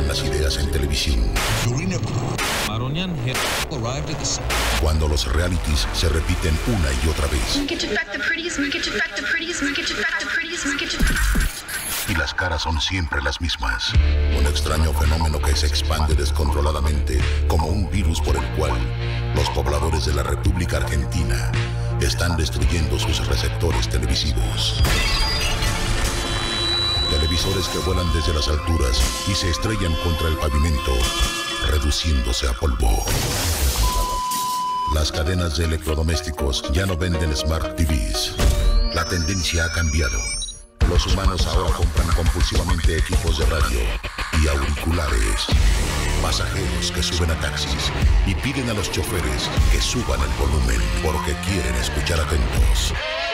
las ideas en televisión. Cuando los realities se repiten una y otra vez. Y las caras son siempre las mismas. Un extraño fenómeno que se expande descontroladamente como un virus por el cual los pobladores de la República Argentina están destruyendo sus receptores televisivos. Televisores que vuelan desde las alturas y se estrellan contra el pavimento, reduciéndose a polvo. Las cadenas de electrodomésticos ya no venden Smart TVs. La tendencia ha cambiado. Los humanos ahora compran compulsivamente equipos de radio y auriculares. Pasajeros que suben a taxis y piden a los choferes que suban el volumen porque quieren escuchar atentos.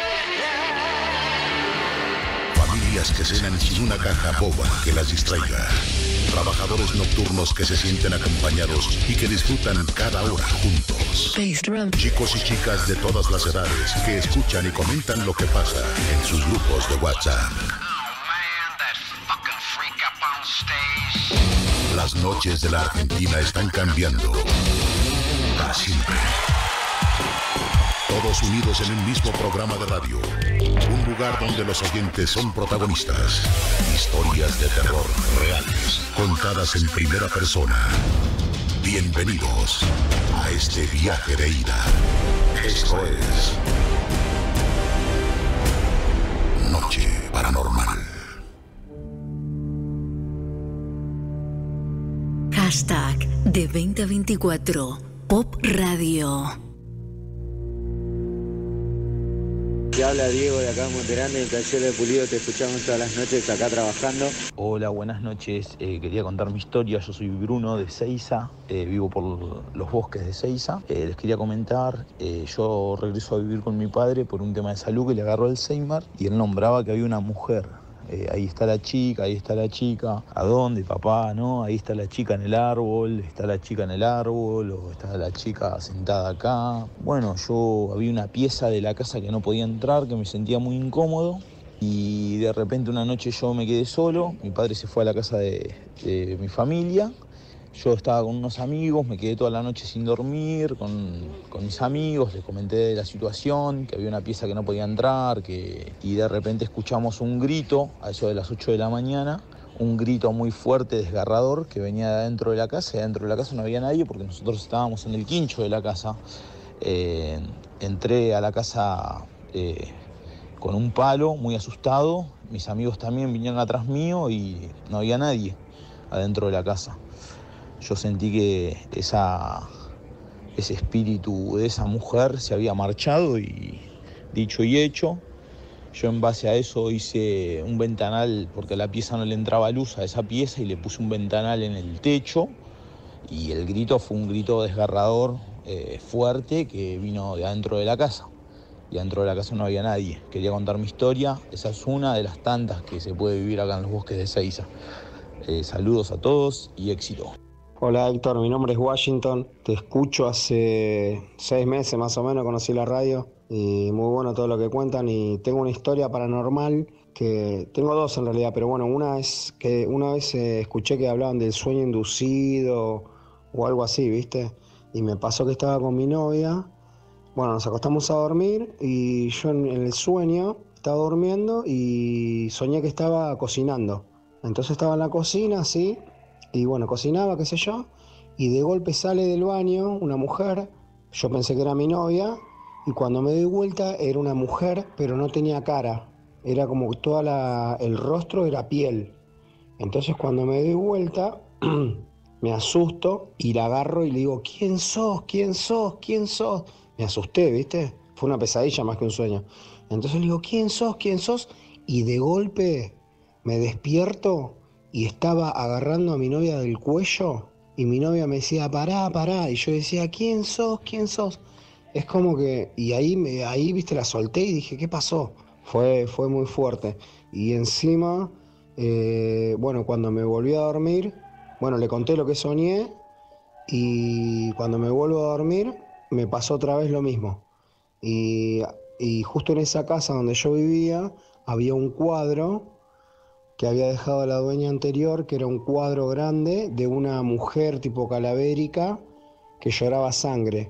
Familias que cenan sin una caja boba que las distraiga. Trabajadores nocturnos que se sienten acompañados y que disfrutan cada hora juntos. Chicos y chicas de todas las edades que escuchan y comentan lo que pasa en sus grupos de WhatsApp. Las noches de la Argentina están cambiando para siempre. Todos unidos en un mismo programa de radio. Un lugar donde los oyentes son protagonistas. Historias de terror reales, contadas en primera persona. Bienvenidos a este viaje de ida. Esto es Noche Paranormal. Hashtag de 2024 Pop Radio. Te habla Diego de acá en Monterrey, en el taller de pulido. Te escuchamos todas las noches acá trabajando. Hola, buenas noches. Quería contar mi historia. Yo soy Bruno de Seiza, vivo por los bosques de Seiza. Les quería comentar, yo regreso a vivir con mi padre por un tema de salud que le agarró Alzheimer y él nombraba que había una mujer. Ahí está la chica, ahí está la chica. ¿A dónde, papá? ¿No? Ahí está la chica en el árbol, está la chica en el árbol, o está la chica sentada acá. Bueno, yo había una pieza de la casa que no podía entrar, que me sentía muy incómodo. Y de repente una noche yo me quedé solo, mi padre se fue a la casa de mi familia. Yo estaba con unos amigos, me quedé toda la noche sin dormir, con mis amigos, les comenté de la situación, que había una pieza que no podía entrar, y de repente escuchamos un grito, a eso de las 8 de la mañana, un grito muy fuerte, desgarrador, que venía de adentro de la casa, y adentro de la casa no había nadie porque nosotros estábamos en el quincho de la casa. Entré a la casa con un palo, muy asustado, mis amigos también vinieron atrás mío y no había nadie adentro de la casa. Yo sentí que ese espíritu de esa mujer se había marchado y dicho y hecho, yo en base a eso hice un ventanal porque a la pieza no le entraba luz a esa pieza y le puse un ventanal en el techo y el grito fue un grito desgarrador fuerte que vino de adentro de la casa y adentro de la casa no había nadie. Quería contar mi historia, esa es una de las tantas que se puede vivir acá en los bosques de Seiza. Saludos a todos y éxito. Hola Héctor, mi nombre es Washington, te escucho hace 6 meses más o menos, conocí la radio y muy bueno todo lo que cuentan y tengo una historia paranormal que tengo dos en realidad, pero bueno, una es que una vez escuché que hablaban del sueño inducido o algo así, ¿viste? Y me pasó que estaba con mi novia, bueno, nos acostamos a dormir y yo en el sueño estaba durmiendo y soñé que estaba cocinando, entonces estaba en la cocina así. Y bueno, cocinaba, qué sé yo, y de golpe sale del baño una mujer, yo pensé que era mi novia, y cuando me doy vuelta era una mujer, pero no tenía cara, era como que el rostro era piel. Entonces cuando me doy vuelta, me asusto y la agarro y le digo, ¿quién sos? ¿Quién sos? ¿Quién sos? Me asusté, ¿viste? Fue una pesadilla más que un sueño. Entonces le digo, ¿quién sos? ¿Quién sos? Y de golpe me despierto y estaba agarrando a mi novia del cuello y mi novia me decía, pará, pará. Y yo decía, ¿quién sos? ¿Quién sos? Es como que, y ahí viste, la solté y dije, ¿qué pasó? Fue muy fuerte. Y encima, bueno, cuando me volví a dormir, bueno, le conté lo que soñé y cuando me vuelvo a dormir me pasó otra vez lo mismo. Y justo en esa casa donde yo vivía había un cuadro que había dejado la dueña anterior, que era un cuadro grande de una mujer tipo calavérica que lloraba sangre.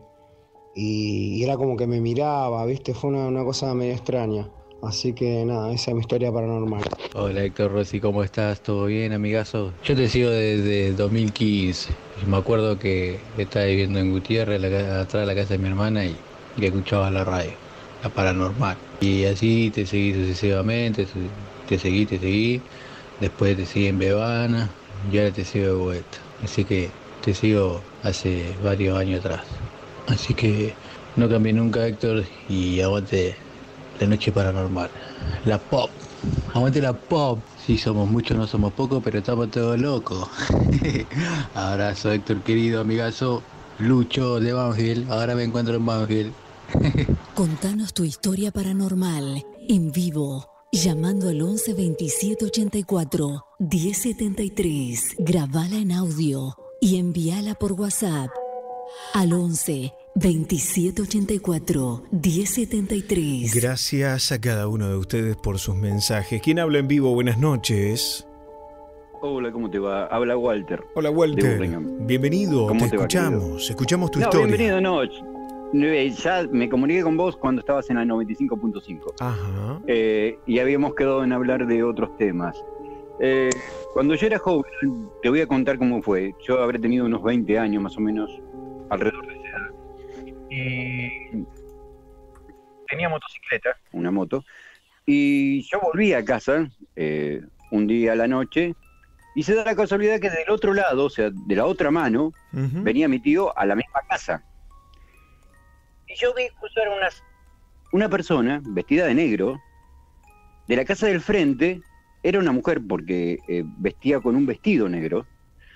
Y era como que me miraba, ¿viste? Fue una cosa medio extraña. Así que nada, esa es mi historia paranormal. Hola Héctor Rossi, ¿cómo estás? ¿Todo bien, amigazo? Yo te sigo desde 2015. Me acuerdo que estaba viviendo en Gutiérrez, atrás de la casa de mi hermana, y escuchaba la radio, la paranormal. Y así te seguí sucesivamente, te seguí. Después te seguí en Bebana y ahora te sigo de vuelta. Así que te sigo hace varios años atrás. Así que no cambié nunca, Héctor, y aguante la noche paranormal. La pop. Aguante la pop. Sí, somos muchos, no somos pocos, pero estamos todos locos. Abrazo, Héctor, querido amigazo. Lucho de Banfield. Ahora me encuentro en Banfield. Contanos tu historia paranormal en vivo, llamando al 11 27 84 1073. Grabala en audio y envíala por WhatsApp al 11 27 84 1073. Gracias a cada uno de ustedes por sus mensajes. ¿Quién habla en vivo? Buenas noches. Hola, ¿cómo te va? Habla Walter. Hola, Walter. Bienvenido, te escuchamos. Escuchamos tu historia. Bienvenido, no. Ya me comuniqué con vos cuando estabas en la 95.5. Ajá. Y habíamos quedado en hablar de otros temas. Cuando yo era joven, te voy a contar cómo fue. Yo habré tenido unos 20 años más o menos, alrededor de esa edad. Y tenía motocicleta, una moto, y yo volví a casa un día a la noche, y se da la casualidad que del otro lado, o sea, de la otra mano, venía mi tío a la misma casa. Y yo vi cruzar una persona vestida de negro de la casa del frente. Era una mujer porque vestía con un vestido negro.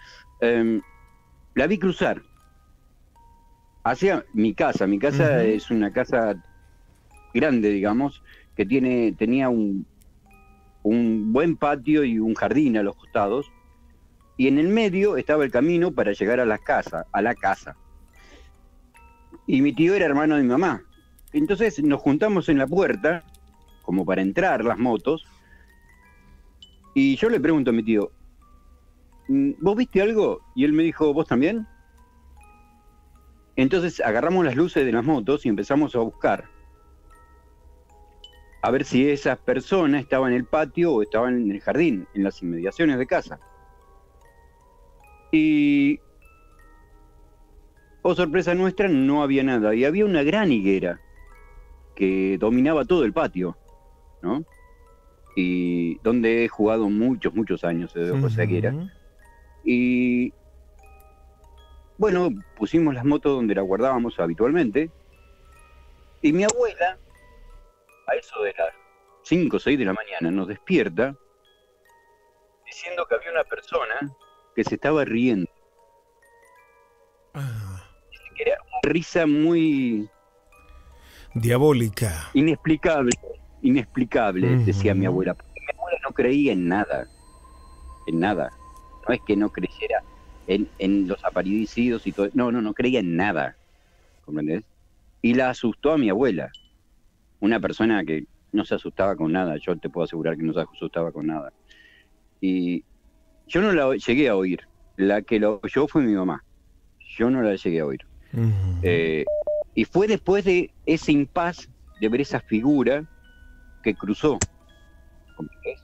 La vi cruzar hacia mi casa. Mi casa es una casa grande, digamos, que tenía un buen patio y un jardín a los costados. Y en el medio estaba el camino para llegar a la casa. Y mi tío era hermano de mi mamá. Entonces nos juntamos en la puerta, como para entrar las motos, y yo le pregunto a mi tío, ¿vos viste algo? Y él me dijo, ¿vos también? Entonces agarramos las luces de las motos y empezamos a buscar, a ver si esa persona estaba en el patio o estaba en el jardín, en las inmediaciones de casa. Y, oh sorpresa nuestra, no había nada. Y había una gran higuera que dominaba todo el patio, ¿no? Y donde he jugado muchos años de esa higuera. Y bueno, pusimos las motos donde las guardábamos habitualmente. Y mi abuela, a eso de las 5 o 6 de la mañana, nos despierta diciendo que había una persona que se estaba riendo. Que era una risa muy diabólica, inexplicable, decía mi abuela. Porque mi abuela no creía en nada. No es que no creyera en los aparecidos y todo. No creía en nada. ¿Comprendés? Y la asustó a mi abuela. Una persona que no se asustaba con nada. Yo te puedo asegurar que no se asustaba con nada. Y yo no la llegué a oír. La que lo oyó fue mi mamá. Yo no la llegué a oír. Y fue después de ese impas de ver esa figura que cruzó. ¿Comprendés?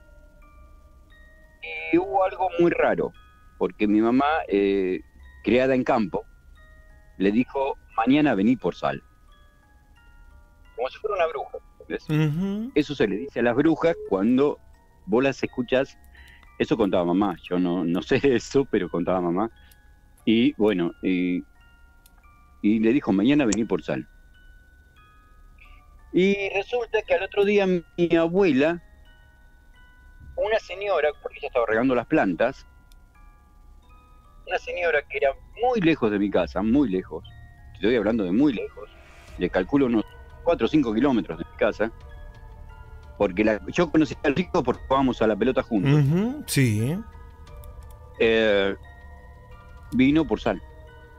Y hubo algo muy raro, porque mi mamá, criada en campo, le dijo, mañana vení por sal. Como si fuera una bruja. Eso se le dice a las brujas cuando vos las escuchás. Eso contaba mamá, yo no sé eso, pero contaba mamá. Y bueno, y le dijo, mañana vení por sal. Y resulta que al otro día mi abuela, una señora, porque ella estaba regando las plantas, una señora que era muy lejos de mi casa, muy lejos, estoy hablando de muy lejos, le calculo unos 4 o 5 kilómetros de mi casa, porque yo conocí al Rico porque jugábamos a la pelota juntos. Sí. Vino por sal.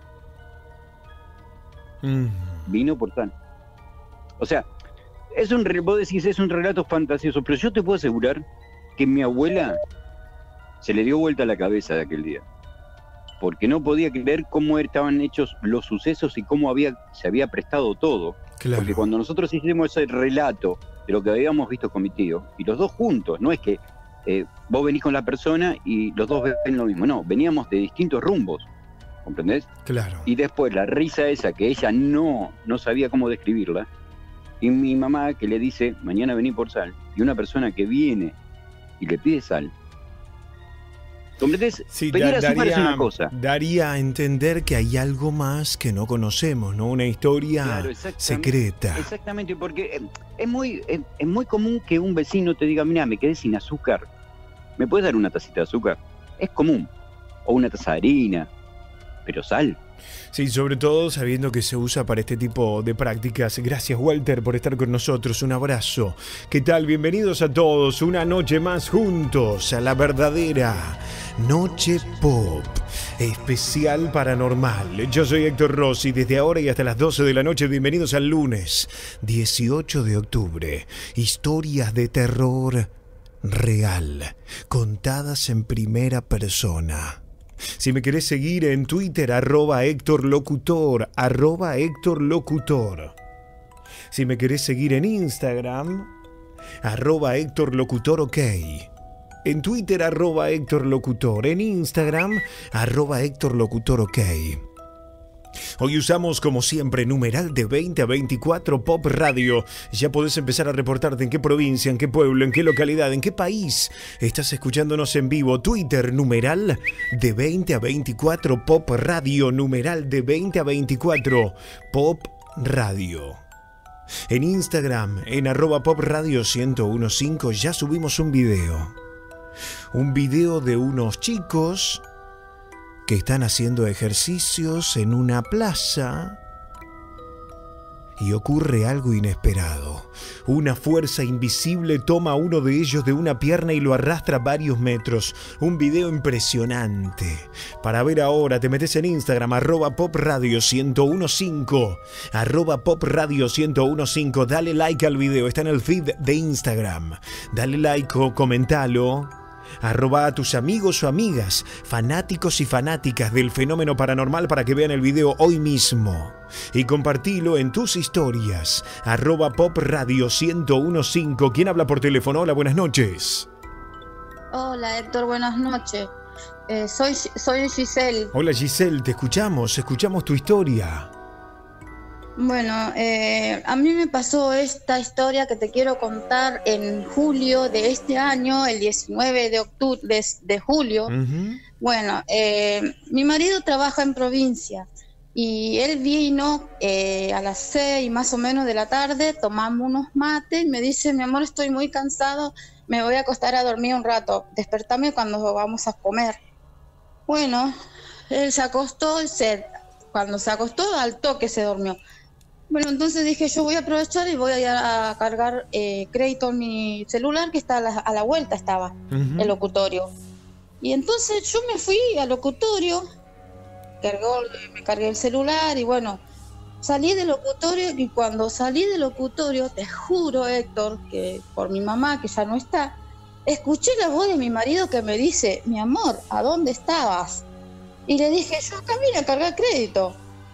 Vino por sal. O sea, vos decís, es un relato fantasioso, pero yo te puedo asegurar que mi abuela se le dio vuelta la cabeza de aquel día, porque no podía creer cómo estaban hechos los sucesos y cómo se había prestado todo. Claro. Porque cuando nosotros hicimos ese relato de lo que habíamos visto con mi tío, y los dos juntos, no es que vos venís con la persona y los dos ven lo mismo, no, veníamos de distintos rumbos, ¿comprendés? Claro. Y después la risa esa que ella no sabía cómo describirla, y mi mamá que le dice, mañana vení por sal, y una persona que viene y le pide sal. ¿Comprendés? Sí, pedir azúcar es una cosa. Daría a entender que hay algo más que no conocemos, ¿no? Una historia Claro, secreta. Exactamente, porque es muy común que un vecino te diga, mira, me quedé sin azúcar, ¿me puedes dar una tacita de azúcar? Es común. O una taza de harina, pero sal. Sí, sobre todo sabiendo que se usa para este tipo de prácticas. Gracias, Walter, por estar con nosotros. Un abrazo. ¿Qué tal? Bienvenidos a todos. Una noche más juntos a la verdadera Noche Pop. Especial paranormal. Yo soy Héctor Rossi. Desde ahora y hasta las 12 de la noche, bienvenidos al lunes 18 de octubre. Historias de terror real, contadas en primera persona. Si me querés seguir en Twitter, @HéctorLocutor, @HéctorLocutor. Si me querés seguir en Instagram, @HéctorLocutorOK. En Twitter, @HéctorLocutor. En Instagram, @HéctorLocutorOK. Hoy usamos, como siempre, numeral de 20 a 24 Pop Radio. Ya podés empezar a reportarte en qué provincia, en qué pueblo, en qué localidad, en qué país estás escuchándonos en vivo. Twitter, numeral de 20 a 24 Pop Radio. Numeral de 20 a 24 Pop Radio. En Instagram, en @popradio1015, ya subimos un video. Un video de unos chicos que están haciendo ejercicios en una plaza y ocurre algo inesperado. Una fuerza invisible toma a uno de ellos de una pierna y lo arrastra varios metros. Un video impresionante. Para ver ahora, te metes en Instagram, @popradio1015, @popradio1015. Dale like al video, está en el feed de Instagram. Dale like o comentalo. Arroba a tus amigos o amigas, fanáticos y fanáticas del fenómeno paranormal para que vean el video hoy mismo. Y compartilo en tus historias. @popradio1015. ¿Quién habla por teléfono? Hola, buenas noches. Hola Héctor, buenas noches. Soy Giselle. Hola Giselle, te escuchamos tu historia. Bueno, a mí me pasó esta historia que te quiero contar en julio de este año, el 19 de julio. Uh-huh. Bueno, mi marido trabaja en provincia y él vino a las 6 más o menos de la tarde, tomamos unos mates y me dice, mi amor, estoy muy cansado, me voy a acostar a dormir un rato, despertame cuando vamos a comer. Bueno, él se acostó y cuando se acostó al toque se durmió. Bueno, entonces dije, yo voy a aprovechar y voy a ir a cargar crédito en mi celular, que está a la vuelta estaba, Uh-huh. el locutorio. Y entonces yo me fui al locutorio, me cargué el celular y bueno, salí del locutorio y cuando salí del locutorio, te juro, Héctor, que por mi mamá, que ya no está, escuché la voz de mi marido que me dice, mi amor, ¿a dónde estabas? Y le dije, yo acá vine a cargar crédito.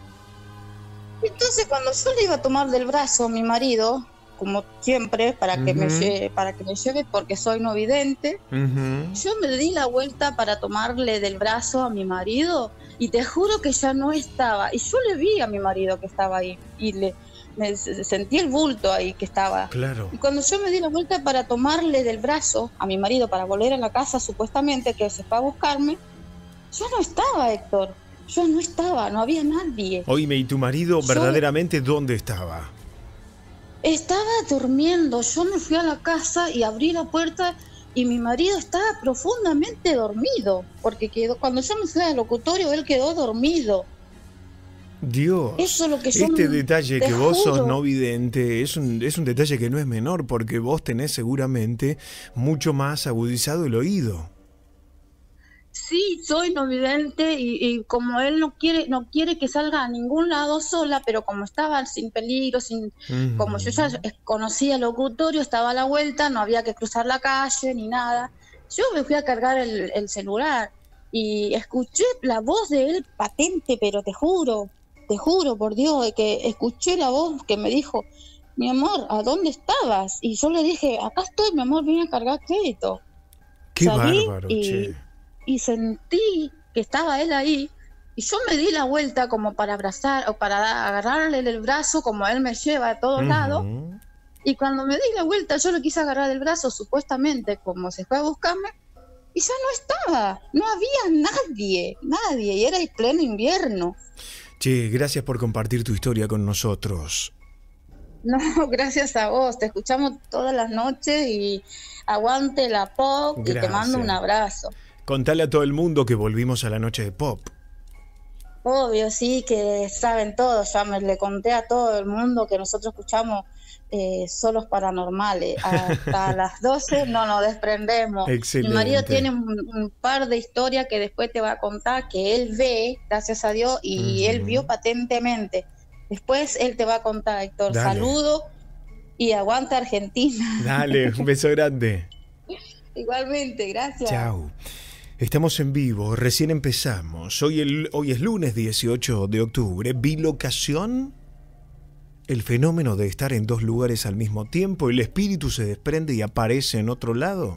Entonces cuando yo le iba a tomar del brazo a mi marido, como siempre, para que me lleve porque soy no vidente, Uh-huh. yo me di la vuelta para tomarle del brazo a mi marido y te juro que ya no estaba. Y yo le vi a mi marido que estaba ahí y me sentí el bulto ahí que estaba. Claro. Y cuando yo me di la vuelta para tomarle del brazo a mi marido para volver a la casa, supuestamente que se fue a buscarme, yo no estaba, Héctor. Yo no estaba, no había nadie. Oíme, ¿y tu marido verdaderamente dónde estaba? Estaba durmiendo. Yo me fui a la casa y abrí la puerta y mi marido estaba profundamente dormido. Porque cuando yo me fui al locutorio, él quedó dormido. Dios, Eso es lo que yo este detalle te que vos sos juro. no vidente es un detalle que no es menor, porque vos tenés seguramente mucho más agudizado el oído. Sí, soy no vidente y como él no quiere que salga a ningún lado sola, pero como estaba sin peligro, como yo ya conocía el locutorio, estaba a la vuelta, no había que cruzar la calle ni nada. Yo me fui a cargar el celular y escuché la voz de él patente, pero te juro por Dios, que escuché la voz que me dijo: mi amor, ¿a dónde estabas? Y yo le dije: acá estoy, mi amor, vine a cargar crédito. Qué Salí bárbaro, che. y sentí que estaba él ahí, y yo me di la vuelta como para abrazar o para agarrarle el brazo, como él me lleva a todos lados, y cuando me di la vuelta yo le quise agarrar el brazo, supuestamente como se fue a buscarme, y ya no estaba, no había nadie, y era el pleno invierno. Che, gracias por compartir tu historia con nosotros. No, gracias a vos, te escuchamos todas las noches y aguante la pop. Gracias. Y te mando un abrazo. Contale a todo el mundo que volvimos a la noche de pop. Obvio, sí, que saben todo. Ya le conté a todo el mundo que nosotros escuchamos Solos Paranormales. Hasta las 12 no nos desprendemos. Excelente. Mi marido tiene un par de historias que después te va a contar, que él ve, gracias a Dios, y él vio patentemente. Después él te va a contar, Héctor. Dale. Saludo y aguanta Argentina. Dale, un beso grande. Igualmente, gracias. Chao. Estamos en vivo, recién empezamos. Hoy es lunes 18 de octubre. Bilocación, el fenómeno de estar en dos lugares al mismo tiempo. El espíritu se desprende y aparece en otro lado.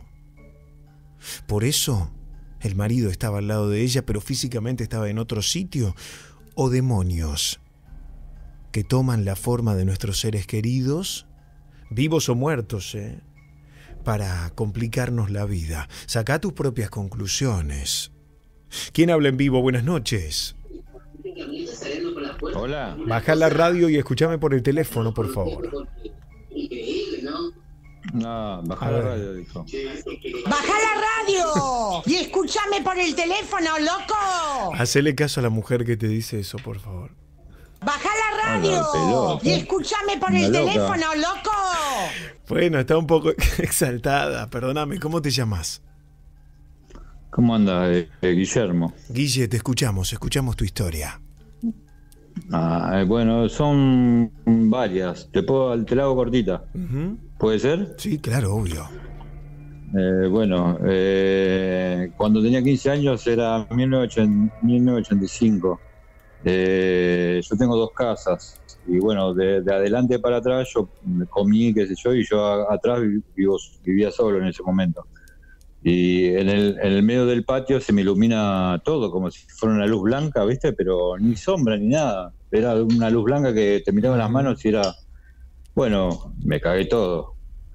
Por eso, el marido estaba al lado de ella, pero físicamente estaba en otro sitio. O demonios que toman la forma de nuestros seres queridos, vivos o muertos, para complicarnos la vida. Sacá tus propias conclusiones. ¿Quién habla en vivo? Buenas noches. Hola. Baja la radio y escúchame por el teléfono, por favor. No, baja la radio, dijo. ¡Baja la radio! Y escúchame por el teléfono, loco. Hacele caso a la mujer que te dice eso, por favor. ¡Baja la radio! Y escúchame por el teléfono, loco. Bueno, está un poco exaltada, perdóname. ¿Cómo te llamas? ¿Cómo andas, Guillermo? Guille, te escuchamos tu historia. Bueno, son varias. Te la hago cortita. ¿Puede ser? Sí, claro, obvio. Bueno, cuando tenía 15 años era 1985. Yo tengo dos casas y bueno, de adelante para atrás yo me comí, qué sé yo, y yo atrás vivía solo en ese momento. Y en el medio del patio se me ilumina todo, como si fuera una luz blanca, ¿viste? Pero ni sombra ni nada. Era una luz blanca que te miraba en las manos y era... Bueno, me cagué todo.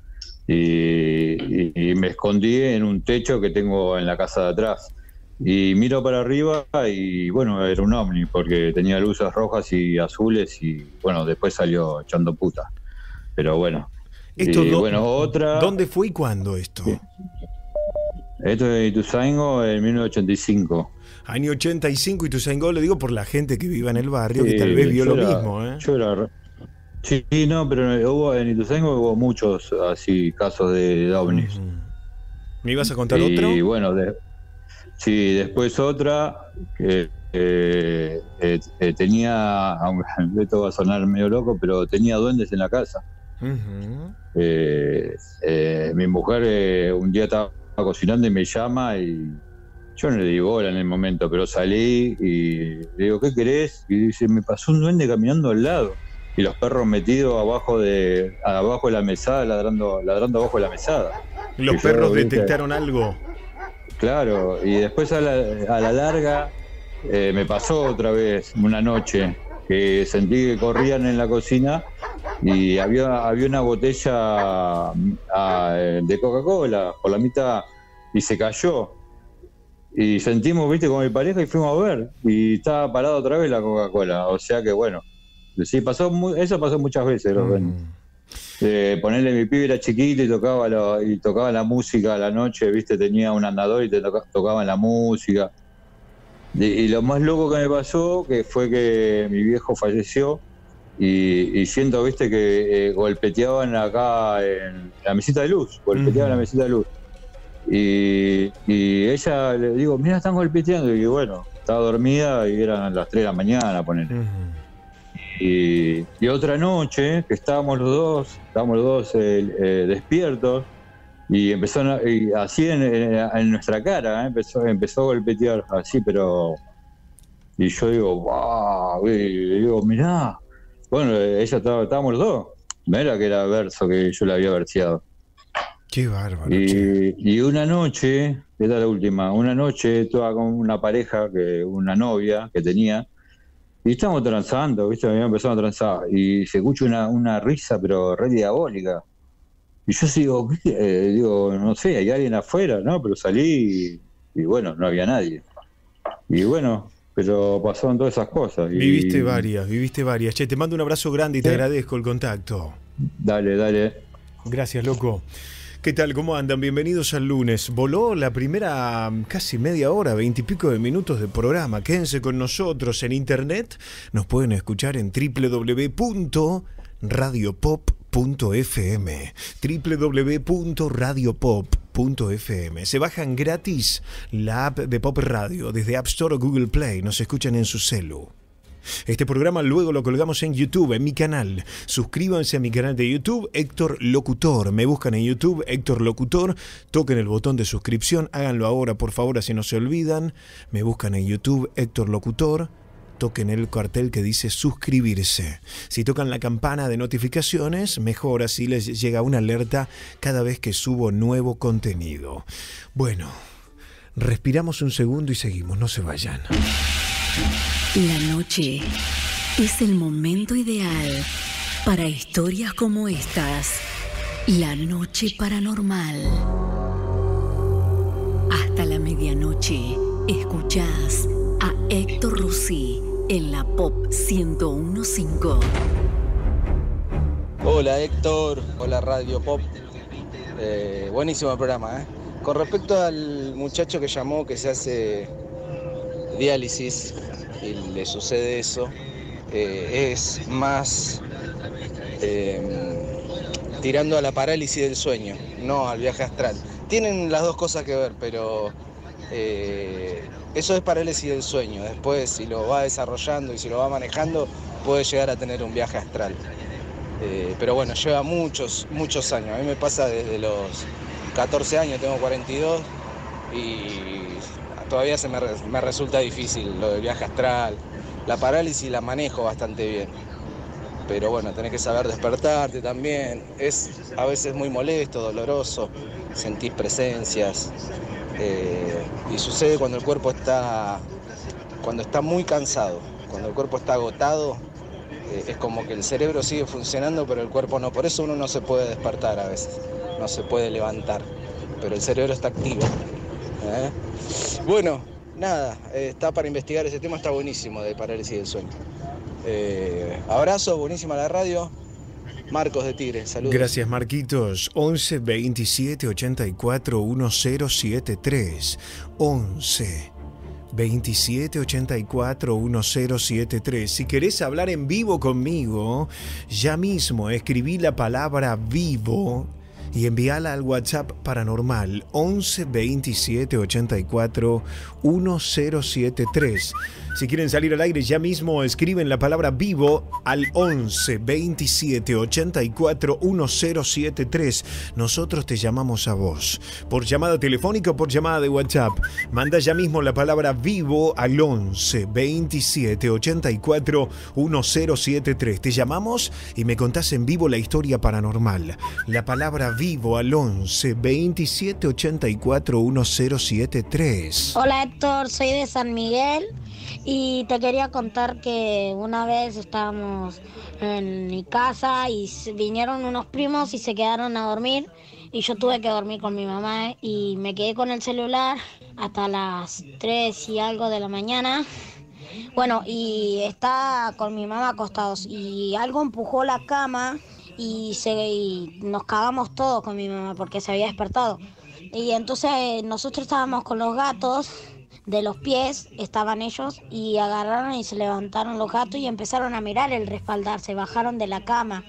Y me escondí en un techo que tengo en la casa de atrás. Y miro para arriba y bueno, era un ovni porque tenía luces rojas y azules y bueno, después salió echando puta. Pero bueno. Otra... ¿Dónde fue y cuándo esto? Esto es Ituzaingó en 1985. Año 85, Ituzaingó, lo digo por la gente que vive en el barrio, que tal vez vio lo mismo, ¿eh? Sí, no, pero en Ituzaingó hubo muchos así casos de ovnis. ¿Me ibas a contar otro? Y bueno, sí, después otra que tenía, aunque esto va a sonar medio loco, pero tenía duendes en la casa. Mi mujer un día estaba cocinando y me llama y yo no le di bola en el momento, pero salí y le digo, ¿qué querés? Y dice, me pasó un duende caminando al lado y los perros metidos abajo de la mesada, ladrando abajo de la mesada. ¿Los perros detectaron algo? Claro, y después a la larga me pasó otra vez una noche que sentí que corrían en la cocina y había una botella de Coca-Cola por la mitad y se cayó. Y sentimos, viste, con mi pareja y fuimos a ver y estaba parada otra vez la Coca-Cola. O sea que bueno, sí, eso pasó muchas veces. Ponerle, mi pibe era chiquito y tocaba la música a la noche, viste, tenía un andador y tocaban la música. Y lo más loco que me pasó que fue que mi viejo falleció y siento, viste, que golpeteaban acá en la mesita de luz, golpeteaban la mesita de luz. Y ella, le digo, mira, están golpeteando. Y bueno, estaba dormida y eran las 3 de la mañana, ponele. Y otra noche, que estábamos los dos despiertos, y empezó, y así en nuestra cara, empezó a golpetear así, pero... Y yo digo, wow, digo, mirá. Bueno, estábamos los dos. No era que era verso que yo le había verseado. Qué bárbaro. Y una noche, esta es la última, una noche estaba con una pareja, una novia que tenía, y estábamos transando, ¿viste? Empezamos a transar, y se escucha una risa, pero re diabólica. Y yo digo, digo, no sé, hay alguien afuera, ¿no? Pero salí y bueno, no había nadie. Y bueno, pero pasaron todas esas cosas. Viviste varias. Che, te mando un abrazo grande y te agradezco el contacto. Dale. Gracias, loco. ¿Qué tal? ¿Cómo andan? Bienvenidos al lunes. Voló la primera casi media hora, 20 y pico de minutos de programa. Quédense con nosotros en internet. Nos pueden escuchar en www.radiopop.fm. www.radiopop.fm. Se bajan gratis la app de Pop Radio desde App Store o Google Play. Nos escuchan en su celu. Este programa luego lo colgamos en YouTube, en mi canal. Suscríbanse a mi canal de YouTube, Héctor Locutor. Me buscan en YouTube, Héctor Locutor. Toquen el botón de suscripción. Háganlo ahora, por favor, así no se olvidan. Me buscan en YouTube, Héctor Locutor. Toquen el cartel que dice suscribirse. Si tocan la campana de notificaciones, mejor, así les llega una alerta cada vez que subo nuevo contenido. Bueno, respiramos un segundo y seguimos, no se vayan. La noche es el momento ideal para historias como estas. La noche paranormal. Hasta la medianoche escuchás a Héctor Rossi en la Pop 101.5. Hola Héctor, hola Radio Pop. Buenísimo el programa, ¿eh? Con respecto al muchacho que llamó que se hace diálisis y le sucede eso, es más tirando a la parálisis del sueño, no al viaje astral. Tienen las dos cosas que ver, pero eso es parálisis del sueño. Después, si lo va desarrollando y si lo va manejando, puede llegar a tener un viaje astral. Pero bueno, lleva muchos años. A mí me pasa desde los 14 años, tengo 42, y todavía me resulta difícil lo del viaje astral. La parálisis la manejo bastante bien, pero bueno, tenés que saber despertarte también. Es a veces muy molesto, doloroso, sentís presencias, y sucede cuando el cuerpo está muy cansado, cuando el cuerpo está agotado. Es como que el cerebro sigue funcionando, pero el cuerpo no. Por eso uno no se puede despertar a veces, no se puede levantar, pero el cerebro está activo. Bueno, nada, está para investigar ese tema, está buenísimo de parálisis del sueño. Abrazo, buenísima la radio. Marcos de Tigre, saludos. Gracias, Marquitos. 11 27 84 1073. 11 27 84 1073. Si querés hablar en vivo conmigo, ya mismo escribí la palabra vivo y envíala al WhatsApp paranormal 11 27 84 1073. Si quieren salir al aire, ya mismo escriben la palabra vivo al 11 27 84 1073. Nosotros te llamamos a vos, por llamada telefónica o por llamada de WhatsApp. Manda ya mismo la palabra vivo al 11 27 84 1073. Te llamamos y me contás en vivo la historia paranormal. La palabra vivo al 11 27 84 1073. Hola Héctor, soy de San Miguel. Y te quería contar que una vez estábamos en mi casa y vinieron unos primos y se quedaron a dormir y yo tuve que dormir con mi mamá y me quedé con el celular hasta las 3 y algo de la mañana. Bueno, y estaba con mi mamá acostados y algo empujó la cama y nos cagamos todos con mi mamá porque se había despertado. Y entonces nosotros estábamos con los gatos. De los pies estaban ellos y agarraron y se levantaron los gatos y empezaron a mirar el respaldar, se bajaron de la cama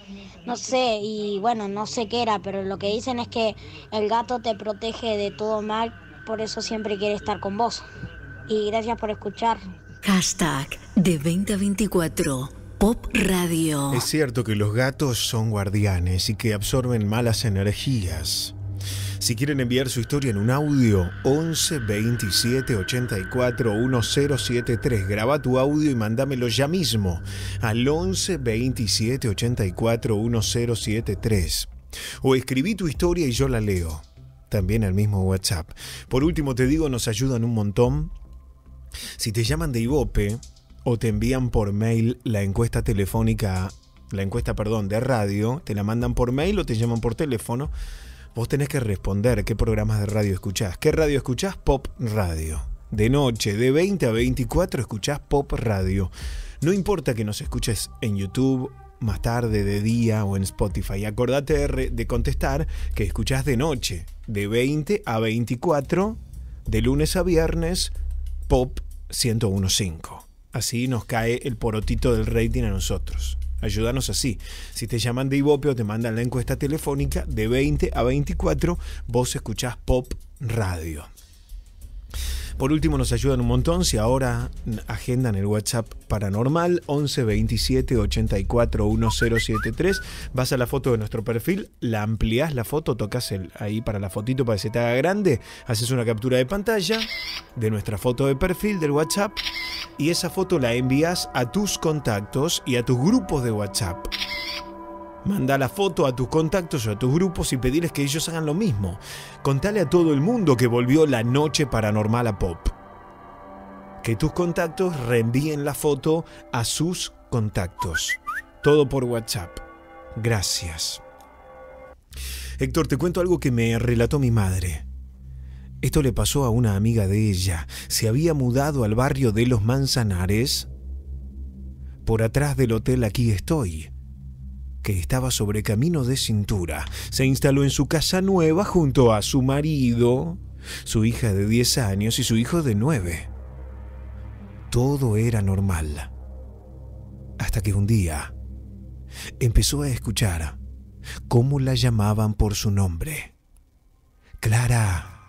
no sé, y bueno, no sé qué era, pero lo que dicen es que el gato te protege de todo mal, por eso siempre quiere estar con vos. Y gracias por escuchar. Hashtag de 2024 Pop Radio. Es cierto que los gatos son guardianes y que absorben malas energías. Si quieren enviar su historia en un audio, 11 27 84 1073. Graba tu audio y mándamelo ya mismo al 11 27 84 1073. O escribí tu historia y yo la leo. También al mismo WhatsApp. Por último te digo, nos ayudan un montón. Si te llaman de Ibope o te envían por mail la encuesta telefónica, de radio, te la mandan por mail o te llaman por teléfono. Vos tenés que responder qué programas de radio escuchás. ¿Qué radio escuchás? Pop Radio. De noche, de 20 a 24, escuchás Pop Radio. No importa que nos escuches en YouTube, más tarde, de día o en Spotify. Acordate de contestar que escuchás de noche, de 20 a 24, de lunes a viernes, Pop 101.5. Así nos cae el porotito del rating a nosotros. Ayúdanos así. Si te llaman de Ibope o te mandan la encuesta telefónica, de 20 a 24, vos escuchás Pop Radio. Por último, nos ayudan un montón si ahora agendan el WhatsApp paranormal 11 27 84 1073. Vas a la foto de nuestro perfil, la ampliás la foto, tocas ahí para la fotito para que se te haga grande, haces una captura de pantalla de nuestra foto de perfil del WhatsApp y esa foto la envías a tus contactos y a tus grupos de WhatsApp. Manda la foto a tus contactos o a tus grupos y pedirles que ellos hagan lo mismo. Contale a todo el mundo que volvió la noche paranormal a Pop. Que tus contactos reenvíen la foto a sus contactos. Todo por WhatsApp. Gracias. Héctor, te cuento algo que me relató mi madre. Esto le pasó a una amiga de ella. Se había mudado al barrio de Los Manzanares, por atrás del hotel Aquí Estoy, que estaba sobre Camino de Cintura. Se instaló en su casa nueva junto a su marido, su hija de 10 años y su hijo de 9. Todo era normal. Hasta que un día empezó a escuchar cómo la llamaban por su nombre. Clara,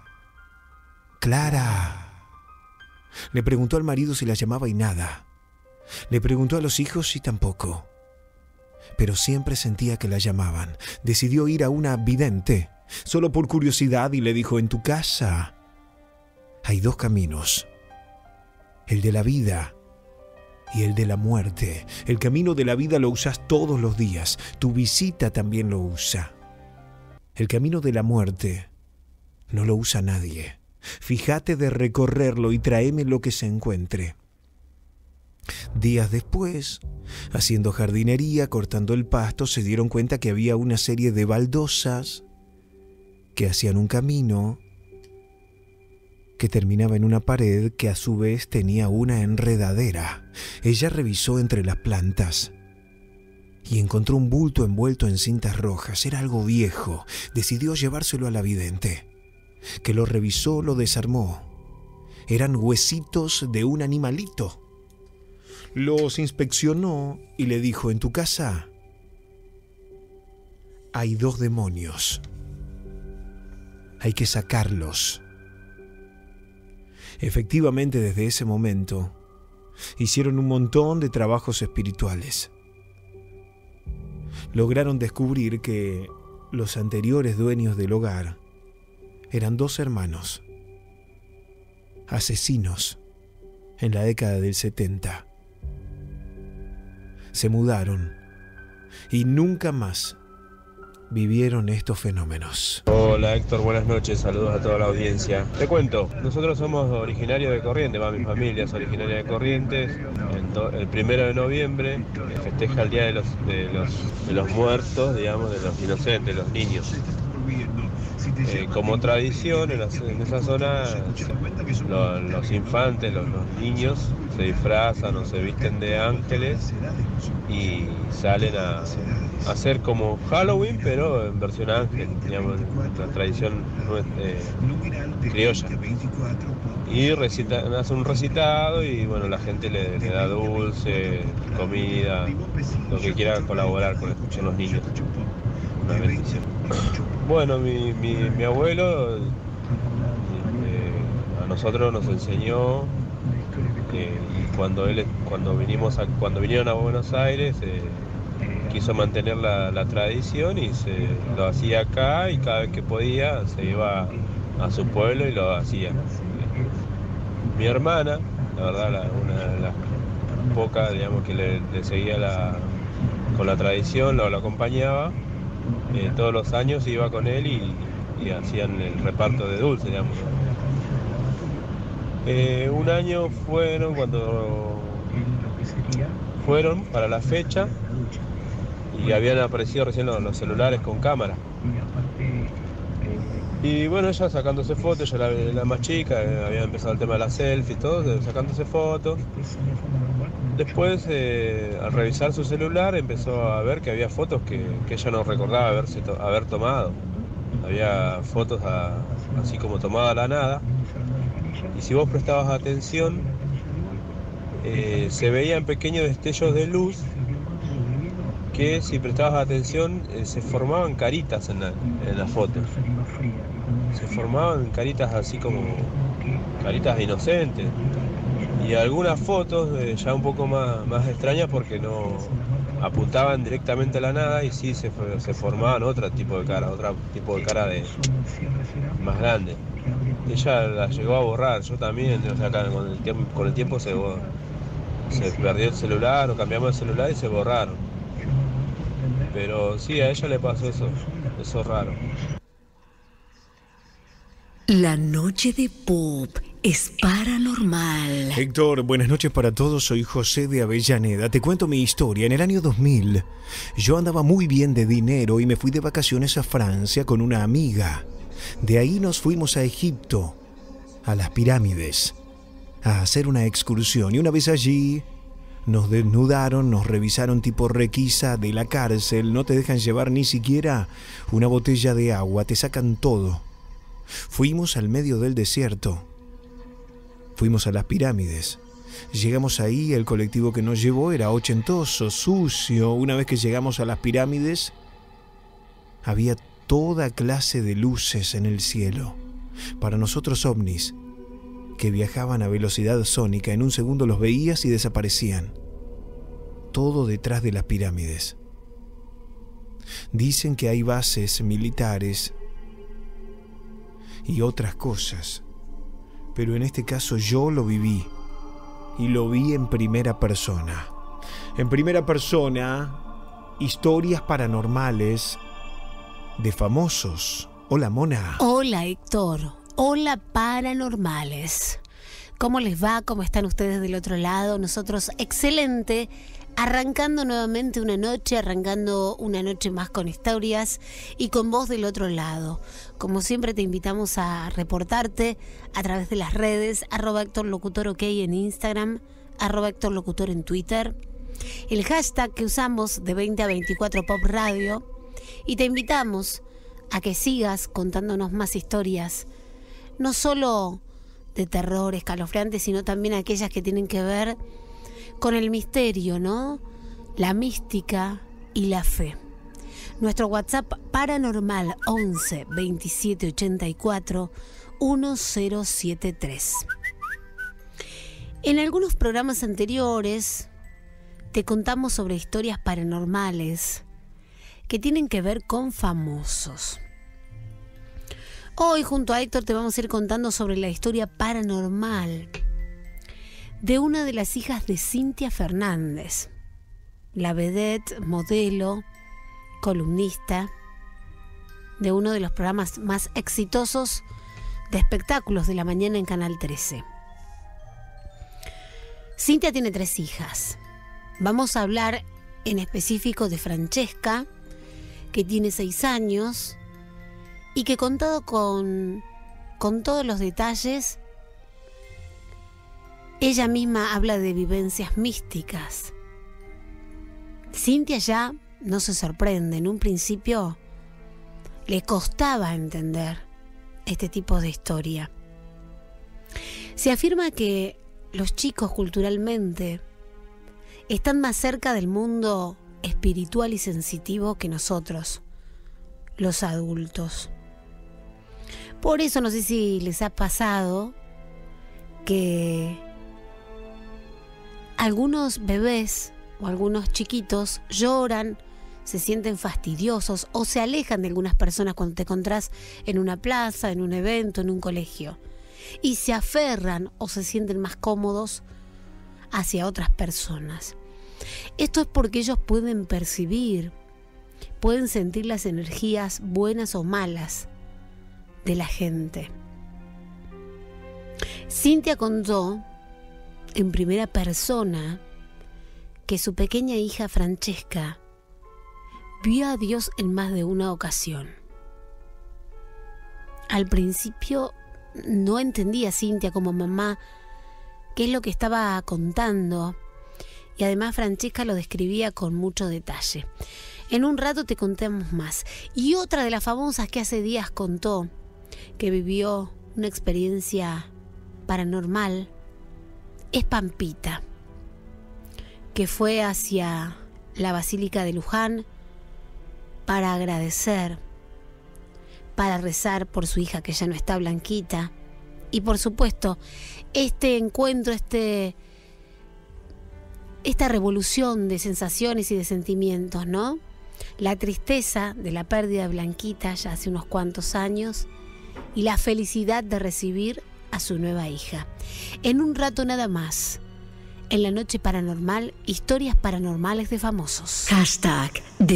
Clara. Le preguntó al marido si la llamaba y nada. Le preguntó a los hijos y tampoco. Pero siempre sentía que la llamaban. Decidió ir a una vidente, solo por curiosidad, y le dijo: en tu casa hay 2 caminos, el de la vida y el de la muerte. El camino de la vida lo usas todos los días, tu visita también lo usa. El camino de la muerte no lo usa nadie. Fíjate de recorrerlo y tráeme lo que se encuentre. Días después, haciendo jardinería, cortando el pasto, se dieron cuenta que había una serie de baldosas que hacían un camino que terminaba en una pared que a su vez tenía una enredadera. Ella revisó entre las plantas y encontró un bulto envuelto en cintas rojas. Era algo viejo. Decidió llevárselo a la vidente, que lo revisó, lo desarmó. Eran huesitos de un animalito. Los inspeccionó y le dijo: en tu casa hay 2 demonios. Hay que sacarlos. Efectivamente, desde ese momento hicieron un montón de trabajos espirituales. Lograron descubrir que los anteriores dueños del hogar eran 2 hermanos, asesinos en la década del 70. Se mudaron y nunca más vivieron estos fenómenos. Hola Héctor, buenas noches, saludos a toda la audiencia. Te cuento, nosotros somos originarios de Corrientes, mi familia es originaria de Corrientes. El 1 de noviembre festeja el Día de los Muertos, digamos, de los inocentes, los niños. como tradición en esa zona, los infantes, los niños se disfrazan o se visten de ángeles y salen a hacer como Halloween, pero en versión ángel, digamos, la tradición criolla. Y hacen un recitado y bueno, la gente le da dulce, comida, lo que quiera colaborar con escuchar los niños. Una bendición. Bueno, mi abuelo a nosotros nos enseñó, y cuando vinieron a Buenos Aires quiso mantener la tradición y lo hacía acá, y cada vez que podía se iba a su pueblo y lo hacía. Mi hermana, la verdad, una de las pocas, digamos, que le seguía con la tradición, lo acompañaba. Todos los años iba con él y hacían el reparto de dulces, digamos. Un año fueron para la fecha y habían aparecido recién los celulares con cámara. Y bueno, ella sacándose fotos, ella la más chica, había empezado el tema de la selfie y todo, sacándose fotos. Después, al revisar su celular, empezó a ver que había fotos que ella no recordaba haber tomado. Había fotos así como tomadas a la nada. Y si vos prestabas atención, se veían pequeños destellos de luz que, si prestabas atención, se formaban caritas en la foto. Se formaban caritas así como caritas inocentes. Y algunas fotos ya un poco más extrañas porque no apuntaban directamente a la nada, y sí se formaban otro tipo de cara más grande. Ella la llegó a borrar, yo también, o sea, con el tiempo se perdió el celular, o cambiamos el celular y se borraron. Pero sí, a ella le pasó eso raro. La noche de Pop es paranormal. Héctor, buenas noches para todos, soy José de Avellaneda. Te cuento mi historia. En el año 2000, yo andaba muy bien de dinero y me fui de vacaciones a Francia con una amiga. De ahí nos fuimos a Egipto, a las pirámides, a hacer una excursión. Y una vez allí, nos desnudaron, nos revisaron tipo requisa de la cárcel. No te dejan llevar ni siquiera una botella de agua, te sacan todo. Fuimos al medio del desierto. Fuimos a las pirámides. Llegamos ahí, el colectivo que nos llevó era ochentoso, sucio. Una vez que llegamos a las pirámides, había toda clase de luces en el cielo. Para nosotros ovnis, que viajaban a velocidad sónica. En un segundo los veías y desaparecían. Todo detrás de las pirámides. Dicen que hay bases militares y otras cosas, pero en este caso yo lo viví, y lo vi en primera persona. En primera persona, historias paranormales de famosos. Hola, Mona. Hola, Héctor. Hola, paranormales. ¿Cómo les va? ¿Cómo están ustedes del otro lado? Nosotros, excelente. Arrancando nuevamente una noche más con historias y con vos del otro lado. Como siempre, te invitamos a reportarte a través de las redes, @HéctorLocutorOK en Instagram, @HéctorLocutor en Twitter, el hashtag que usamos de 20 a 24 Pop Radio, y te invitamos a que sigas contándonos más historias, no solo de terror escalofriante, sino también aquellas que tienen que ver con el misterio, ¿no? La mística y la fe. Nuestro WhatsApp paranormal 11 27 84 1073. En algunos programas anteriores te contamos sobre historias paranormales que tienen que ver con famosos. Hoy junto a Héctor te vamos a ir contando sobre la historia paranormal de una de las hijas de Cintia Fernández, la vedette, modelo, columnista de uno de los programas más exitosos de espectáculos de la mañana en Canal 13. Cintia tiene 3 hijas. Vamos a hablar en específico de Francesca, que tiene 6 años, y que contado con todos los detalles, ella misma habla de vivencias místicas. Cintia ya no se sorprende. En un principio le costaba entender este tipo de historia. Se afirma que los chicos culturalmente están más cerca del mundo espiritual y sensitivo que nosotros, los adultos. Por eso no sé si les ha pasado que algunos bebés o algunos chiquitos lloran, se sienten fastidiosos o se alejan de algunas personas cuando te encontrás en una plaza, en un evento, en un colegio, y se aferran o se sienten más cómodos hacia otras personas. Esto es porque ellos pueden percibir, pueden sentir las energías buenas o malas de la gente. Cintia contó en primera persona que su pequeña hija Francesca vio a Dios en más de una ocasión. Al principio no entendía Cintia como mamá qué es lo que estaba contando, y además Francesca lo describía con mucho detalle. En un rato te contamos más. Y otra de las famosas que hace días contó que vivió una experiencia paranormal es Pampita, que fue hacia la Basílica de Luján para agradecer, para rezar por su hija que ya no está, Blanquita. Y por supuesto, este encuentro, esta revolución de sensaciones y de sentimientos, ¿no? La tristeza de la pérdida de Blanquita ya hace unos cuantos años y la felicidad de recibir a su nueva hija. En un rato nada más, en la noche paranormal, historias paranormales de famosos. Hashtag de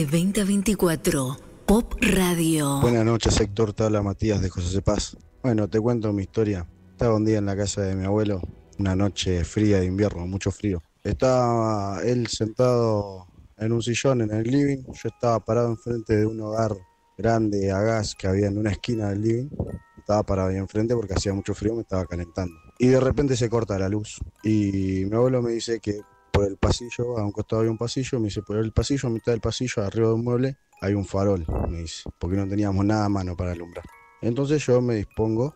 2024 Pop Radio. Buenas noches, Héctor. Te habla Matías de José Paz. Bueno, te cuento mi historia. Estaba un día en la casa de mi abuelo, una noche fría de invierno, mucho frío. Estaba él sentado en un sillón en el living. Yo estaba parado enfrente de un hogar grande a gas que había en una esquina del living. Estaba parado ahí enfrente porque hacía mucho frío, me estaba calentando. Y de repente se corta la luz. Y mi abuelo me dice que por el pasillo, a un costado había un pasillo, me dice, por el pasillo, a mitad del pasillo, arriba de un mueble, hay un farol, me dice, porque no teníamos nada a mano para alumbrar. Entonces yo me dispongo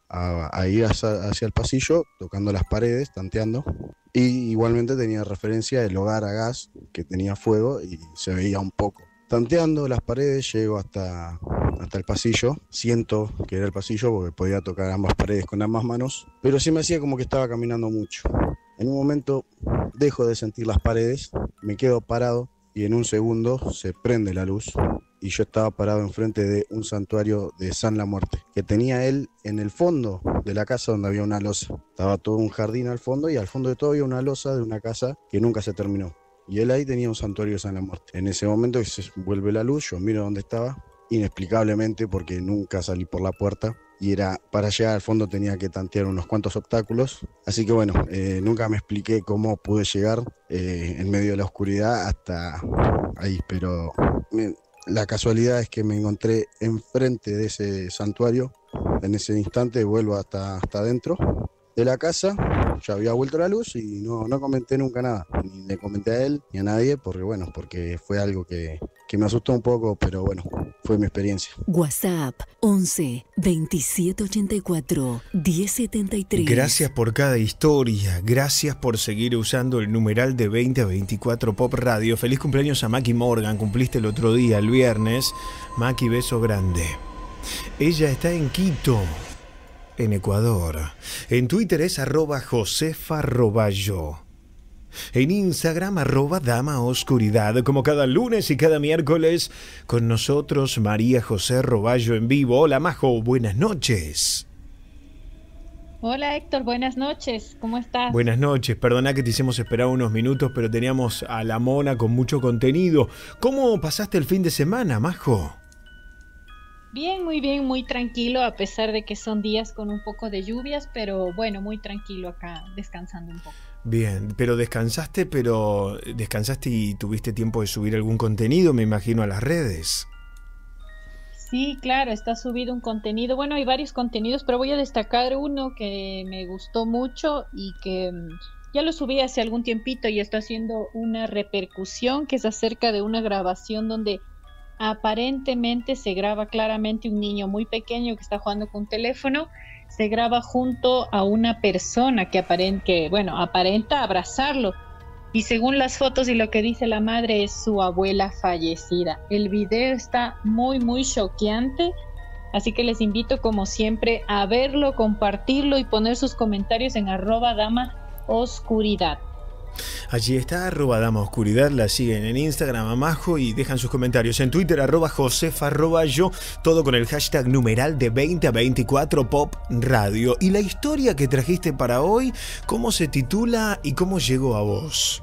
a ir hacia el pasillo, tocando las paredes, tanteando. Y igualmente tenía referencia el hogar a gas, que tenía fuego y se veía un poco. Tanteando las paredes, llego hasta el pasillo. Siento que era el pasillo porque podía tocar ambas paredes con ambas manos, pero sí me hacía como que estaba caminando mucho. En un momento dejo de sentir las paredes, me quedo parado y en un segundo se prende la luz y yo estaba parado enfrente de un santuario de San La Muerte, que tenía él en el fondo de la casa donde había una losa. Estaba todo un jardín al fondo y al fondo de todo había una losa de una casa que nunca se terminó. Y él ahí tenía un santuario de San La Muerte. En ese momento que se vuelve la luz, yo miro dónde estaba, inexplicablemente porque nunca salí por la puerta. Y para llegar al fondo tenía que tantear unos cuantos obstáculos. Así que bueno, nunca me expliqué cómo pude llegar en medio de la oscuridad hasta ahí. Pero la casualidad es que me encontré enfrente de ese santuario. En ese instante vuelvo hasta adentro de la casa. Ya había vuelto la luz y no comenté nunca nada. Ni le comenté a él ni a nadie porque fue algo que me asustó un poco, pero bueno, fue mi experiencia. WhatsApp 11 27 84 10 73. Gracias por cada historia, gracias por seguir usando el numeral de 20 a 24 Pop Radio. Feliz cumpleaños a Maki Morgan, cumpliste el otro día, el viernes. Maki, beso grande. Ella está en Quito, en Ecuador. En Twitter es @josefa_roballo. En Instagram @damaoscuridad. Como cada lunes y cada miércoles, con nosotros María José Roballo en vivo. Hola Majo, buenas noches. Hola Héctor, buenas noches, ¿cómo estás? Buenas noches, perdona que te hicimos esperar unos minutos, pero teníamos a la mona con mucho contenido. ¿Cómo pasaste el fin de semana, Majo? Bien, muy tranquilo, a pesar de que son días con un poco de lluvias, pero bueno, muy tranquilo acá, descansando un poco. Bien, pero descansaste y tuviste tiempo de subir algún contenido, me imagino, a las redes. Sí, claro, está subido un contenido. Bueno, hay varios contenidos, pero voy a destacar uno que me gustó mucho y que ya lo subí hace algún tiempito y está haciendo una repercusión, que es acerca de una grabación donde aparentemente se graba claramente un niño muy pequeño que está jugando con un teléfono, se graba junto a una persona que aparenta abrazarlo. Y según las fotos y lo que dice la madre, es su abuela fallecida. El video está muy, muy choqueante, así que les invito como siempre a verlo, compartirlo y poner sus comentarios en @damaoscuridad. Allí está @damaoscuridad, la siguen en Instagram a Majo y dejan sus comentarios en Twitter @josefa_yo, todo con el hashtag numeral de 20 a 24 Pop Radio. Y la historia que trajiste para hoy, ¿cómo se titula y cómo llegó a vos?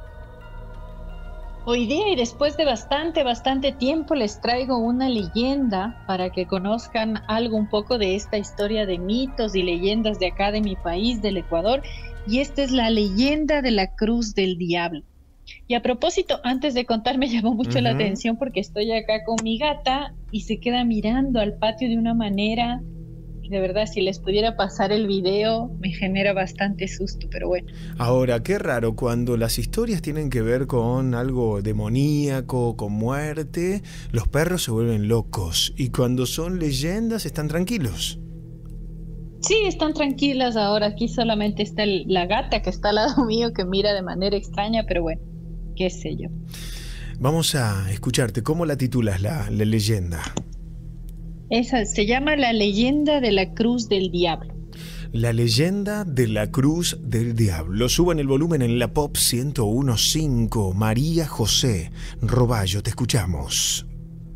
Hoy día y después de bastante tiempo les traigo una leyenda para que conozcan algo un poco de esta historia de mitos y leyendas de acá de mi país, del Ecuador. Y esta es la leyenda de la Cruz del Diablo. Y a propósito, antes de contar, me llamó mucho la atención porque estoy acá con mi gata y se queda mirando al patio de una manera que de verdad, si les pudiera pasar el video, me genera bastante susto, pero bueno. Ahora, qué raro, cuando las historias tienen que ver con algo demoníaco, con muerte, los perros se vuelven locos. Y cuando son leyendas, están tranquilos. Sí, están tranquilas ahora. Aquí solamente está la gata que está al lado mío, que mira de manera extraña, pero bueno, qué sé yo. Vamos a escucharte. ¿Cómo la titulas la leyenda? Esa se llama La leyenda de la Cruz del Diablo. La leyenda de la Cruz del Diablo. Suban el volumen en la Pop 101.5. María José Roballo, te escuchamos.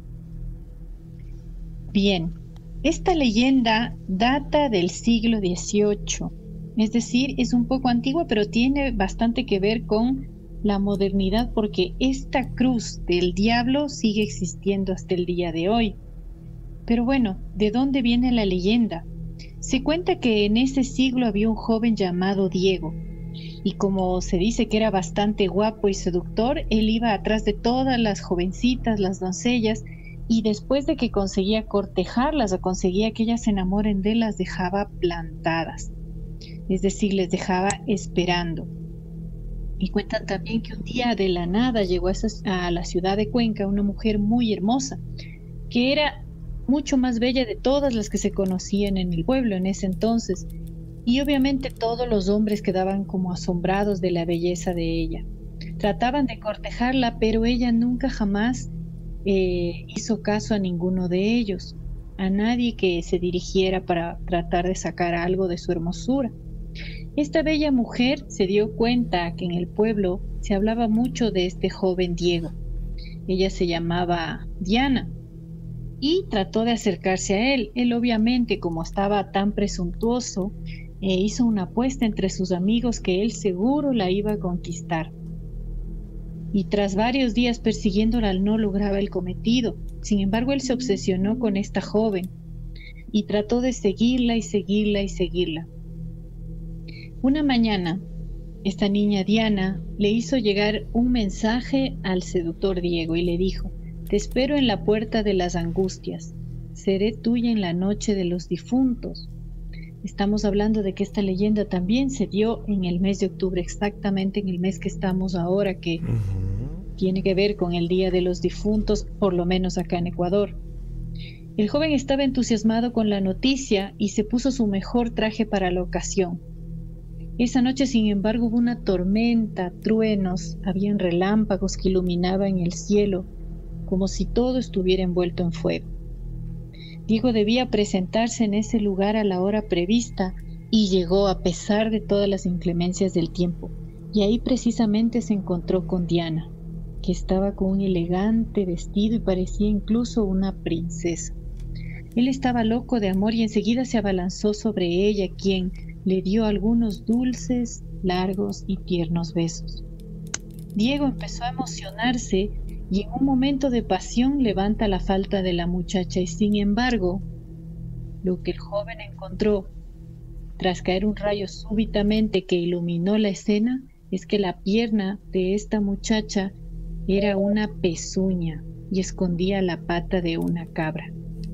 Bien. Esta leyenda data del siglo XVIII, es decir, es un poco antigua, pero tiene bastante que ver con la modernidad porque esta cruz del diablo sigue existiendo hasta el día de hoy. Pero bueno, ¿de dónde viene la leyenda? Se cuenta que en ese siglo había un joven llamado Diego, y como se dice que era bastante guapo y seductor, él iba atrás de todas las jovencitas, las doncellas, y después de que conseguía cortejarlas o conseguía que ellas se enamoren de él, las dejaba plantadas. Es decir, les dejaba esperando. Y cuentan también que un día de la nada llegó a la ciudad de Cuenca una mujer muy hermosa, que era mucho más bella de todas las que se conocían en el pueblo en ese entonces. Y obviamente todos los hombres quedaban como asombrados de la belleza de ella. Trataban de cortejarla, pero ella nunca jamás hizo caso a ninguno de ellos, a nadie que se dirigiera para tratar de sacar algo de su hermosura. Esta bella mujer se dio cuenta que en el pueblo se hablaba mucho de este joven Diego. Ella se llamaba Diana y trató de acercarse a él. Él obviamente, como estaba tan presuntuoso, hizo una apuesta entre sus amigos que él seguro la iba a conquistar. Y tras varios días persiguiéndola no lograba el cometido. Sin embargo, él se obsesionó con esta joven y trató de seguirla y seguirla y seguirla. Una mañana, esta niña Diana le hizo llegar un mensaje al seductor Diego y le dijo: «Te espero en la puerta de las angustias, seré tuya en la noche de los difuntos». Estamos hablando de que esta leyenda también se dio en el mes de octubre, exactamente en el mes que estamos ahora, que tiene que ver con el Día de los Difuntos, por lo menos acá en Ecuador. El joven estaba entusiasmado con la noticia y se puso su mejor traje para la ocasión. Esa noche, sin embargo, hubo una tormenta, truenos, habían relámpagos que iluminaban el cielo, como si todo estuviera envuelto en fuego. Diego debía presentarse en ese lugar a la hora prevista y llegó a pesar de todas las inclemencias del tiempo. Y ahí precisamente se encontró con Diana, que estaba con un elegante vestido y parecía incluso una princesa. Él estaba loco de amor y enseguida se abalanzó sobre ella, quien le dio algunos dulces, largos y tiernos besos. Diego empezó a emocionarse y en un momento de pasión levanta la falda de la muchacha y sin embargo, lo que el joven encontró tras caer un rayo súbitamente que iluminó la escena es que la pierna de esta muchacha era una pezuña y escondía la pata de una cabra.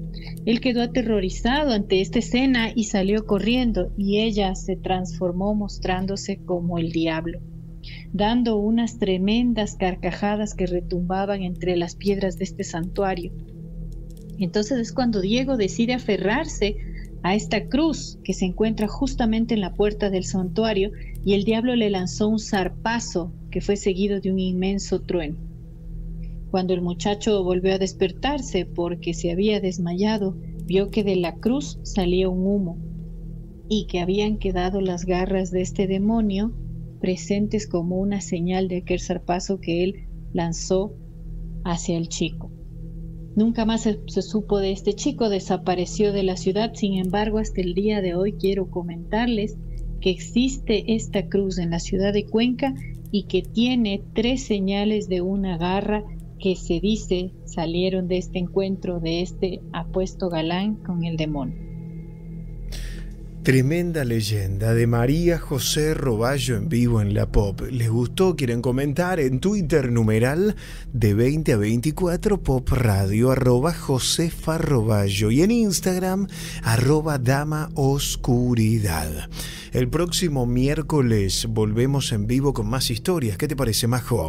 Él quedó aterrorizado ante esta escena y salió corriendo, y ella se transformó mostrándose como el diablo, dando unas tremendas carcajadas que retumbaban entre las piedras de este santuario. Entonces es cuando Diego decide aferrarse a esta cruz que se encuentra justamente en la puerta del santuario, y el diablo le lanzó un zarpazo que fue seguido de un inmenso trueno. Cuando el muchacho volvió a despertarse porque se había desmayado, vio que de la cruz salía un humo y que habían quedado las garras de este demonio presentes como una señal de aquel zarpazo que él lanzó hacia el chico. Nunca más se supo de este chico, desapareció de la ciudad. Sin embargo, hasta el día de hoy quiero comentarles que existe esta cruz en la ciudad de Cuenca y que tiene 3 señales de una garra que se dice salieron de este encuentro de este apuesto galán con el demonio. Tremenda leyenda de María José Roballo en vivo en la Pop. ¿Les gustó? ¿Quieren comentar? En Twitter, numeral de 20 a 24 Pop Radio, @Josefa Roballo, y en Instagram, @Dama Oscuridad. El próximo miércoles volvemos en vivo con más historias. ¿Qué te parece, Majo?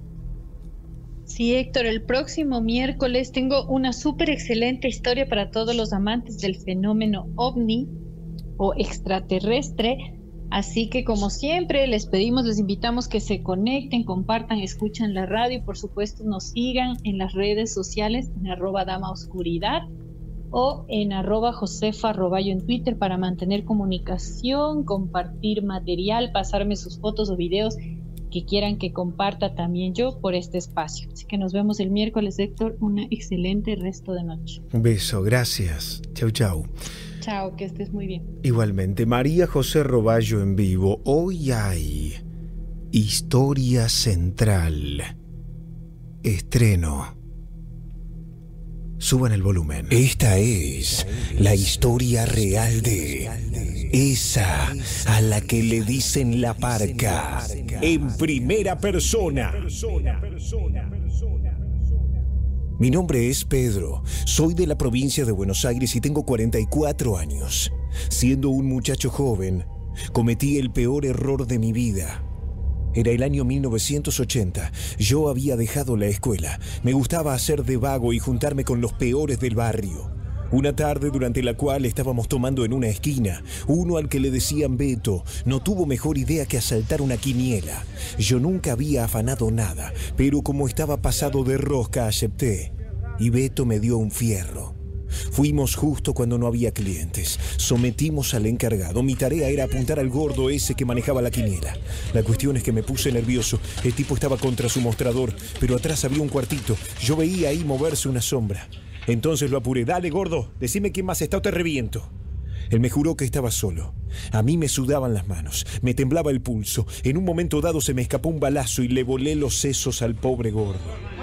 Sí, Héctor, el próximo miércoles tengo una súper excelente historia para todos los amantes del fenómeno ovni o extraterrestre, así que como siempre les invitamos que se conecten, compartan, escuchen la radio y por supuesto nos sigan en las redes sociales en @damaoscuridad o en @Josefa Roballo en Twitter para mantener comunicación, compartir material, pasarme sus fotos o videos que quieran que comparta también yo por este espacio. Así que nos vemos el miércoles, Héctor, una excelente resto de noche. Un beso, gracias. Chau, chau. Chao, que estés muy bien. Igualmente, María José Roballo en vivo. Hoy hay Historia Central. Estreno. Suban el volumen. Esta es la historia real de esa a la que le dicen la parca. En primera persona. Mi nombre es Pedro, soy de la provincia de Buenos Aires y tengo 44 años. Siendo un muchacho joven, cometí el peor error de mi vida. Era el año 1980, yo había dejado la escuela, me gustaba hacer de vago y juntarme con los peores del barrio. Una tarde durante la cual estábamos tomando en una esquina, uno al que le decían Beto no tuvo mejor idea que asaltar una quiniela. Yo nunca había afanado nada, pero como estaba pasado de rosca acepté, y Beto me dio un fierro. Fuimos justo cuando no había clientes. Sometimos al encargado. Mi tarea era apuntar al gordo ese que manejaba la quiniela. La cuestión es que me puse nervioso. El tipo estaba contra su mostrador, pero atrás había un cuartito. Yo veía ahí moverse una sombra. Entonces lo apuré. Dale, gordo, decime quién más está o te reviento. Él me juró que estaba solo. A mí me sudaban las manos, me temblaba el pulso. En un momento dado se me escapó un balazo y le volé los sesos al pobre gordo.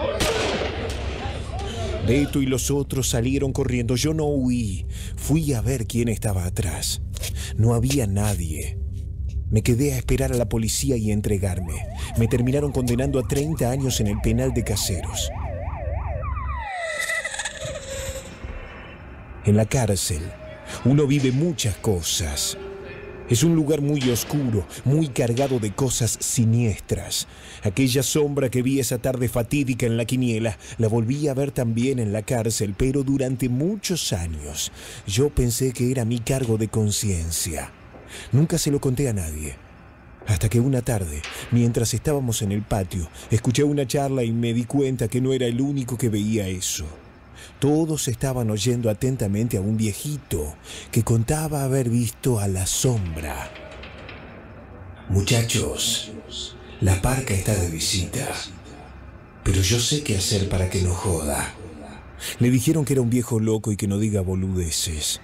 Beto y los otros salieron corriendo. Yo no huí. Fui a ver quién estaba atrás. No había nadie. Me quedé a esperar a la policía y a entregarme. Me terminaron condenando a 30 años en el penal de Caseros. En la cárcel, uno vive muchas cosas. Es un lugar muy oscuro, muy cargado de cosas siniestras. Aquella sombra que vi esa tarde fatídica en la quiniela, la volví a ver también en la cárcel, pero durante muchos años yo pensé que era mi cargo de conciencia. Nunca se lo conté a nadie. Hasta que una tarde, mientras estábamos en el patio, escuché una charla y me di cuenta que no era el único que veía eso. Todos estaban oyendo atentamente a un viejito que contaba haber visto a la sombra. Muchachos, la parca está de visita, pero yo sé qué hacer para que no joda. Le dijeron que era un viejo loco y que no diga boludeces.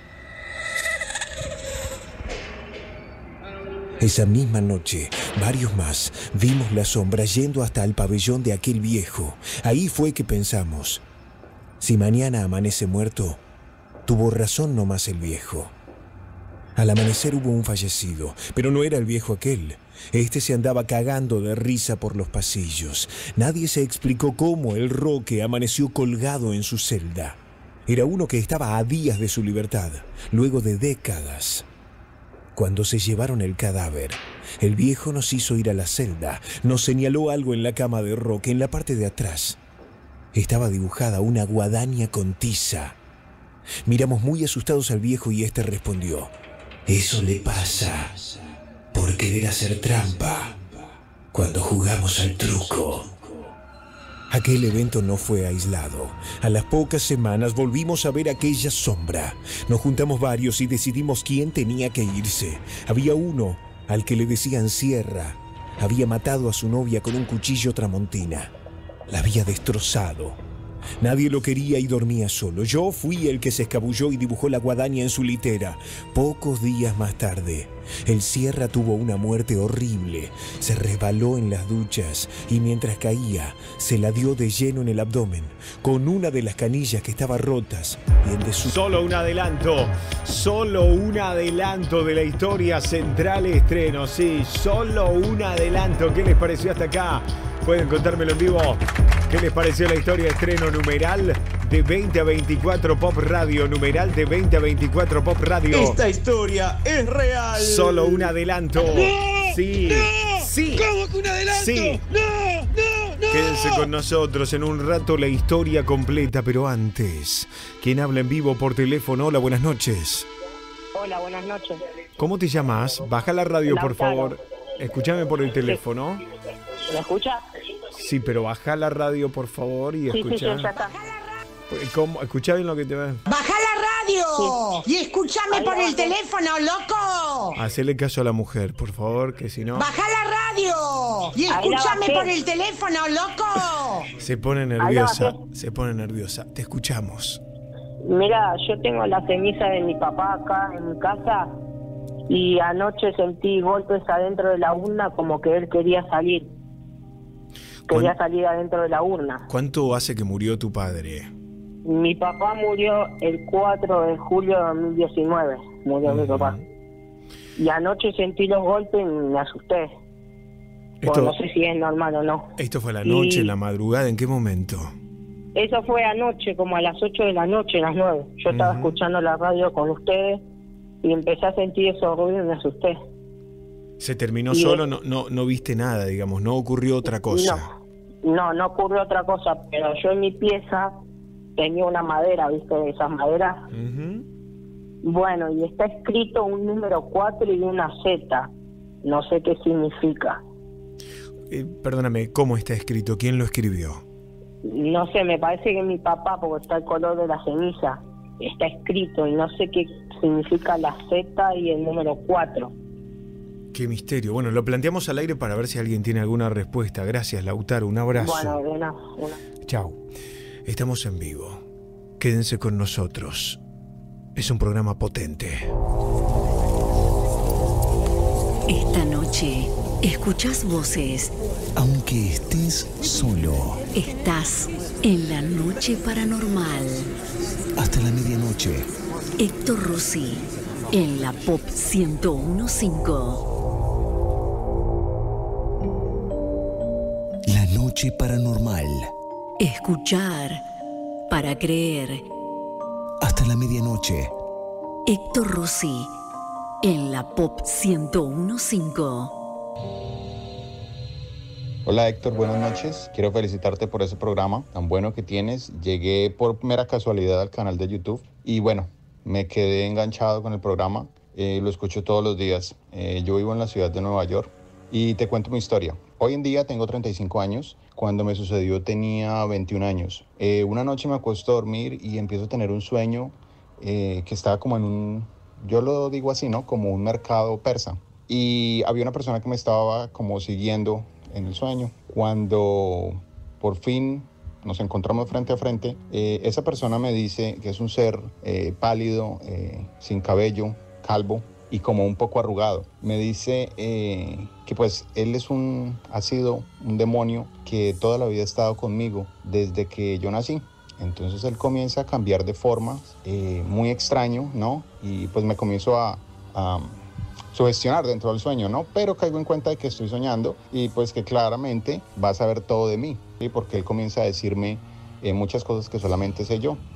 Esa misma noche, varios más vimos la sombra yendo hasta el pabellón de aquel viejo. Ahí fue que pensamos: si mañana amanece muerto, tuvo razón nomás el viejo. Al amanecer hubo un fallecido, pero no era el viejo aquel. Este se andaba cagando de risa por los pasillos. Nadie se explicó cómo el Roque amaneció colgado en su celda. Era uno que estaba a días de su libertad, luego de décadas. Cuando se llevaron el cadáver, el viejo nos hizo ir a la celda. Nos señaló algo en la cama de Roque, en la parte de atrás. Estaba dibujada una guadaña con tiza. Miramos muy asustados al viejo y este respondió: eso le pasa por querer hacer trampa cuando jugamos al truco. Aquel evento no fue aislado. A las pocas semanas volvimos a ver aquella sombra. Nos juntamos varios y decidimos quién tenía que irse. Había uno al que le decían Sierra. Había matado a su novia con un cuchillo tramontina. La había destrozado. Nadie lo quería y dormía solo. Yo fui el que se escabulló y dibujó la guadaña en su litera. Pocos días más tarde, el Sierra tuvo una muerte horrible. Se resbaló en las duchas y mientras caía, se la dio de lleno en el abdomen, con una de las canillas que estaba rotas y el de su... Solo un adelanto de la historia Central Estreno. Sí, solo un adelanto. ¿Qué les pareció hasta acá? Pueden contármelo en vivo. ¿Qué les pareció la historia Estreno numeral de 20 a 24 Pop Radio? Numeral de 20 a 24 Pop Radio. Esta historia es real. Solo un adelanto. ¡No! Sí. ¡No! Sí. ¿Cómo que un adelanto? Sí. ¡No! Quédense con nosotros en un rato la historia completa, pero antes, ¿quién habla en vivo por teléfono? Hola, buenas noches. Hola, buenas noches. ¿Cómo te llamas? Baja la radio, por Lautaro. favor. Escúchame por el teléfono. ¿Me escucha? Sí, pero baja la radio, por favor, y Sí, escucha. sí, ya está. ¿Cómo? ¿Escuchá bien lo que te va? ¡Baja la radio! Y escúchame por el teléfono, loco. Hacele caso a la mujer, por favor, que si no... ¡Baja la radio! Y Ahí la escúchame bajé. por el teléfono, loco. Se pone nerviosa. Te escuchamos. Mira, yo tengo la ceniza de mi papá acá en mi casa y anoche sentí golpes adentro de la urna como que él quería salir. Quería salir adentro de la urna. ¿Cuánto hace que murió tu padre? Mi papá murió el 4 de julio de 2019. Murió mi papá. Y anoche sentí los golpes y me asusté. Bueno, no sé si es normal o no. ¿Esto fue a la noche, en la madrugada? ¿En qué momento? Eso fue anoche, como a las 8 de la noche, las 9. Yo estaba escuchando la radio con ustedes y empecé a sentir esos ruidos y me asusté. ¿Se terminó Y solo? No viste nada, digamos, no ocurrió otra cosa. No ocurrió otra cosa, pero yo en mi pieza tenía una madera, ¿viste? De esas maderas. Bueno, y está escrito un número 4 y una Z. No sé qué significa. Perdóname, ¿cómo está escrito? ¿Quién lo escribió? No sé, me parece que mi papá, porque está el color de la ceniza, está escrito y no sé qué significa la Z y el número 4. Qué misterio. Bueno, lo planteamos al aire para ver si alguien tiene alguna respuesta. Gracias, Lautaro. Un abrazo. Bueno, una. Chao. Estamos en vivo. Quédense con nosotros. Es un programa potente. Esta noche escuchás voces. Aunque estés solo. Estás en la noche paranormal. Hasta la medianoche. Héctor Rossi en la Pop 101.5. La noche paranormal. Escuchar para creer. Hasta la medianoche. Héctor Rossi en la Pop 101.5. Hola Héctor, buenas noches. Quiero felicitarte por ese programa tan bueno que tienes. Llegué por mera casualidad al canal de YouTube y bueno, me quedé enganchado con el programa. Lo escucho todos los días. Yo vivo en la ciudad de Nueva York y te cuento mi historia. Hoy en día tengo 35 años. Cuando me sucedió tenía 21 años. Una noche me acuesto a dormir y empiezo a tener un sueño que estaba como en un, yo lo digo así, ¿no? Como un mercado persa. Y había una persona que me estaba como siguiendo en el sueño. Cuando por fin nos encontramos frente a frente, esa persona me dice que es un ser pálido, sin cabello, calvo y como un poco arrugado. Me dice que pues él ha sido un demonio que toda la vida ha estado conmigo desde que yo nací. Entonces él comienza a cambiar de forma, muy extraño, ¿no? Y pues me comienzo a sugestionar dentro del sueño, ¿no? Pero caigo en cuenta de que estoy soñando y pues que claramente va a saber todo de mí, ¿sí? Porque él comienza a decirme muchas cosas que solamente sé yo.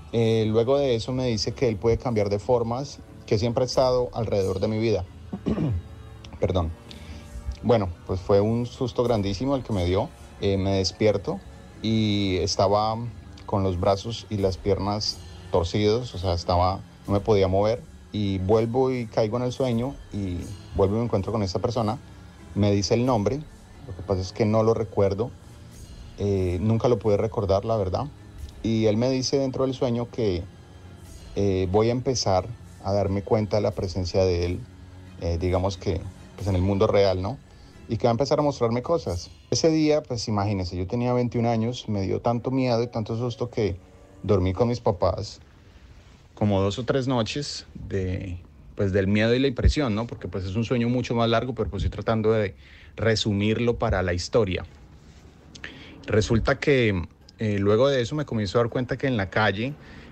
Luego de eso me dice que él puede cambiar de formas, que siempre ha estado alrededor de mi vida. Perdón. Bueno, pues fue un susto grandísimo el que me dio. Me despierto y estaba con los brazos y las piernas torcidos, o sea, no me podía mover, y vuelvo y caigo en el sueño y vuelvo y me encuentro con esta persona. Me dice el nombre, lo que pasa es que no lo recuerdo, nunca lo pude recordar, la verdad, y él me dice dentro del sueño que voy a empezar a darme cuenta de la presencia de él, digamos que pues en el mundo real, ¿no? Y que va a empezar a mostrarme cosas. Ese día, pues imagínense, yo tenía 21 años, me dio tanto miedo y tanto susto que dormí con mis papás como 2 o 3 noches del miedo y la impresión, ¿no? Porque pues es un sueño mucho más largo, pero pues estoy tratando de resumirlo para la historia. Resulta que luego de eso me comienzo a dar cuenta que en la calle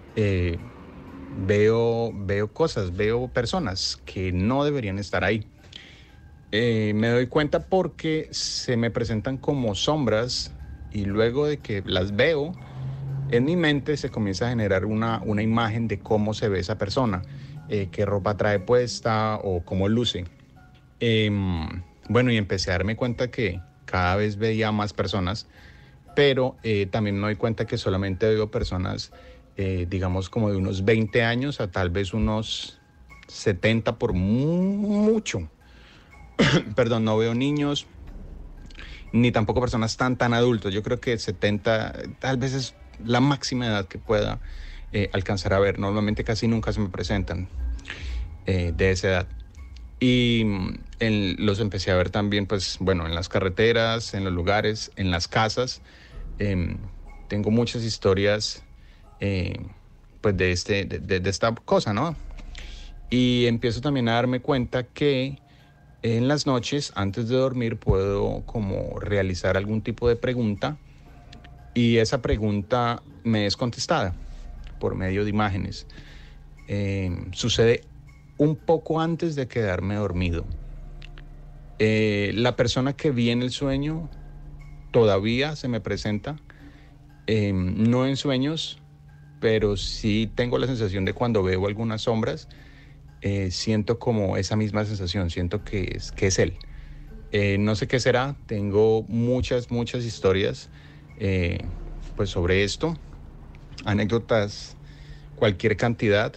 veo cosas, veo personas que no deberían estar ahí. Me doy cuenta porque se me presentan como sombras y luego de que las veo, en mi mente se comienza a generar una imagen de cómo se ve esa persona, qué ropa trae puesta o cómo luce. Bueno, y empecé a darme cuenta que cada vez veía más personas, pero también me doy cuenta que solamente veo personas, digamos como de unos 20 años a tal vez unos 70 por mucho. Perdón, no veo niños, ni tampoco personas tan adultos. Yo creo que 70 tal vez es la máxima edad que pueda alcanzar a ver. Normalmente casi nunca se me presentan de esa edad. Y los empecé a ver también, pues bueno, en las carreteras, en los lugares, en las casas. Tengo muchas historias pues de esta cosa, ¿no? Y empiezo también a darme cuenta que en las noches, antes de dormir, puedo como realizar algún tipo de pregunta y esa pregunta me es contestada por medio de imágenes. Sucede un poco antes de quedarme dormido. La persona que vi en el sueño todavía se me presenta, no en sueños, pero sí tengo la sensación de cuando veo algunas sombras, siento como esa misma sensación, siento que es él. No sé qué será, tengo muchas historias pues sobre esto, anécdotas, cualquier cantidad.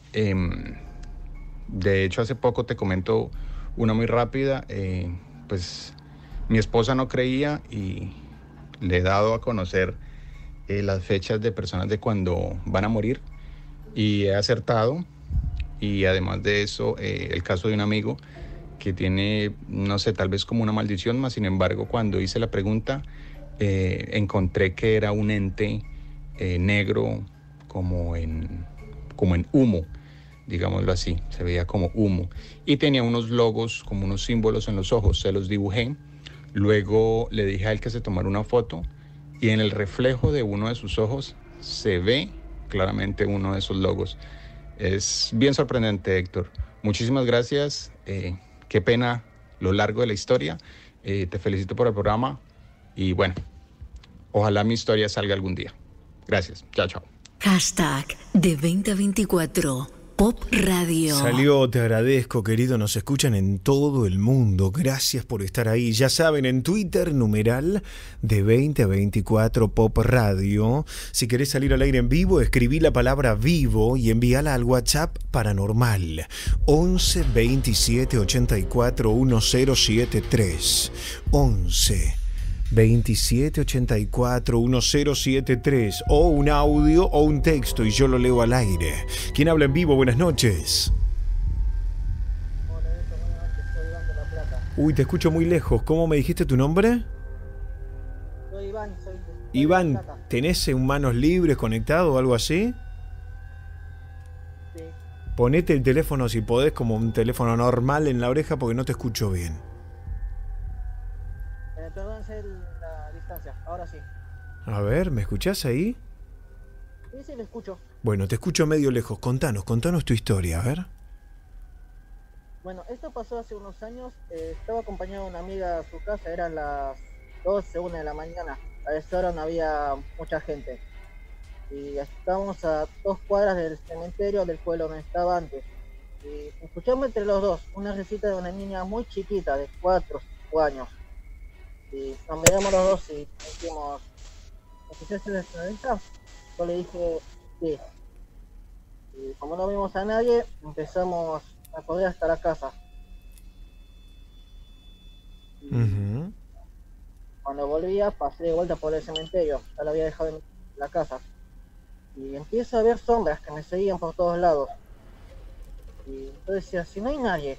De hecho, hace poco te comento una muy rápida, pues mi esposa no creía y le he dado a conocer las fechas de personas de cuando van a morir y he acertado. Y además de eso, el caso de un amigo que tiene, no sé, tal vez como una maldición, más sin embargo, cuando hice la pregunta, encontré que era un ente negro como en humo, digámoslo así, se veía como humo. Y tenía unos logos, como unos símbolos en los ojos, se los dibujé. Luego le dije a él que se tomara una foto y en el reflejo de uno de sus ojos se ve claramente uno de esos logos. Es bien sorprendente, Héctor. Muchísimas gracias. Qué pena lo largo de la historia. Te felicito por el programa. Y bueno, ojalá mi historia salga algún día. Gracias. Chao, chao. Hashtag de 2024 Pop Radio. Salió, te agradezco, querido. Nos escuchan en todo el mundo. Gracias por estar ahí. Ya saben, en Twitter, numeral de 2024 Pop Radio. Si querés salir al aire en vivo, escribí la palabra vivo y envíala al WhatsApp Paranormal 11 27 84 1073. 11 27 84 1073 o un audio o un texto y yo lo leo al aire. ¿Quién habla en vivo? Buenas noches. Hola, buenas noches, soy Iván de La Plata. Uy, te escucho muy lejos. ¿Cómo me dijiste tu nombre? Soy Iván, Iván, de La Plata. ¿tenés un manos libres conectado o algo así? Sí. Ponete el teléfono si podés como un teléfono normal en la oreja porque no te escucho bien. Perdón, sé la distancia, ahora sí. A ver, ¿me escuchás ahí? Sí, lo escucho. Bueno, te escucho medio lejos. Contanos tu historia, a ver. Bueno, esto pasó hace unos años. Estaba acompañado de una amiga a su casa, eran las 12, 1 de la mañana. A esa hora no había mucha gente. y estábamos a 2 cuadras del cementerio del pueblo donde estaba antes. Y escuchamos entre los dos una risita de una niña muy chiquita, de 4 o 5 años. Y nos miramos los dos y dijimos, ¿escuchaste la venta? Yo le dije, sí. Y como no vimos a nadie, empezamos a correr hasta la casa. Cuando volvía, pasé de vuelta por el cementerio, ya lo había dejado en la casa. Y empiezo a ver sombras que me seguían por todos lados. Y yo decía, si no hay nadie,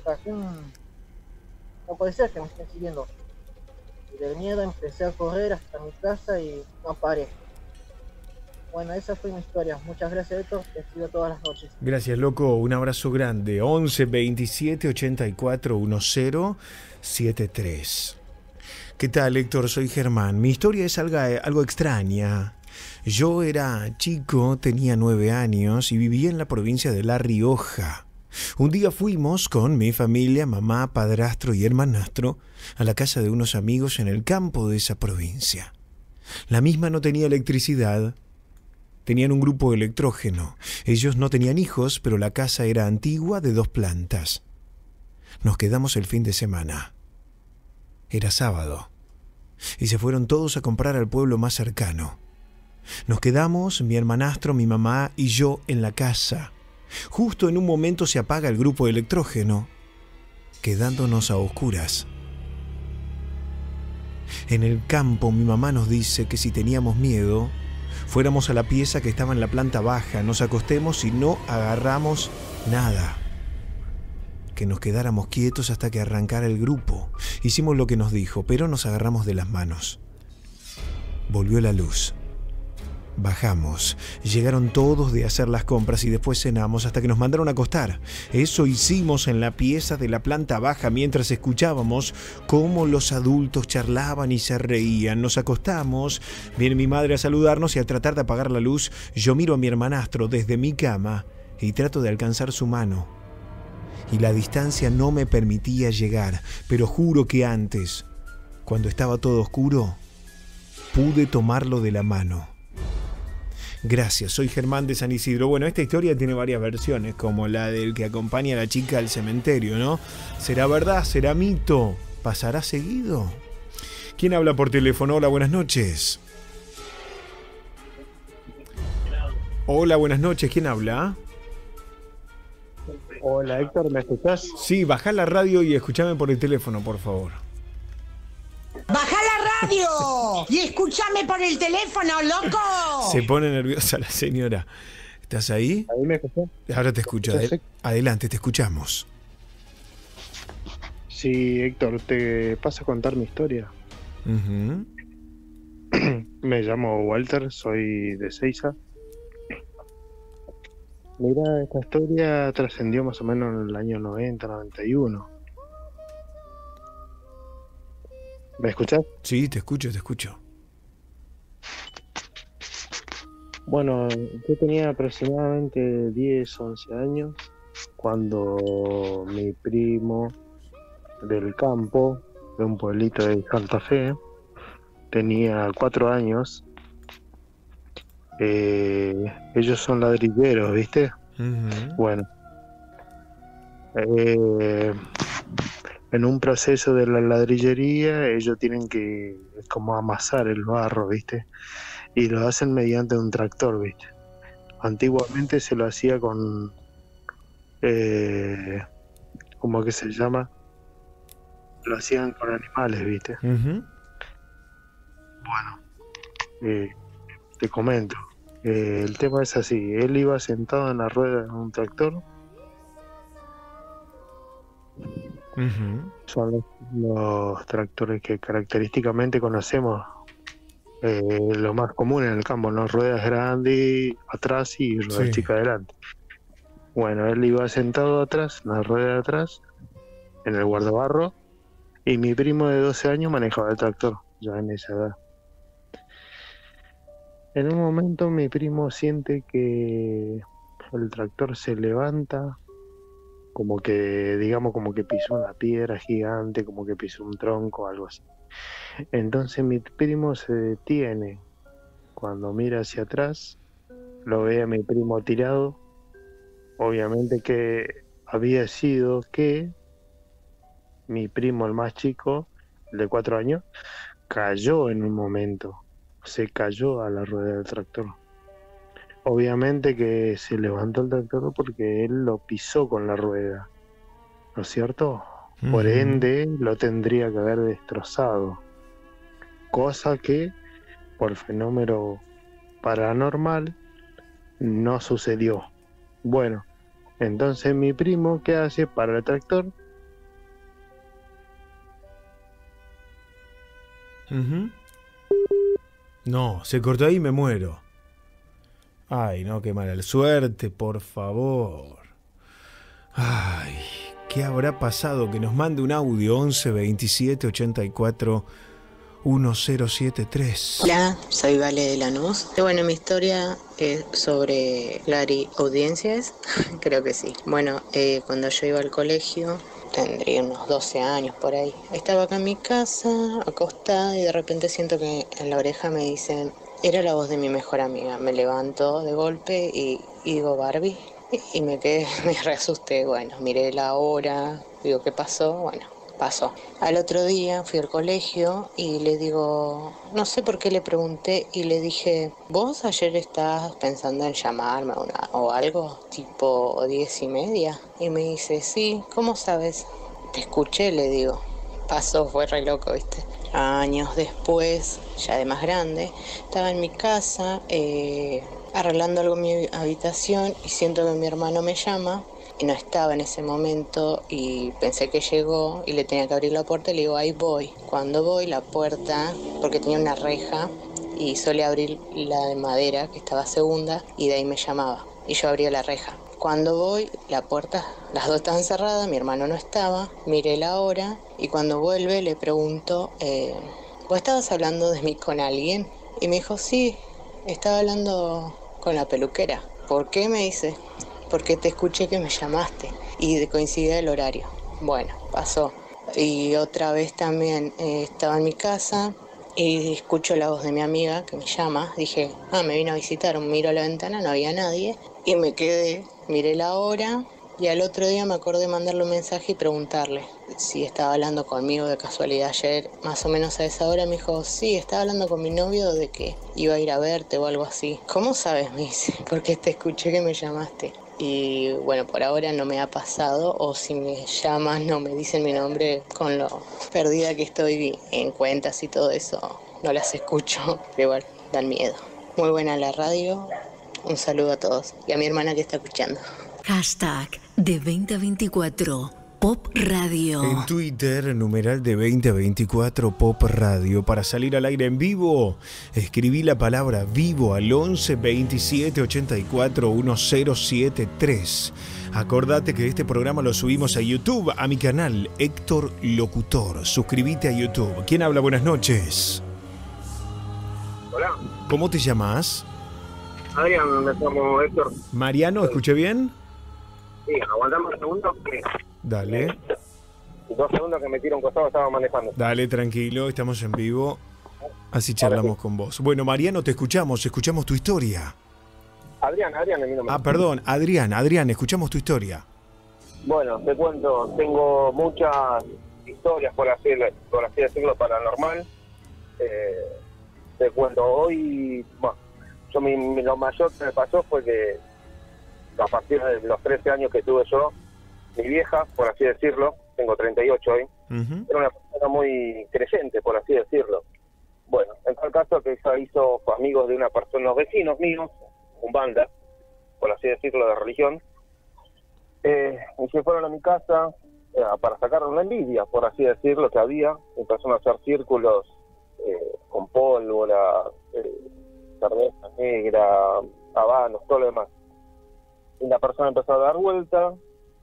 no puede ser que me estén siguiendo. Y del miedo empecé a correr hasta mi casa y no paré. Bueno, esa fue mi historia. Muchas gracias, Héctor. Te sigo todas las noches. Gracias, loco. Un abrazo grande. 11 27 84 10 73. ¿Qué tal, Héctor? Soy Germán. Mi historia es algo extraña. Yo era chico, tenía 9 años y vivía en la provincia de La Rioja. Un día fuimos con mi familia, mamá, padrastro y hermanastro, a la casa de unos amigos en el campo de esa provincia. La misma no tenía electricidad. Tenían un grupo electrógeno. Ellos no tenían hijos, pero la casa era antigua, de 2 plantas. Nos quedamos el fin de semana. Era sábado. Y se fueron todos a comprar al pueblo más cercano. Nos quedamos, mi hermanastro, mi mamá y yo en la casa. Justo en un momento se apaga el grupo electrógeno, quedándonos a oscuras. En el campo mi mamá nos dice que si teníamos miedo, fuéramos a la pieza que estaba en la planta baja, nos acostemos y no agarramos nada. Que nos quedáramos quietos hasta que arrancara el grupo. Hicimos lo que nos dijo, pero nos agarramos de las manos. Volvió la luz. Bajamos, llegaron todos de hacer las compras y después cenamos hasta que nos mandaron a acostar. Eso hicimos en la pieza de la planta baja mientras escuchábamos cómo los adultos charlaban y se reían. Nos acostamos, viene mi madre a saludarnos y al tratar de apagar la luz, yo miro a mi hermanastro desde mi cama y trato de alcanzar su mano. Y la distancia no me permitía llegar, pero juro que antes, cuando estaba todo oscuro, pude tomarlo de la mano. Gracias, soy Germán de San Isidro. Bueno, esta historia tiene varias versiones, como la del que acompaña a la chica al cementerio, ¿no? ¿Será verdad? ¿Será mito? ¿Pasará seguido? ¿Quién habla por teléfono? Hola, buenas noches. Hola, buenas noches. ¿Quién habla? Hola, Héctor, ¿me escuchás? Sí, bajá la radio y escuchame por el teléfono, por favor. ¡Baja la radio! ¡Y escúchame por el teléfono, loco! Se pone nerviosa la señora. ¿Estás ahí? ¿Ahí me escuchás? Ahora te escucho. Adelante, te escuchamos. Sí, Héctor, ¿te paso a contar mi historia? Me llamo Walter, soy de Seiza. Mira, esta historia trascendió más o menos en el año 90, 91. ¿Me escuchás? Sí, te escucho, te escucho. Bueno, yo tenía aproximadamente 10, 11 años cuando mi primo del campo, de un pueblito de Santa Fe, tenía 4 años. Ellos son ladrilleros, ¿viste? Bueno. En un proceso de la ladrillería, ellos tienen que como amasar el barro, ¿viste? Y lo hacen mediante un tractor, ¿viste? Antiguamente se lo hacía con... ¿cómo que se llama? Lo hacían con animales, ¿viste? Bueno, te comento. El tema es así. Él iba sentado en la rueda de un tractor. Son los tractores que característicamente conocemos, lo más común en el campo, ¿no? Ruedas grandes atrás y ruedas chicas adelante. Bueno, él iba sentado atrás, en la rueda de atrás, en el guardabarro, y mi primo de 12 años manejaba el tractor, ya en esa edad. En un momento mi primo siente que el tractor se levanta, como que, digamos, como que pisó una piedra gigante, como que pisó un tronco, algo así. Entonces mi primo se detiene. Cuando mira hacia atrás, lo veía a mi primo tirado. Obviamente que había sido que mi primo, el más chico, el de 4 años, cayó en un momento, se cayó a la rueda del tractor. Obviamente que se levantó el tractor porque él lo pisó con la rueda, ¿no es cierto? Por ende, lo tendría que haber destrozado. Cosa que, por fenómeno paranormal, no sucedió. Bueno, entonces mi primo, ¿qué hace? Para el tractor. No, se cortó ahí y me muero. Ay, no, qué mala suerte, por favor. Ay, ¿qué habrá pasado? Que nos mande un audio 11 27 84 1073. Hola, soy Vale de Lanús. Bueno, mi historia es sobre clariaudiencias, creo que sí. Bueno, cuando yo iba al colegio, tendría unos 12 años por ahí. Estaba acá en mi casa, acostada, y de repente siento que en la oreja me dicen, era la voz de mi mejor amiga. Me levanto de golpe y digo, Barbie, y me quedé, me re asusté. Bueno, miré la hora, digo, ¿qué pasó? Bueno, pasó. Al otro día fui al colegio y le digo, no sé por qué le pregunté, y le dije, ¿vos ayer estabas pensando en llamarme o algo? Tipo 10:30. Y me dice, sí, ¿cómo sabes? Te escuché, le digo. Pasó, fue re loco, ¿viste? Años después, ya de más grande, estaba en mi casa arreglando algo en mi habitación y siento que mi hermano me llama. Y no estaba en ese momento y pensé que llegó y le tenía que abrir la puerta y le digo, ahí voy. Cuando voy, la puerta, porque tenía una reja y solía abrir la de madera que estaba segunda, y de ahí me llamaba y yo abría la reja. Cuando voy, la puerta, las dos estaban cerradas, mi hermano no estaba, miré la hora y cuando vuelve le pregunto, ¿vos estabas hablando de mí con alguien? Y me dijo, sí, estaba hablando con la peluquera. ¿Por qué? Me dice. Porque te escuché que me llamaste y coincidía el horario. Bueno, pasó. Y otra vez también estaba en mi casa y escucho la voz de mi amiga que me llama. Dije, me vino a visitar, miro a la ventana, no había nadie y me quedé, miré la hora y al otro día me acordé de mandarle un mensaje y preguntarle si estaba hablando conmigo de casualidad ayer, más o menos a esa hora. Me dijo, sí, estaba hablando con mi novio de que iba a ir a verte o algo así. ¿Cómo sabes? Me dice, porque te escuché que me llamaste. Y bueno, por ahora no me ha pasado, o si me llaman no me dicen mi nombre, con lo perdida que estoy en cuentas y todo eso, no las escucho, pero igual dan miedo. Muy buena la radio, un saludo a todos y a mi hermana que está escuchando. Hashtag de 2024 Pop Radio. En Twitter, numeral de 2024 Pop Radio. Para salir al aire en vivo, escribí la palabra vivo al 11 27 84 1073. Acordate que este programa lo subimos a YouTube, a mi canal Héctor Locutor. Suscríbete a YouTube. ¿Quién habla? Buenas noches. Hola. ¿Cómo te llamas? Adrián, me llamo Héctor. Mariano, ¿escuché bien? Sí, aguantamos un segundo. Dale. 2 segundos que me tiro un costado, estaba manejando. Dale, tranquilo, estamos en vivo. Así charlamos con vos. Bueno, Mariano, te escuchamos tu historia. Adrián es mi nombre. Perdón, Adrián, escuchamos tu historia. Bueno, te cuento, tengo muchas historias, por así decirlo, paranormal. Te cuento, hoy, bueno, lo mayor que me pasó fue que a partir de los 13 años que tuve yo, mi vieja, por así decirlo, tengo 38 hoy, era una persona muy creyente, por así decirlo. Bueno, en tal caso que ella hizo amigos de una persona, unos vecinos míos, un banda, por así decirlo, de religión, y se fueron a mi casa para sacar una envidia, por así decirlo, que había. Empezaron a hacer círculos con pólvora, cerveza negra, habanos, todo lo demás. Y la persona empezó a dar vuelta,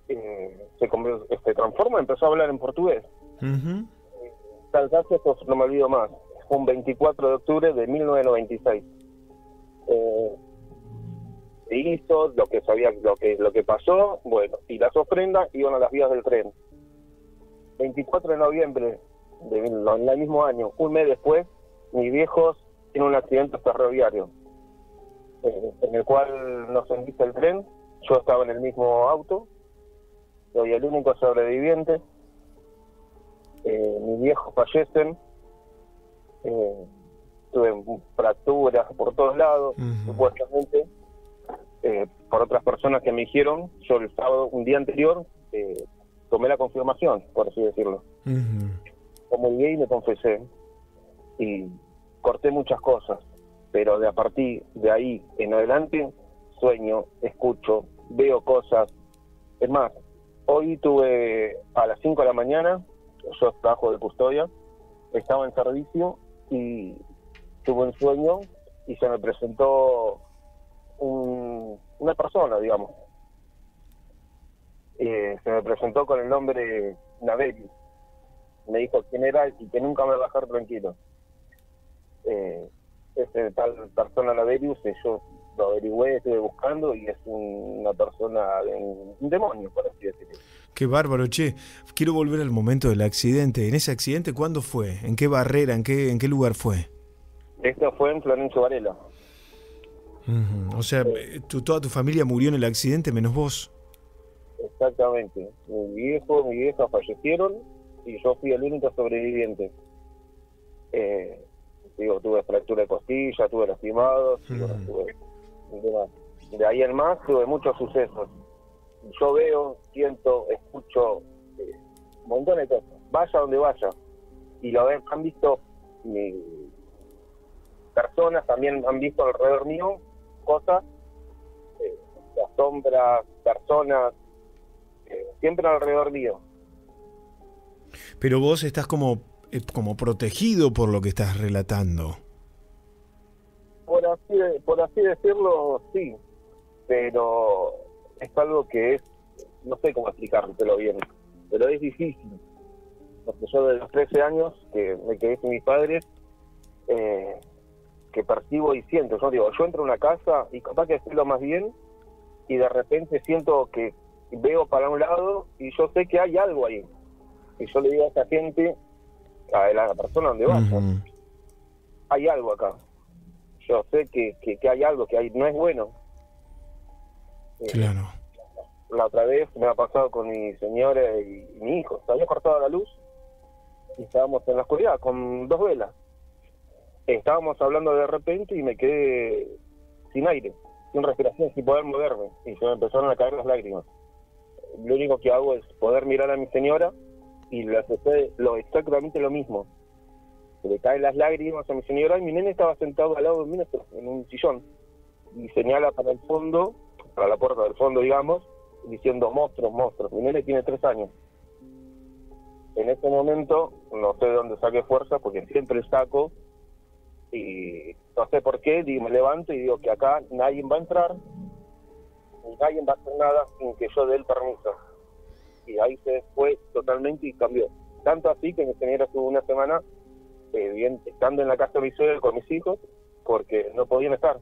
se transformó, empezó a hablar en portugués. Tal caso, esto no me olvido más, fue un 24 de octubre de 1996. Se hizo lo que sabía, lo que pasó, bueno, y las ofrendas iban a las vías del tren. 24 de noviembre en el mismo año, un mes después, mis viejos tienen un accidente ferroviario. en el cual nos embiste el tren. Yo estaba en el mismo auto, soy el único sobreviviente. Mis viejos fallecen, tuve fracturas por todos lados, supuestamente, por otras personas que me dijeron. Yo el sábado, un día anterior, tomé la confirmación, por así decirlo. Como llegué y me confesé, y corté muchas cosas, pero a partir de ahí en adelante, sueño, escucho, veo cosas. Es más, hoy tuve a las 5 de la mañana, yo trabajo de custodia, estaba en servicio y tuve un sueño y se me presentó una persona, digamos. Se me presentó con el nombre Navelius. Me dijo quién era y que nunca me va a dejar tranquilo. Ese tal persona Navelius, yo lo averigüé, estuve buscando, y es una persona, un demonio, por así decirlo. Qué bárbaro, che. Quiero volver al momento del accidente. ¿En ese accidente cuándo fue? ¿En qué barrera? ¿En qué lugar fue? Esto fue en Florencio Varela. O sea, toda tu familia murió en el accidente menos vos. Exactamente. Mi viejo, mi vieja fallecieron y yo fui el único sobreviviente. Tuve fractura de costilla, tuve lastimados, de ahí en más tuve muchos sucesos. Yo veo, siento, escucho un montón de cosas, vaya donde vaya, y lo han visto personas, también han visto alrededor mío cosas, las sombras, personas, siempre alrededor mío. Pero vos estás como protegido por lo que estás relatando. Por así decirlo, sí, pero es algo que es, no sé cómo explicártelo bien, pero es difícil. Porque yo de los 13 años que me quedé sin mis padres, que percibo y siento. Yo entro a una casa y capaz que estoy lo más bien, y de repente siento que veo para un lado y yo sé que hay algo ahí. Y yo le digo a esa gente, a la persona donde vaya, hay algo acá. Yo sé que hay algo, no es bueno. Claro. La otra vez me ha pasado con mi señora y mi hijo. Se había cortado la luz y estábamos en la oscuridad con 2 velas. Estábamos hablando de repente y me quedé sin aire, sin respiración, sin poder moverme, y se me empezaron a caer las lágrimas. Lo único que hago es poder mirar a mi señora y le sucede exactamente lo mismo. Se le caen las lágrimas a mi señora y mi nene estaba sentado al lado de mí en un sillón y señala para el fondo, para la puerta del fondo, digamos, diciendo monstruos, monstruos. Mi nene tiene 3 años. En ese momento no sé de dónde saqué fuerza, porque siempre saco, y no sé por qué, me levanto y digo que acá nadie va a entrar ni nadie va a hacer nada sin que yo dé el permiso. Y ahí se fue totalmente y cambió. Tanto así que mi señora estuvo una semana estando en la casa de mi suegra con mis hijos, porque no podían estar.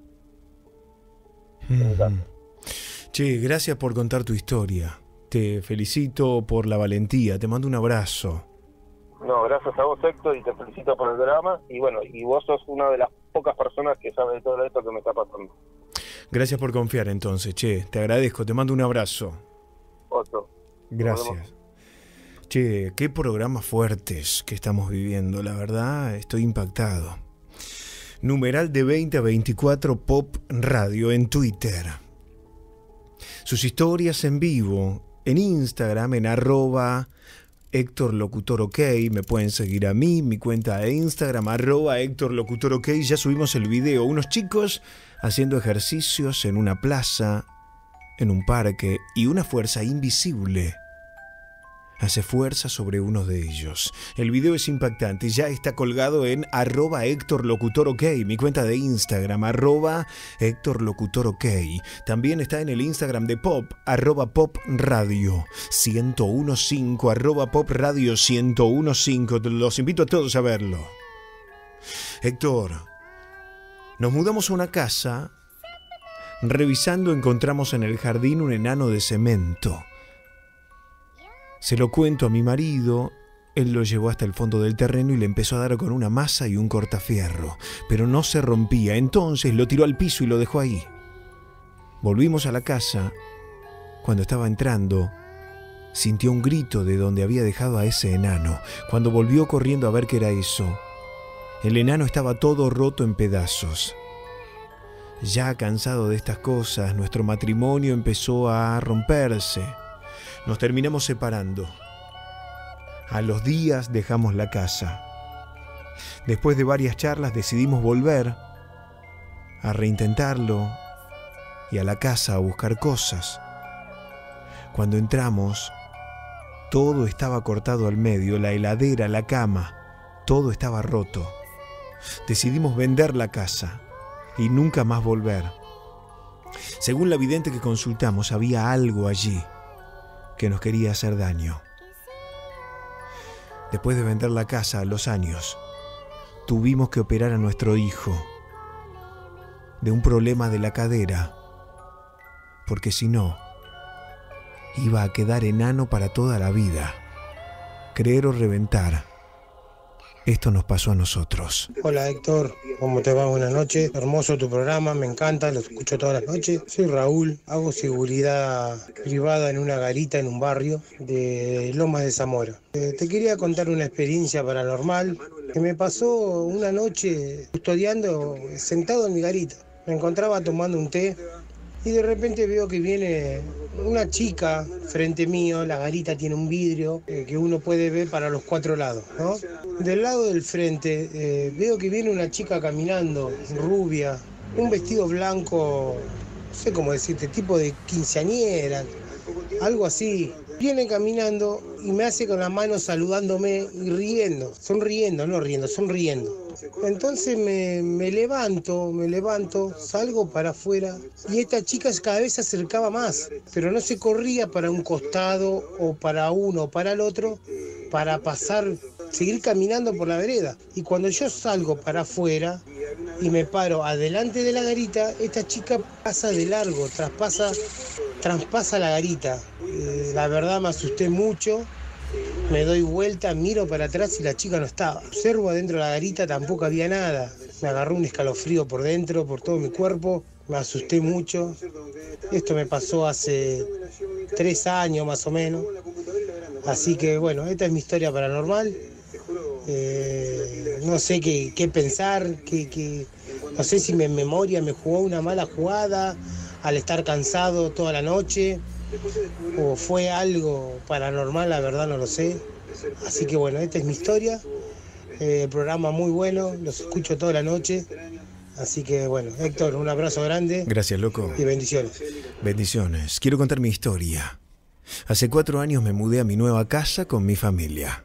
Che, gracias por contar tu historia. Te felicito por la valentía. Te mando un abrazo. No, gracias a vos, Héctor, y te felicito por el drama. Y bueno, y vos sos una de las pocas personas que sabe de todo esto que me está pasando. Gracias por confiar entonces, che. Te agradezco. Te mando un abrazo. Otro. Gracias. Che, qué programas fuertes que estamos viviendo. La verdad, estoy impactado. Numeral de 20 a 24 Pop Radio en Twitter. Sus historias en vivo en Instagram en @HéctorLocutorOK. Me pueden seguir a mí, mi cuenta de Instagram @HéctorLocutorOK. Ya subimos el video. Unos chicos haciendo ejercicios en una plaza, en un parque, y una fuerza invisible hace fuerza sobre uno de ellos. El video es impactante, ya está colgado en @HéctorLocutorOK, mi cuenta de Instagram, @HéctorLocutorOK. También está en el Instagram de Pop, @PopRadio 1015, @PopRadio 1015. Los invito a todos a verlo. Héctor, nos mudamos a una casa. Revisando encontramos en el jardín un enano de cemento. Se lo cuento a mi marido, Él lo llevó hasta el fondo del terreno y le empezó a dar con una masa y un cortafierro, pero no se rompía. Entonces lo tiró al piso y lo dejó ahí. Volvimos a la casa. Cuando estaba entrando, sintió un grito de donde había dejado a ese enano. Cuando volvió corriendo a ver qué era eso, el enano estaba todo roto en pedazos. Ya cansado de estas cosas, nuestro matrimonio empezó a romperse. Nos terminamos separando. A los días dejamos la casa. Después de varias charlas decidimos volver a reintentarlo y a la casa a buscar cosas. Cuando entramos, todo estaba cortado al medio, la heladera, la cama, todo estaba roto. Decidimos vender la casa y nunca más volver. Según la vidente que consultamos, había algo allí que nos quería hacer daño. Después de vender la casa a los años, tuvimos que operar a nuestro hijo de un problema de la cadera, porque si no, iba a quedar enano para toda la vida. Creer o reventar. Esto nos pasó a nosotros. Hola Héctor, ¿cómo te va? Buenas noches. Hermoso tu programa, me encanta, lo escucho todas las noches. Soy Raúl, hago seguridad privada en una garita en un barrio de Lomas de Zamora. Te quería contar una experiencia paranormal que me pasó una noche custodiando, sentado en mi garita. Me encontraba tomando un té y de repente veo que viene una chica frente mío. La garita tiene un vidrio que uno puede ver para los 4 lados, ¿no? Del lado del frente veo que viene una chica caminando, rubia, un vestido blanco, no sé cómo decirte, tipo de quinceañera, algo así. Viene caminando y me hace con la mano saludándome y riendo, sonriendo, no riendo, sonriendo. Entonces me levanto, salgo para afuera y esta chica cada vez se acercaba más, pero no se corría para un costado o para uno o para el otro para pasar, seguir caminando por la vereda. Y cuando yo salgo para afuera y me paro adelante de la garita, esta chica pasa de largo, traspasa la garita. La verdad me asusté mucho. Me doy vuelta, miro para atrás y la chica no estaba. Observo adentro de la garita, tampoco había nada. Me agarró un escalofrío por dentro, por todo mi cuerpo. Me asusté mucho. Esto me pasó hace 3 años más o menos. Así que bueno, esta es mi historia paranormal. No sé qué pensar, no sé si mi memoria me jugó una mala jugada al estar cansado toda la noche. O fue algo paranormal, la verdad no lo sé. Así que bueno, esta es mi historia. El programa muy bueno, los escucho toda la noche. Así que bueno, Héctor, un abrazo grande. Gracias, loco. Y bendiciones. Bendiciones. Quiero contar mi historia. Hace 4 años me mudé a mi nueva casa con mi familia.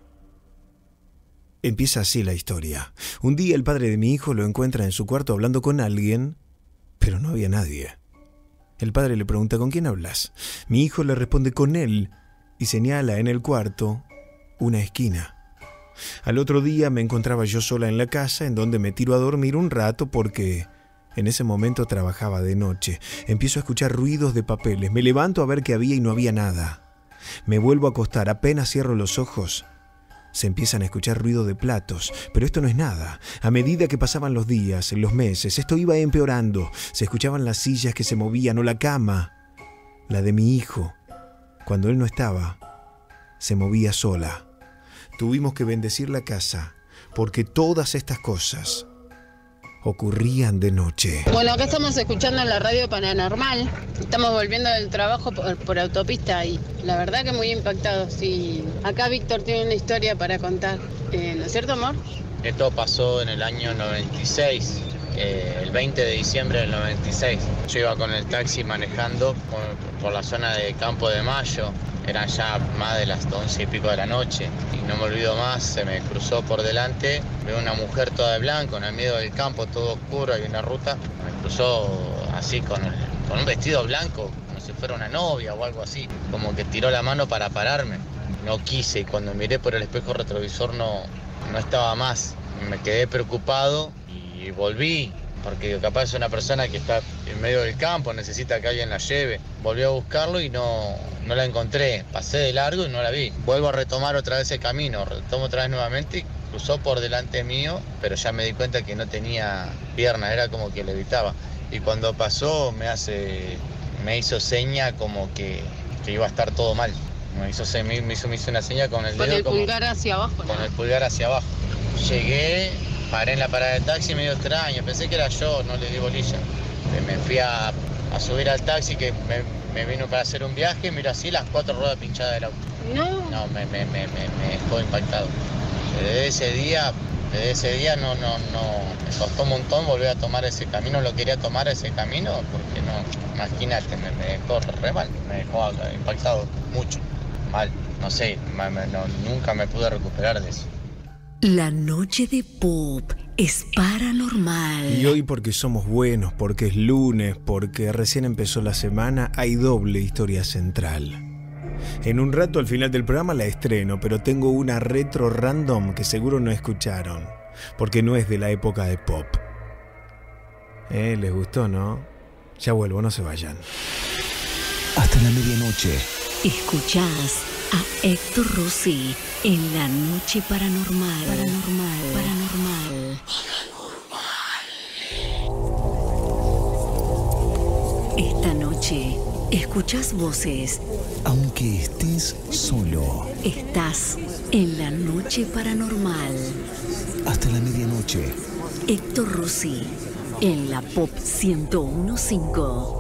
Empieza así la historia. Un día el padre de mi hijo lo encuentra en su cuarto hablando con alguien, pero no había nadie. El padre le pregunta: ¿con quién hablas? Mi hijo le responde: con él, y señala en el cuarto una esquina. Al otro día me encontraba yo sola en la casa, en donde me tiro a dormir un rato porque en ese momento trabajaba de noche. Empiezo a escuchar ruidos de papeles. Me levanto a ver qué había y no había nada. Me vuelvo a acostar. Apenas cierro los ojos, se empiezan a escuchar ruido de platos, pero esto no es nada. A medida que pasaban los días, los meses, esto iba empeorando. Se escuchaban las sillas que se movían o la cama, la de mi hijo. Cuando él no estaba, se movía sola. Tuvimos que bendecir la casa porque todas estas cosas ocurrían de noche. Bueno, acá estamos escuchando en la radio paranormal. Estamos volviendo del trabajo por autopista y la verdad que muy impactados. Sí. Acá Víctor tiene una historia para contar. ¿No es cierto, amor? Esto pasó en el año 96, el 20 de diciembre del 96. Yo iba con el taxi manejando por la zona de Campo de Mayo. Eran ya más de las 11 y pico de la noche. Y no me olvido más, se me cruzó por delante. Veo una mujer toda de blanco en el medio del campo, todo oscuro, hay una ruta. Me cruzó así con un vestido blanco, como si fuera una novia o algo así. Como que tiró la mano para pararme. No quise y cuando miré por el espejo retrovisor no estaba más. Me quedé preocupado y volví. porque capaz es una persona que está en medio del campo, necesita que alguien la lleve. Volví a buscarlo y no la encontré. Pasé de largo y no la vi. Vuelvo a retomar otra vez el camino, retomo otra vez nuevamente y cruzó por delante mío, pero ya me di cuenta que no tenía piernas, era como que levitaba. Y cuando pasó me hizo seña como que iba a estar todo mal. Me hizo una seña con el dedo. Con el pulgar hacia abajo. Con el pulgar hacia abajo. Llegué, paré en la parada del taxi medio extraño, pensé que era yo, no le di bolilla. Me fui a subir al taxi que me vino para hacer un viaje, miro así las 4 ruedas pinchadas del auto. No, me dejó impactado. Desde ese día me costó un montón volver a tomar ese camino, lo quería tomar ese camino porque no, imagínate, me dejó re mal, me dejó impactado mucho, mal, no sé, nunca me pude recuperar de eso. La noche de Pop es paranormal. Y hoy, porque somos buenos, porque es lunes, porque recién empezó la semana, hay doble historia central. En un rato al final del programa la estreno, pero tengo una retro random que seguro no escucharon, porque no es de la época de Pop. ¿Les gustó, no? Ya vuelvo, no se vayan. Hasta la medianoche. Escuchás a Héctor Rossi en La Noche Paranormal. Esta noche escuchás voces. Aunque estés solo. Estás en La Noche Paranormal. Hasta la medianoche. Héctor Rossi en la Pop 101.5.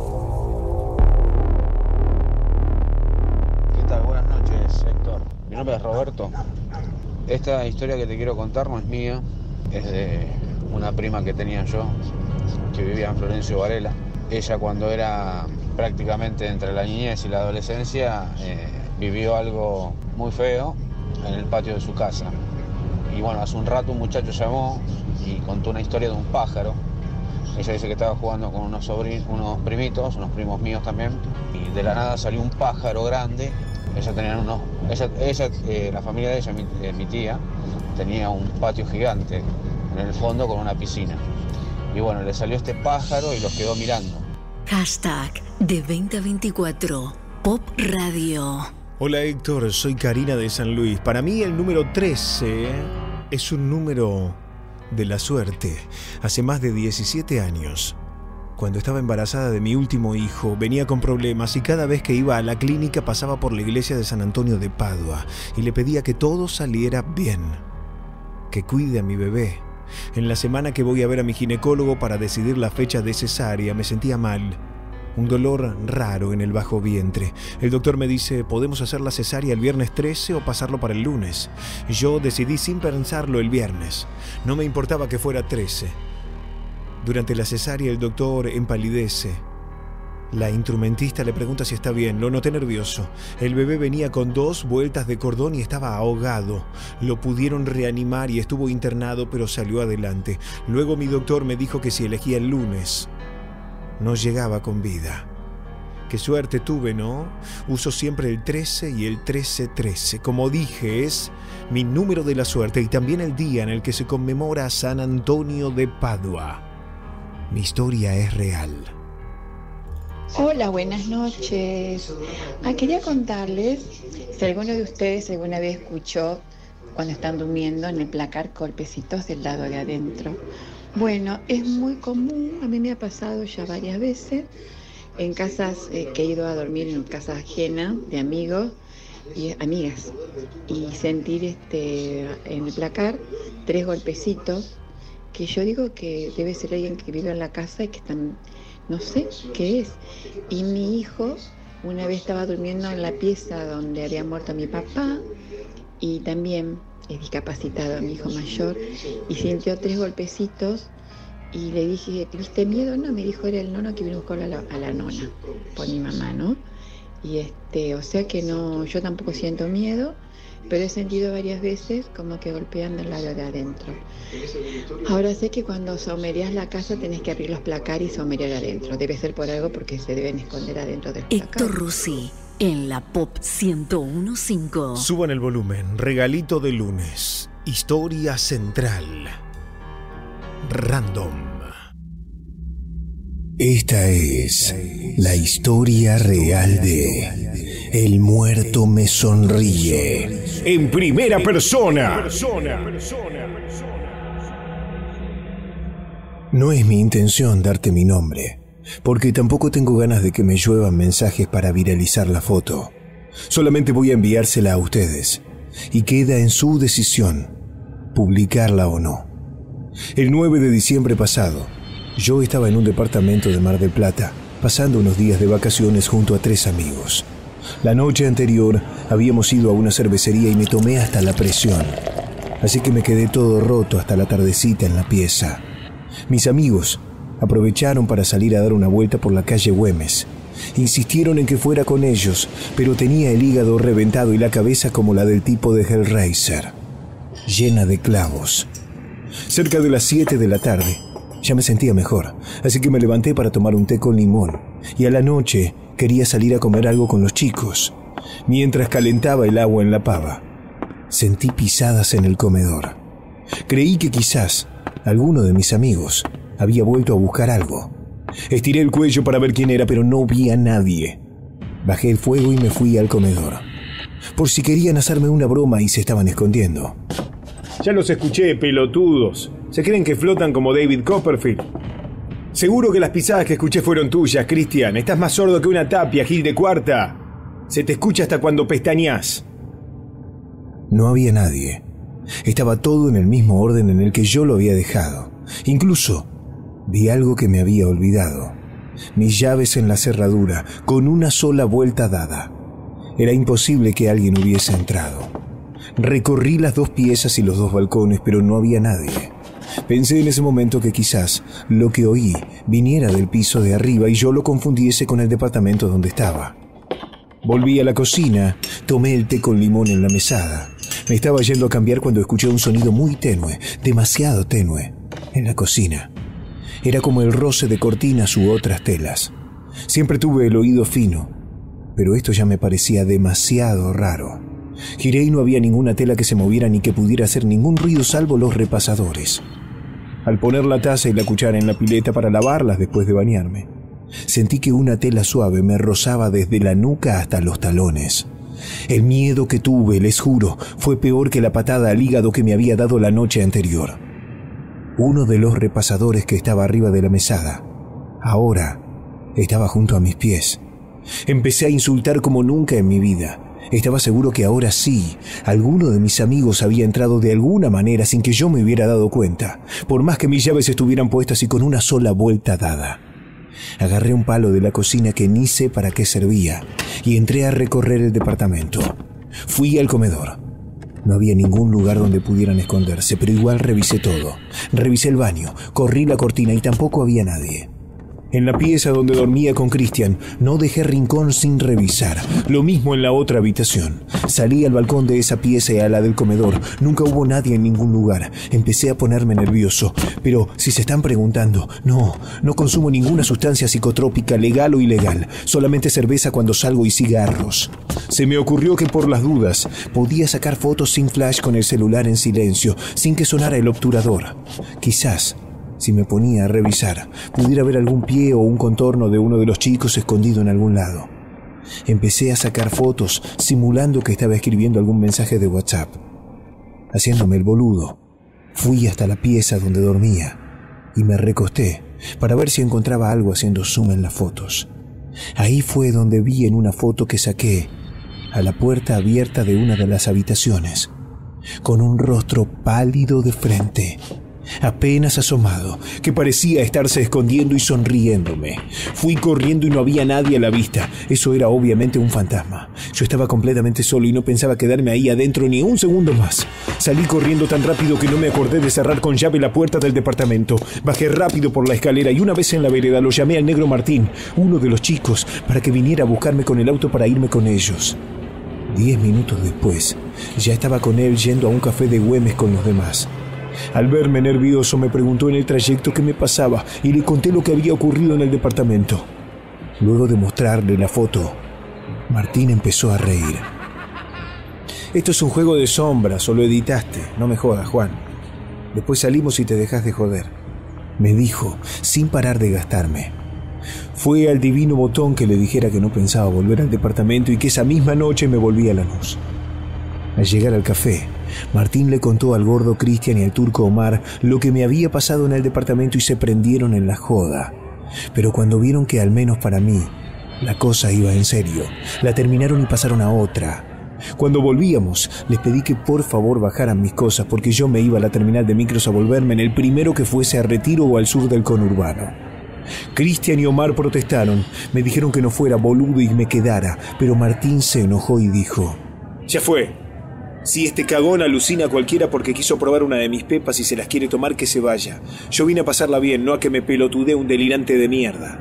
Buenas noches, Héctor. Mi nombre es Roberto. Esta historia que te quiero contar no es mía, es de una prima que tenía yo, que vivía en Florencio Varela. Ella, cuando era prácticamente entre la niñez y la adolescencia, vivió algo muy feo en el patio de su casa. Y bueno, hace un rato un muchacho llamó y contó una historia de un pájaro. Ella dice que estaba jugando con unos primitos, unos primos míos también, y de la nada salió un pájaro grande. La familia de ella, mi tía, tenía un patio gigante en el fondo con una piscina. Y bueno, le salió este pájaro y los quedó mirando. Hashtag de 2024 Pop Radio. Hola Héctor, soy Karina de San Luis. Para mí el número 13 es un número de la suerte. Hace más de 17 años, cuando estaba embarazada de mi último hijo, venía con problemas y cada vez que iba a la clínica pasaba por la iglesia de San Antonio de Padua y le pedía que todo saliera bien, que cuide a mi bebé. En la semana que voy a ver a mi ginecólogo para decidir la fecha de cesárea, me sentía mal. Un dolor raro en el bajo vientre. El doctor me dice, ¿podemos hacer la cesárea el viernes 13 o pasarlo para el lunes? Yo decidí sin pensarlo el viernes. No me importaba que fuera 13. Durante la cesárea el doctor empalidece. La instrumentista le pregunta si está bien. Lo noté nervioso. El bebé venía con 2 vueltas de cordón y estaba ahogado. Lo pudieron reanimar y estuvo internado, pero salió adelante. Luego mi doctor me dijo que si elegía el lunes, no llegaba con vida. Qué suerte tuve, ¿no? Uso siempre el 13 y el 1313. Como dije, es mi número de la suerte y también el día en el que se conmemora a San Antonio de Padua. Mi historia es real. Hola, buenas noches. Quería contarles si alguno de ustedes alguna vez escuchó cuando están durmiendo en el placar golpecitos del lado de adentro. Bueno, es muy común, a mí me ha pasado ya varias veces en casas que he ido a dormir en casas ajenas de amigos y amigas y sentir en el placar 3 golpecitos que yo digo que debe ser alguien que vive en la casa y que están, no sé qué es. Y mi hijo una vez estaba durmiendo en la pieza donde había muerto mi papá y también es discapacitado, mi hijo mayor, y sintió 3 golpecitos y le dije, ¿tuviste miedo? No, me dijo, era el nono que vino a buscar a la nona, por mi mamá, ¿no? Y o sea que no, yo tampoco siento miedo, pero he sentido varias veces como que golpean del lado de adentro. Ahora sé que cuando saumerías la casa tenés que abrir los placares y saumerear adentro. Debe ser por algo porque se deben esconder adentro del placar. Héctor Rossi en la Pop 101.5. Suban el volumen. Regalito de lunes. Historia central. Random. Esta es la historia real de El muerto me sonríe. En primera persona. No es mi intención darte mi nombre, porque tampoco tengo ganas de que me lluevan mensajes para viralizar la foto. Solamente voy a enviársela a ustedes, y queda en su decisión publicarla o no. El 9 de diciembre pasado, yo estaba en un departamento de Mar del Plata, pasando unos días de vacaciones junto a 3 amigos. La noche anterior habíamos ido a una cervecería y me tomé hasta la presión, así que me quedé todo roto hasta la tardecita en la pieza. Mis amigos aprovecharon para salir a dar una vuelta por la calle Güemes. Insistieron en que fuera con ellos, pero tenía el hígado reventado y la cabeza como la del tipo de Hellraiser, llena de clavos. Cerca de las 7 de la tarde, ya me sentía mejor, así que me levanté para tomar un té con limón, y a la noche quería salir a comer algo con los chicos. Mientras calentaba el agua en la pava, sentí pisadas en el comedor. Creí que quizás alguno de mis amigos había vuelto a buscar algo. Estiré el cuello para ver quién era, pero no vi a nadie. Bajé el fuego y me fui al comedor, por si querían hacerme una broma y se estaban escondiendo. Ya los escuché, pelotudos. Se creen que flotan como David Copperfield. Seguro que las pisadas que escuché fueron tuyas, Cristian. Estás más sordo que una tapia, Gil de Cuarta. Se te escucha hasta cuando pestañeás. No había nadie. Estaba todo en el mismo orden en el que yo lo había dejado. Incluso vi algo que me había olvidado. Mis llaves en la cerradura, con una sola vuelta dada. Era imposible que alguien hubiese entrado. Recorrí las 2 piezas y los 2 balcones, pero no había nadie. Pensé en ese momento que quizás lo que oí viniera del piso de arriba y yo lo confundiese con el departamento donde estaba. Volví a la cocina, tomé el té con limón en la mesada. Me estaba yendo a cambiar cuando escuché un sonido muy tenue, demasiado tenue, en la cocina. Era como el roce de cortinas u otras telas. Siempre tuve el oído fino, pero esto ya me parecía demasiado raro. Giré y no había ninguna tela que se moviera ni que pudiera hacer ningún ruido salvo los repasadores. Al poner la taza y la cuchara en la pileta para lavarlas después de bañarme, sentí que una tela suave me rozaba desde la nuca hasta los talones. El miedo que tuve, les juro, fue peor que la patada al hígado que me había dado la noche anterior. Uno de los repasadores que estaba arriba de la mesada, ahora estaba junto a mis pies. Empecé a insultar como nunca en mi vida. Estaba seguro que ahora sí, alguno de mis amigos había entrado de alguna manera sin que yo me hubiera dado cuenta, por más que mis llaves estuvieran puestas y con una sola vuelta dada. Agarré un palo de la cocina que ni sé para qué servía y entré a recorrer el departamento. Fui al comedor. No había ningún lugar donde pudieran esconderse, pero igual revisé todo. Revisé el baño, corrí la cortina y tampoco había nadie. En la pieza donde dormía con Cristian, no dejé rincón sin revisar. Lo mismo en la otra habitación. Salí al balcón de esa pieza y a la del comedor. Nunca hubo nadie en ningún lugar. Empecé a ponerme nervioso. Pero si se están preguntando, no consumo ninguna sustancia psicotrópica, legal o ilegal. Solamente cerveza cuando salgo y cigarros. Se me ocurrió que por las dudas podía sacar fotos sin flash con el celular en silencio, sin que sonara el obturador. Quizás, si me ponía a revisar, pudiera ver algún pie o un contorno de uno de los chicos escondido en algún lado. Empecé a sacar fotos, simulando que estaba escribiendo algún mensaje de WhatsApp. Haciéndome el boludo, fui hasta la pieza donde dormía y me recosté para ver si encontraba algo haciendo zoom en las fotos. Ahí fue donde vi en una foto que saqué a la puerta abierta de una de las habitaciones, con un rostro pálido de frente, apenas asomado, que parecía estarse escondiendo y sonriéndome. Fui corriendo y no había nadie a la vista. Eso era obviamente un fantasma. Yo estaba completamente solo y no pensaba quedarme ahí adentro ni un segundo más. Salí corriendo tan rápido que no me acordé de cerrar con llave la puerta del departamento. Bajé rápido por la escalera y una vez en la vereda lo llamé al negro Martín, uno de los chicos, para que viniera a buscarme con el auto para irme con ellos. 10 minutos después, ya estaba con él yendo a un café de Güemes con los demás. Al verme nervioso me preguntó en el trayecto qué me pasaba y le conté lo que había ocurrido en el departamento. Luego de mostrarle la foto, Martín empezó a reír. Esto es un juego de sombras, o lo editaste. No me jodas, Juan. Después salimos y te dejas de joder, me dijo, sin parar de gastarme. Fue al divino botón que le dijera que no pensaba volver al departamento y que esa misma noche me volvía a Lanús. Al llegar al café, Martín le contó al gordo Cristian y al turco Omar lo que me había pasado en el departamento y se prendieron en la joda. Pero cuando vieron que al menos para mí la cosa iba en serio, la terminaron y pasaron a otra. Cuando volvíamos, les pedí que por favor bajaran mis cosas porque yo me iba a la terminal de micros a volverme en el primero que fuese a Retiro o al sur del conurbano. Cristian y Omar protestaron, me dijeron que no fuera boludo y me quedara, pero Martín se enojó y dijo: ya fue. Si este cagón alucina a cualquiera porque quiso probar una de mis pepas y se las quiere tomar, que se vaya. Yo vine a pasarla bien, no a que me pelotudee un delirante de mierda.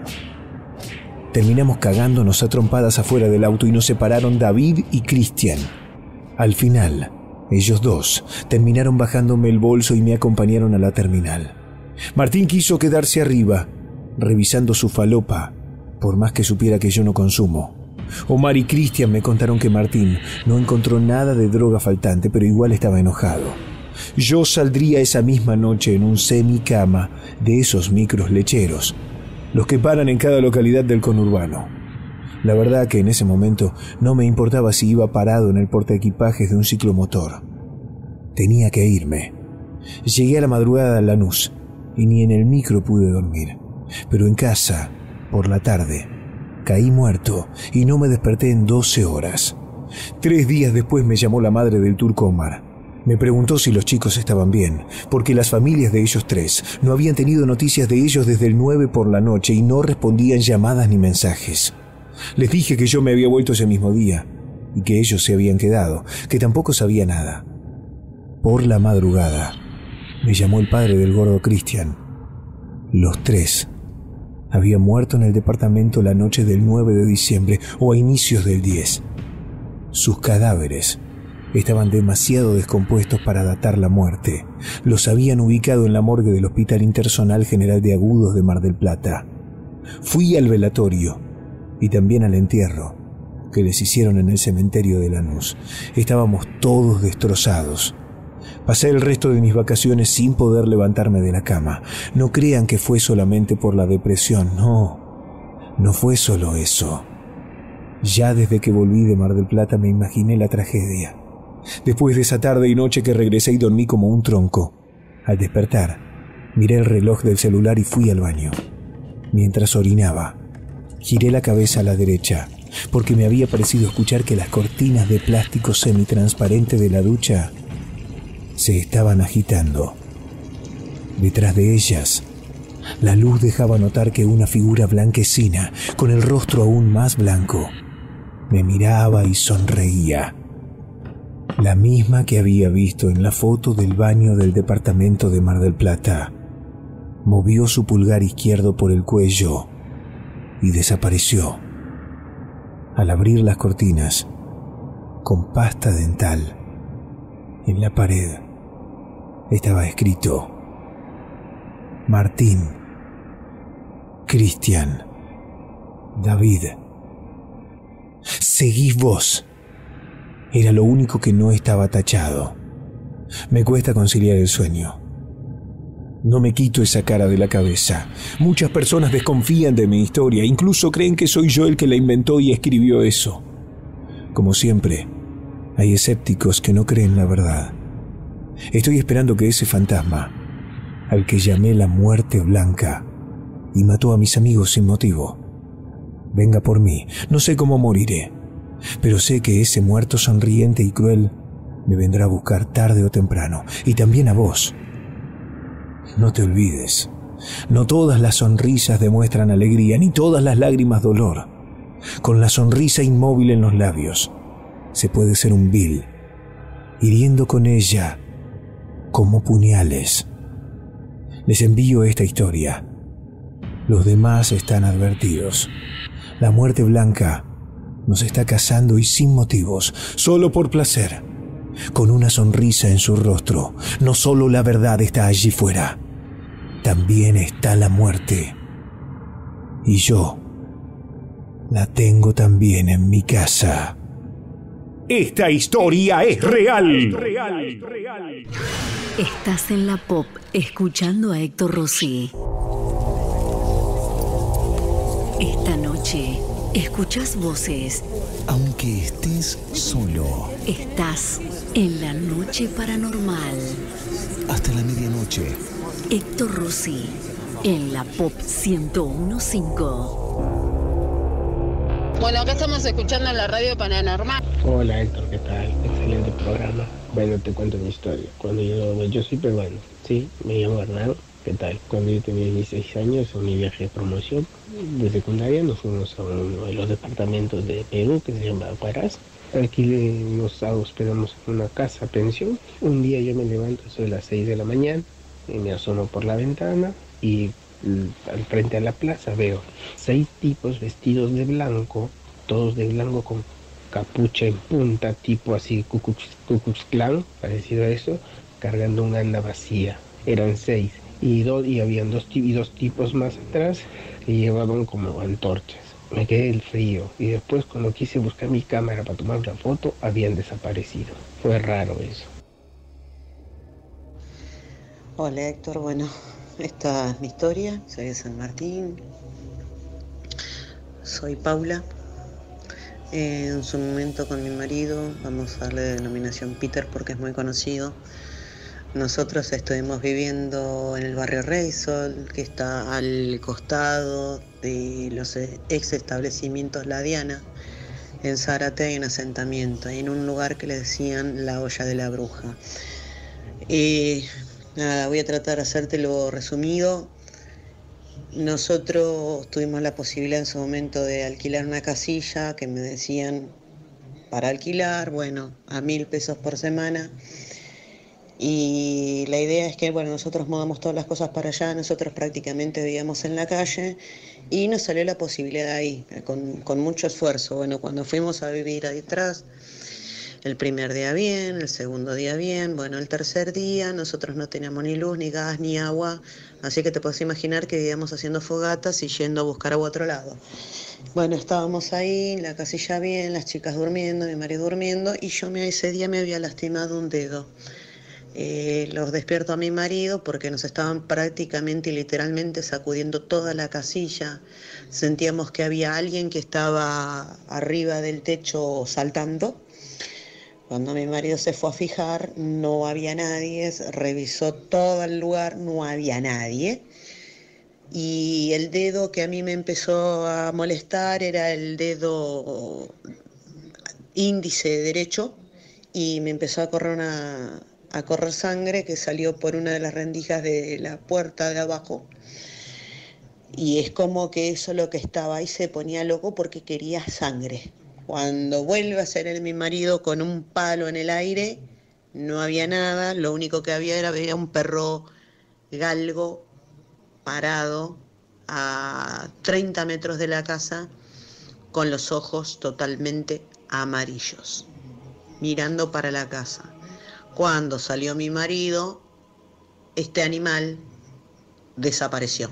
Terminamos cagándonos a trompadas afuera del auto y nos separaron David y Cristian. Al final, ellos dos terminaron bajándome el bolso y me acompañaron a la terminal. Martín quiso quedarse arriba, revisando su falopa, por más que supiera que yo no consumo. Omar y Cristian me contaron que Martín no encontró nada de droga faltante, pero igual estaba enojado. Yo saldría esa misma noche en un semicama de esos micros lecheros, los que paran en cada localidad del conurbano. La verdad que en ese momento no me importaba si iba parado en el portaequipajes de un ciclomotor. Tenía que irme. Llegué a la madrugada a Lanús y ni en el micro pude dormir. Pero en casa, por la tarde, caí muerto y no me desperté en 12 horas. 3 días después me llamó la madre del turco Omar. Me preguntó si los chicos estaban bien, porque las familias de ellos 3 no habían tenido noticias de ellos desde el 9 por la noche y no respondían llamadas ni mensajes. Les dije que yo me había vuelto ese mismo día y que ellos se habían quedado, que tampoco sabía nada. Por la madrugada me llamó el padre del gordo Cristian. Los 3 habían muerto en el departamento la noche del 9 de diciembre o a inicios del 10. Sus cadáveres estaban demasiado descompuestos para datar la muerte. Los habían ubicado en la morgue del Hospital Intersonal General de Agudos de Mar del Plata. Fui al velatorio y también al entierro que les hicieron en el cementerio de Lanús. Estábamos todos destrozados. Pasé el resto de mis vacaciones sin poder levantarme de la cama. No crean que fue solamente por la depresión, no fue solo eso. Ya desde que volví de Mar del Plata me imaginé la tragedia. Después de esa tarde y noche que regresé y dormí como un tronco, al despertar, miré el reloj del celular y fui al baño. Mientras orinaba, giré la cabeza a la derecha, porque me había parecido escuchar que las cortinas de plástico semitransparente de la ducha se estaban agitando. Detrás de ellas, la luz dejaba notar que una figura blanquecina, con el rostro aún más blanco, me miraba y sonreía. La misma que había visto en la foto del baño del departamento de Mar del Plata. Movió su pulgar izquierdo por el cuello y desapareció. Al abrir las cortinas, con pasta dental, en la pared estaba escrito: Martín, Cristian, David, seguís vos. Era lo único que no estaba tachado. Me cuesta conciliar el sueño. No me quito esa cara de la cabeza. Muchas personas desconfían de mi historia, incluso creen que soy yo el que la inventó y escribió eso. Como siempre, hay escépticos que no creen la verdad. Estoy esperando que ese fantasma, al que llamé la muerte blanca y mató a mis amigos sin motivo, venga por mí. No sé cómo moriré, pero sé que ese muerto sonriente y cruel me vendrá a buscar tarde o temprano. Y también a vos. No te olvides, no todas las sonrisas demuestran alegría, ni todas las lágrimas dolor. Con la sonrisa inmóvil en los labios, se puede ser un vil, hiriendo con ella como puñales. Les envío esta historia. Los demás están advertidos. La muerte blanca nos está cazando y sin motivos, solo por placer, con una sonrisa en su rostro. No solo la verdad está allí fuera, también está la muerte. Y yo la tengo también en mi casa. Esta historia es real. Estás en la Pop, escuchando a Héctor Rossi. noche, escuchás voces. Aunque estés solo. Estás en la noche paranormal. Hasta la medianoche. Héctor Rossi, en la Pop 101.5. Bueno, acá estamos escuchando la radio paranormal. Hola Héctor, ¿qué tal? Excelente programa. Bueno, te cuento mi historia. Cuando yo soy peruano, sí, me llamo Hernán. ¿Qué tal? Cuando yo tenía 16 años, en mi viaje de promoción de secundaria, nos fuimos a uno de los departamentos de Perú, que se llama Huaraz. Alquilé, nos hospedamos en una casa pensión. Un día yo me levanto, soy las 6 de la mañana, y me asomo por la ventana y al frente a la plaza veo 6 tipos vestidos de blanco, todos de blanco con capucha en punta, tipo así Ku Klux Klan, parecido a eso, cargando una anda vacía. Eran 6. Y habían dos tipos más atrás que llevaban como antorchas. Me quedé el frío y después cuando quise buscar mi cámara para tomar una foto habían desaparecido. Fue raro eso. Hola Héctor, bueno, esta es mi historia, soy de San Martín, soy Paula. En su momento con mi marido, vamos a darle denominación Peter porque es muy conocido. Nosotros estuvimos viviendo en el barrio Reysol, que está al costado de los ex establecimientos La Diana. En Zárate hay un asentamiento, en un lugar que le decían la olla de la bruja. Nada, voy a tratar de hacértelo resumido. Nosotros tuvimos la posibilidad en su momento de alquilar una casilla que me decían para alquilar, bueno, a 1.000 pesos por semana. Y la idea es que, bueno, nosotros mudamos todas las cosas para allá, nosotros prácticamente vivíamos en la calle y nos salió la posibilidad ahí, con mucho esfuerzo. Bueno, cuando fuimos a vivir ahí atrás, el primer día bien, el segundo día bien, bueno, el tercer día nosotros no teníamos ni luz, ni gas, ni agua, así que te puedes imaginar que vivíamos haciendo fogatas y yendo a buscar agua a otro lado. Bueno, estábamos ahí, la casilla bien, las chicas durmiendo, mi marido durmiendo, y yo ese día me había lastimado un dedo. Los despierto a mi marido porque nos estaban prácticamente y literalmente sacudiendo toda la casilla. Sentíamos que había alguien que estaba arriba del techo saltando. Cuando mi marido se fue a fijar, no había nadie, revisó todo el lugar, no había nadie. Y el dedo que a mí me empezó a molestar era el dedo índice derecho y me empezó a correr sangre que salió por una de las rendijas de la puerta de abajo. Y es como que eso lo que estaba ahí se ponía loco porque quería sangre. Cuando vuelve a ser mi marido con un palo en el aire, no había nada, lo único que había era un perro galgo parado a 30 metros de la casa con los ojos totalmente amarillos, mirando para la casa. Cuando salió mi marido, este animal desapareció.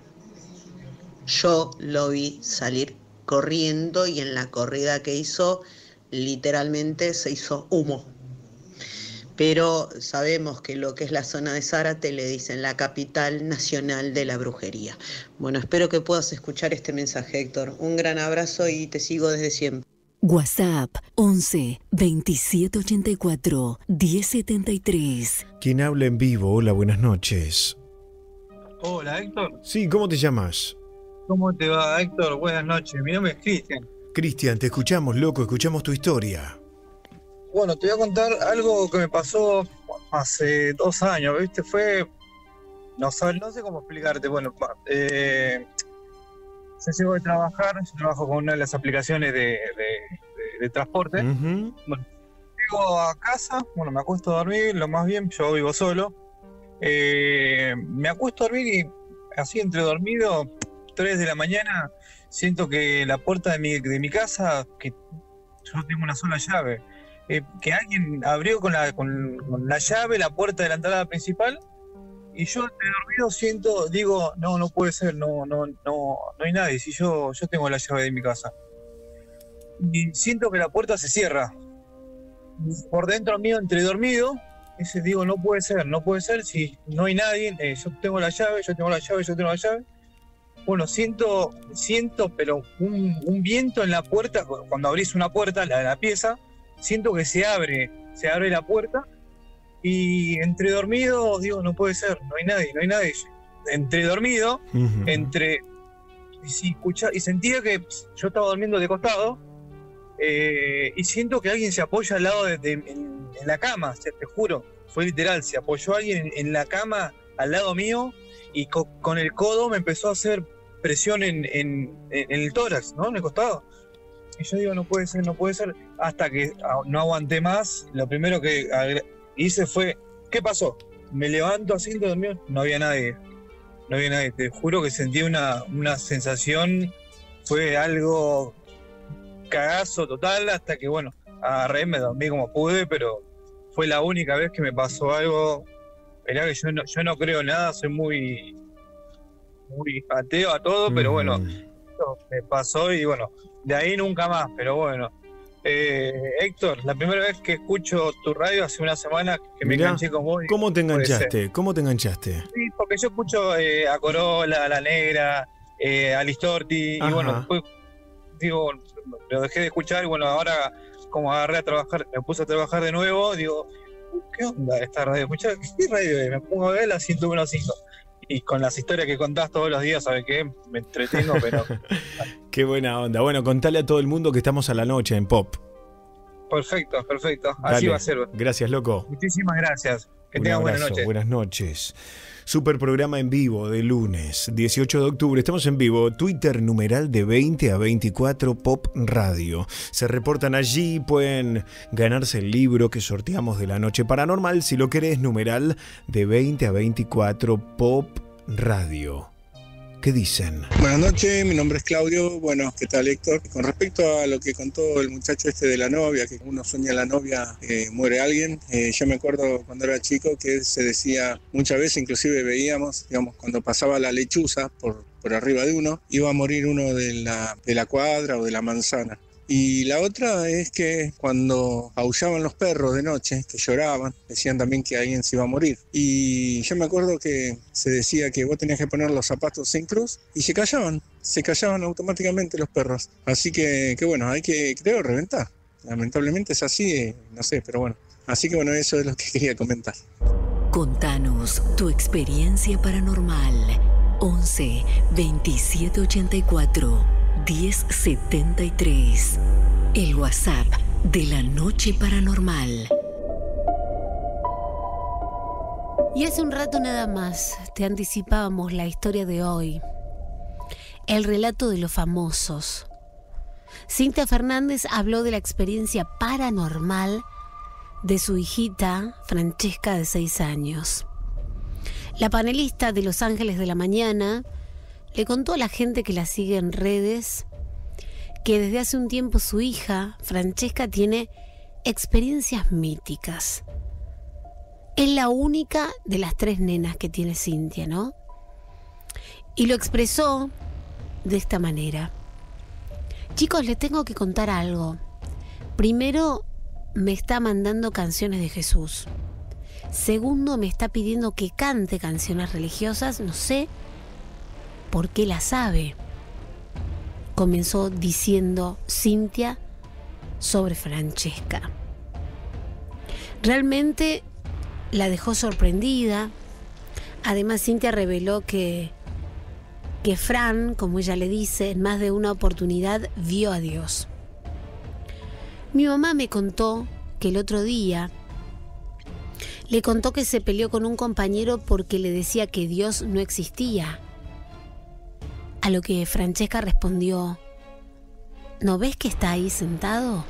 Yo lo vi salir corriendo y en la corrida que hizo, literalmente se hizo humo. Pero sabemos que lo que es la zona de Zárate le dicen la capital nacional de la brujería. Bueno, espero que puedas escuchar este mensaje, Héctor. Un gran abrazo y te sigo desde siempre. WhatsApp 11 27 84 1073. Quien habla en vivo, hola, buenas noches. Hola, Héctor. Sí, ¿cómo te llamas? ¿Cómo te va, Héctor? Buenas noches. Mi nombre es Cristian. Cristian, te escuchamos, loco, escuchamos tu historia. Bueno, te voy a contar algo que me pasó hace 2 años, ¿viste? No sé cómo explicarte. Bueno, yo llego de trabajar, yo trabajo con una de las aplicaciones de transporte. Bueno, llego a casa, bueno, me acuesto a dormir, lo más bien, yo vivo solo. Me acuesto a dormir y así entre dormido, 3 de la mañana, siento que la puerta de mi casa, que yo tengo una sola llave, que alguien abrió con la llave la puerta de la entrada principal. Y yo entre dormido digo, no puede ser, no hay nadie, si yo tengo la llave de mi casa. Y siento que la puerta se cierra. Por dentro mío, entre dormido, digo, no puede ser, si no hay nadie, yo tengo la llave. bueno, siento, pero un viento en la puerta. Cuando abrís una puerta, la pieza, siento que se abre la puerta, y entre dormido, digo, no puede ser, no hay nadie. Entre dormido, y sentía que yo estaba durmiendo de costado, y siento que alguien se apoya al lado en la cama, o sea, te juro, fue literal, se apoyó alguien en la cama al lado mío, y con el codo me empezó a hacer presión en el tórax, ¿no? En el costado. Y yo digo, no puede ser, hasta que no aguanté más. Lo primero que hice fue, ¿qué pasó? Me levanto así de dormido, no había nadie, te juro que sentí una sensación, fue algo cagazo total, hasta que bueno, agarré, me dormí como pude, pero fue la única vez que me pasó algo. Mirá que yo no creo nada, soy muy ateo a todo, pero bueno, esto me pasó y bueno, de ahí nunca más, pero bueno. Héctor, la primera vez que escucho tu radio hace una semana que me enganché con vos. ¿Cómo te enganchaste? Sí, porque yo escucho a Corolla, a La Negra, a Listorti, y bueno, después digo, lo dejé de escuchar y bueno, ahora como agarré a trabajar, me puse a trabajar de nuevo, digo, ¿qué onda esta radio? ¿Qué radio es? Me pongo a ver la 101.5. Y con las historias que contás todos los días, ¿sabes qué? Me entretengo, pero... Qué buena onda. Bueno, contale a todo el mundo que estamos a la noche en Pop. Perfecto. Así Dale. va a ser. Gracias, loco. Muchísimas gracias. Que tengas buenas noches. Buenas noches. Super programa en vivo de lunes, 18 de octubre. Estamos en vivo. Twitter numeral de 20 a 24 Pop Radio. Se reportan allí, pueden ganarse el libro que sorteamos de la noche paranormal. Si lo querés, numeral de 20 a 24 Pop Radio. ¿Qué dicen? Buenas noches, mi nombre es Claudio. Bueno, ¿qué tal, Héctor? Con respecto a lo que contó el muchacho de la novia, que uno sueña la novia, muere alguien. Yo me acuerdo cuando era chico que se decía muchas veces, inclusive veíamos, digamos, cuando pasaba la lechuza por arriba de uno, iba a morir uno de la cuadra o de la manzana. Y la otra es que cuando aullaban los perros de noche, que lloraban, decían también que alguien se iba a morir. Y yo me acuerdo que se decía que vos tenías que poner los zapatos sin cruz y se callaban automáticamente los perros. Así que bueno, hay que, creo, reventar. Lamentablemente es así, no sé, pero bueno. Así que bueno, eso es lo que quería comentar. Contanos tu experiencia paranormal. 11 27 84 1073. El WhatsApp de la Noche Paranormal. Y hace un rato nada más te anticipábamos la historia de hoy. El relato de los famosos. Cintia Fernández habló de la experiencia paranormal de su hijita Francesca, de 6 años. La panelista de Los Ángeles de la Mañana le contó a la gente que la sigue en redes que desde hace un tiempo su hija, Francesca, tiene experiencias míticas. Es la única de las 3 nenas que tiene Cintia, ¿no? Y lo expresó de esta manera. Chicos, les tengo que contar algo. Primero, me está mandando canciones de Jesús. Segundo, me está pidiendo que cante canciones religiosas, no sé por qué la sabe. Comenzó diciendo Cintia sobre Francesca. Realmente la dejó sorprendida. Además, Cintia reveló que Fran, como ella le dice, en más de una oportunidad vio a Dios. Mi mamá me contó que el otro día le contó que se peleó con un compañero porque le decía que Dios no existía. A lo que Francesca respondió: ¿no ves que está ahí sentado?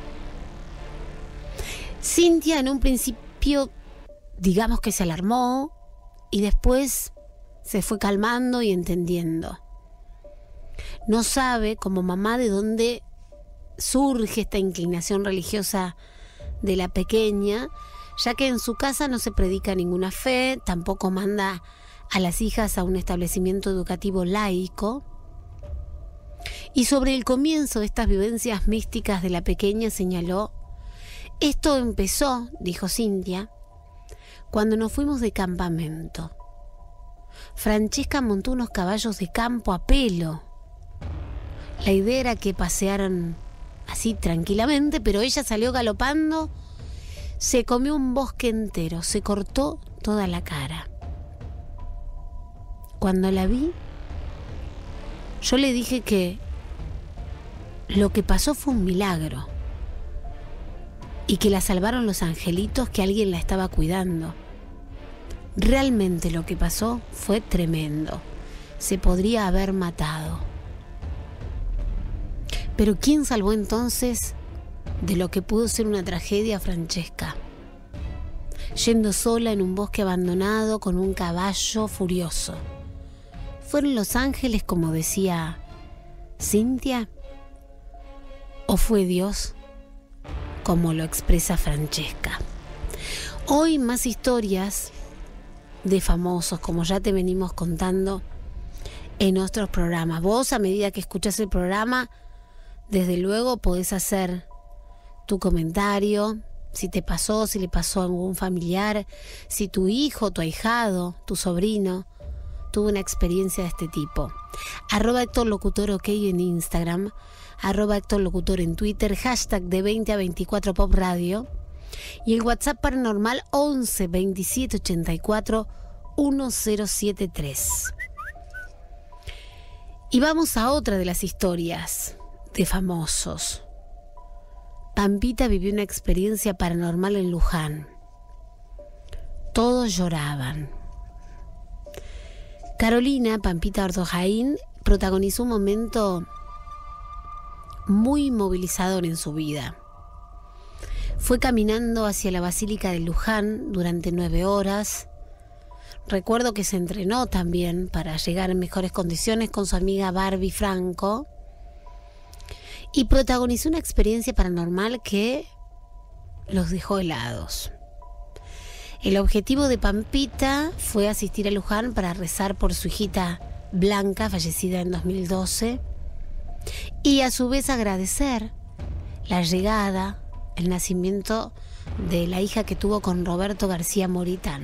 Cintia en un principio, digamos que se alarmó, y después se fue calmando y entendiendo. No sabe, como mamá, de dónde surge esta inclinación religiosa de la pequeña, ya que en su casa no se predica ninguna fe, tampoco manda a las hijas a un establecimiento educativo laico. Y sobre el comienzo de estas vivencias místicas de la pequeña señaló: esto empezó, dijo Cintia, cuando nos fuimos de campamento. Francesca montó unos caballos de campo a pelo. La idea era que pasearan así tranquilamente, pero ella salió galopando, se comió un bosque entero, se cortó toda la cara. Cuando la vi, yo le dije que lo que pasó fue un milagro y que la salvaron los angelitos, que alguien la estaba cuidando. Realmente lo que pasó fue tremendo. Se podría haber matado. Pero ¿quién salvó entonces de lo que pudo ser una tragedia a Francesca? Yendo sola en un bosque abandonado con un caballo furioso. ¿Fueron los ángeles, como decía Cintia? ¿O fue Dios, como lo expresa Francesca? Hoy más historias de famosos, como ya te venimos contando en nuestros programas. Vos, a medida que escuchas el programa, desde luego podés hacer tu comentario, si te pasó, si le pasó a algún familiar, si tu hijo, tu ahijado, tu sobrino tuvo una experiencia de este tipo. @Héctor Locutor OK en Instagram, @Héctor Locutor en Twitter, hashtag de 20 a 24 Pop Radio, y el WhatsApp paranormal 11 27 84 1073. Y vamos a otra de las historias de famosos. Pampita vivió una experiencia paranormal en Luján. Todos lloraban. Carolina Pampita Ordojaín protagonizó un momento muy movilizador en su vida. Fue caminando hacia la Basílica de Luján durante 9 horas. Recuerdo que se entrenó también para llegar en mejores condiciones con su amiga Barbie Franco. Y protagonizó una experiencia paranormal que los dejó helados. El objetivo de Pampita fue asistir a Luján para rezar por su hijita Blanca, fallecida en 2012, y a su vez agradecer la llegada, el nacimiento de la hija que tuvo con Roberto García Moritán.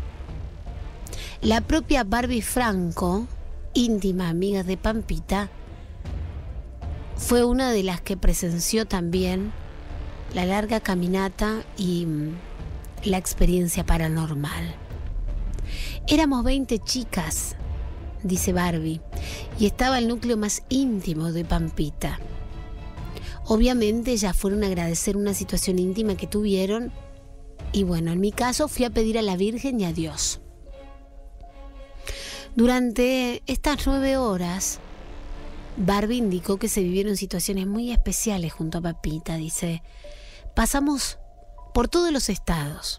La propia Barbie Franco, íntima amiga de Pampita, fue una de las que presenció también la larga caminata y la experiencia paranormal. Éramos 20 chicas, dice Barbie, y estaba el núcleo más íntimo de Pampita. Obviamente ellas fueron a agradecer una situación íntima que tuvieron, y bueno, en mi caso fui a pedir a la Virgen y a Dios. Durante estas 9 horas, Barbie indicó que se vivieron situaciones muy especiales junto a Pampita. Dice, pasamos por todos los estados.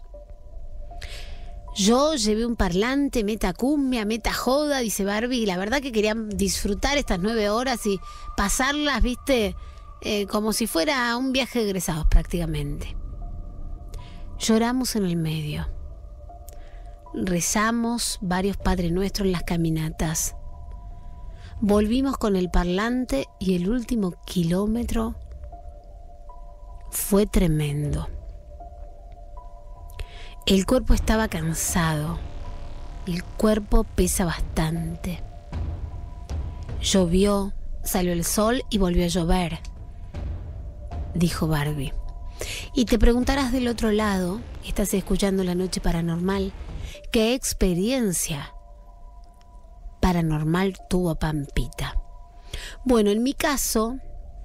Yo llevé un parlante, meta cumbia, meta joda, dice Barbie, y la verdad que querían disfrutar estas 9 horas y pasarlas, viste, como si fuera un viaje de egresados prácticamente. Lloramos en el medio. Rezamos varios Padre Nuestro en las caminatas. Volvimos con el parlante y el último kilómetro fue tremendo. El cuerpo estaba cansado. El cuerpo pesa bastante. Llovió, salió el sol y volvió a llover, dijo Barbie. Y te preguntarás del otro lado, estás escuchando La Noche Paranormal, ¿qué experiencia paranormal tuvo Pampita? Bueno, en mi caso,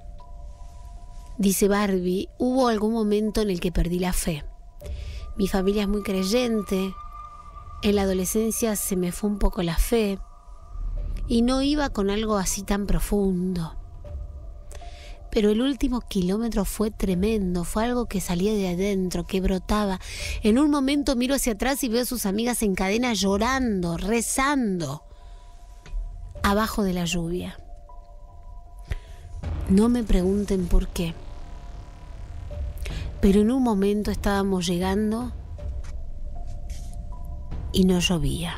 dice Barbie, hubo algún momento en el que perdí la fe. Mi familia es muy creyente. En la adolescencia se me fue un poco la fe y no iba con algo así tan profundo. Pero el último kilómetro fue tremendo, fue algo que salía de adentro, que brotaba. En un momento miro hacia atrás y veo a sus amigas en cadena llorando, rezando, abajo de la lluvia. No me pregunten por qué. Pero en un momento estábamos llegando y no llovía.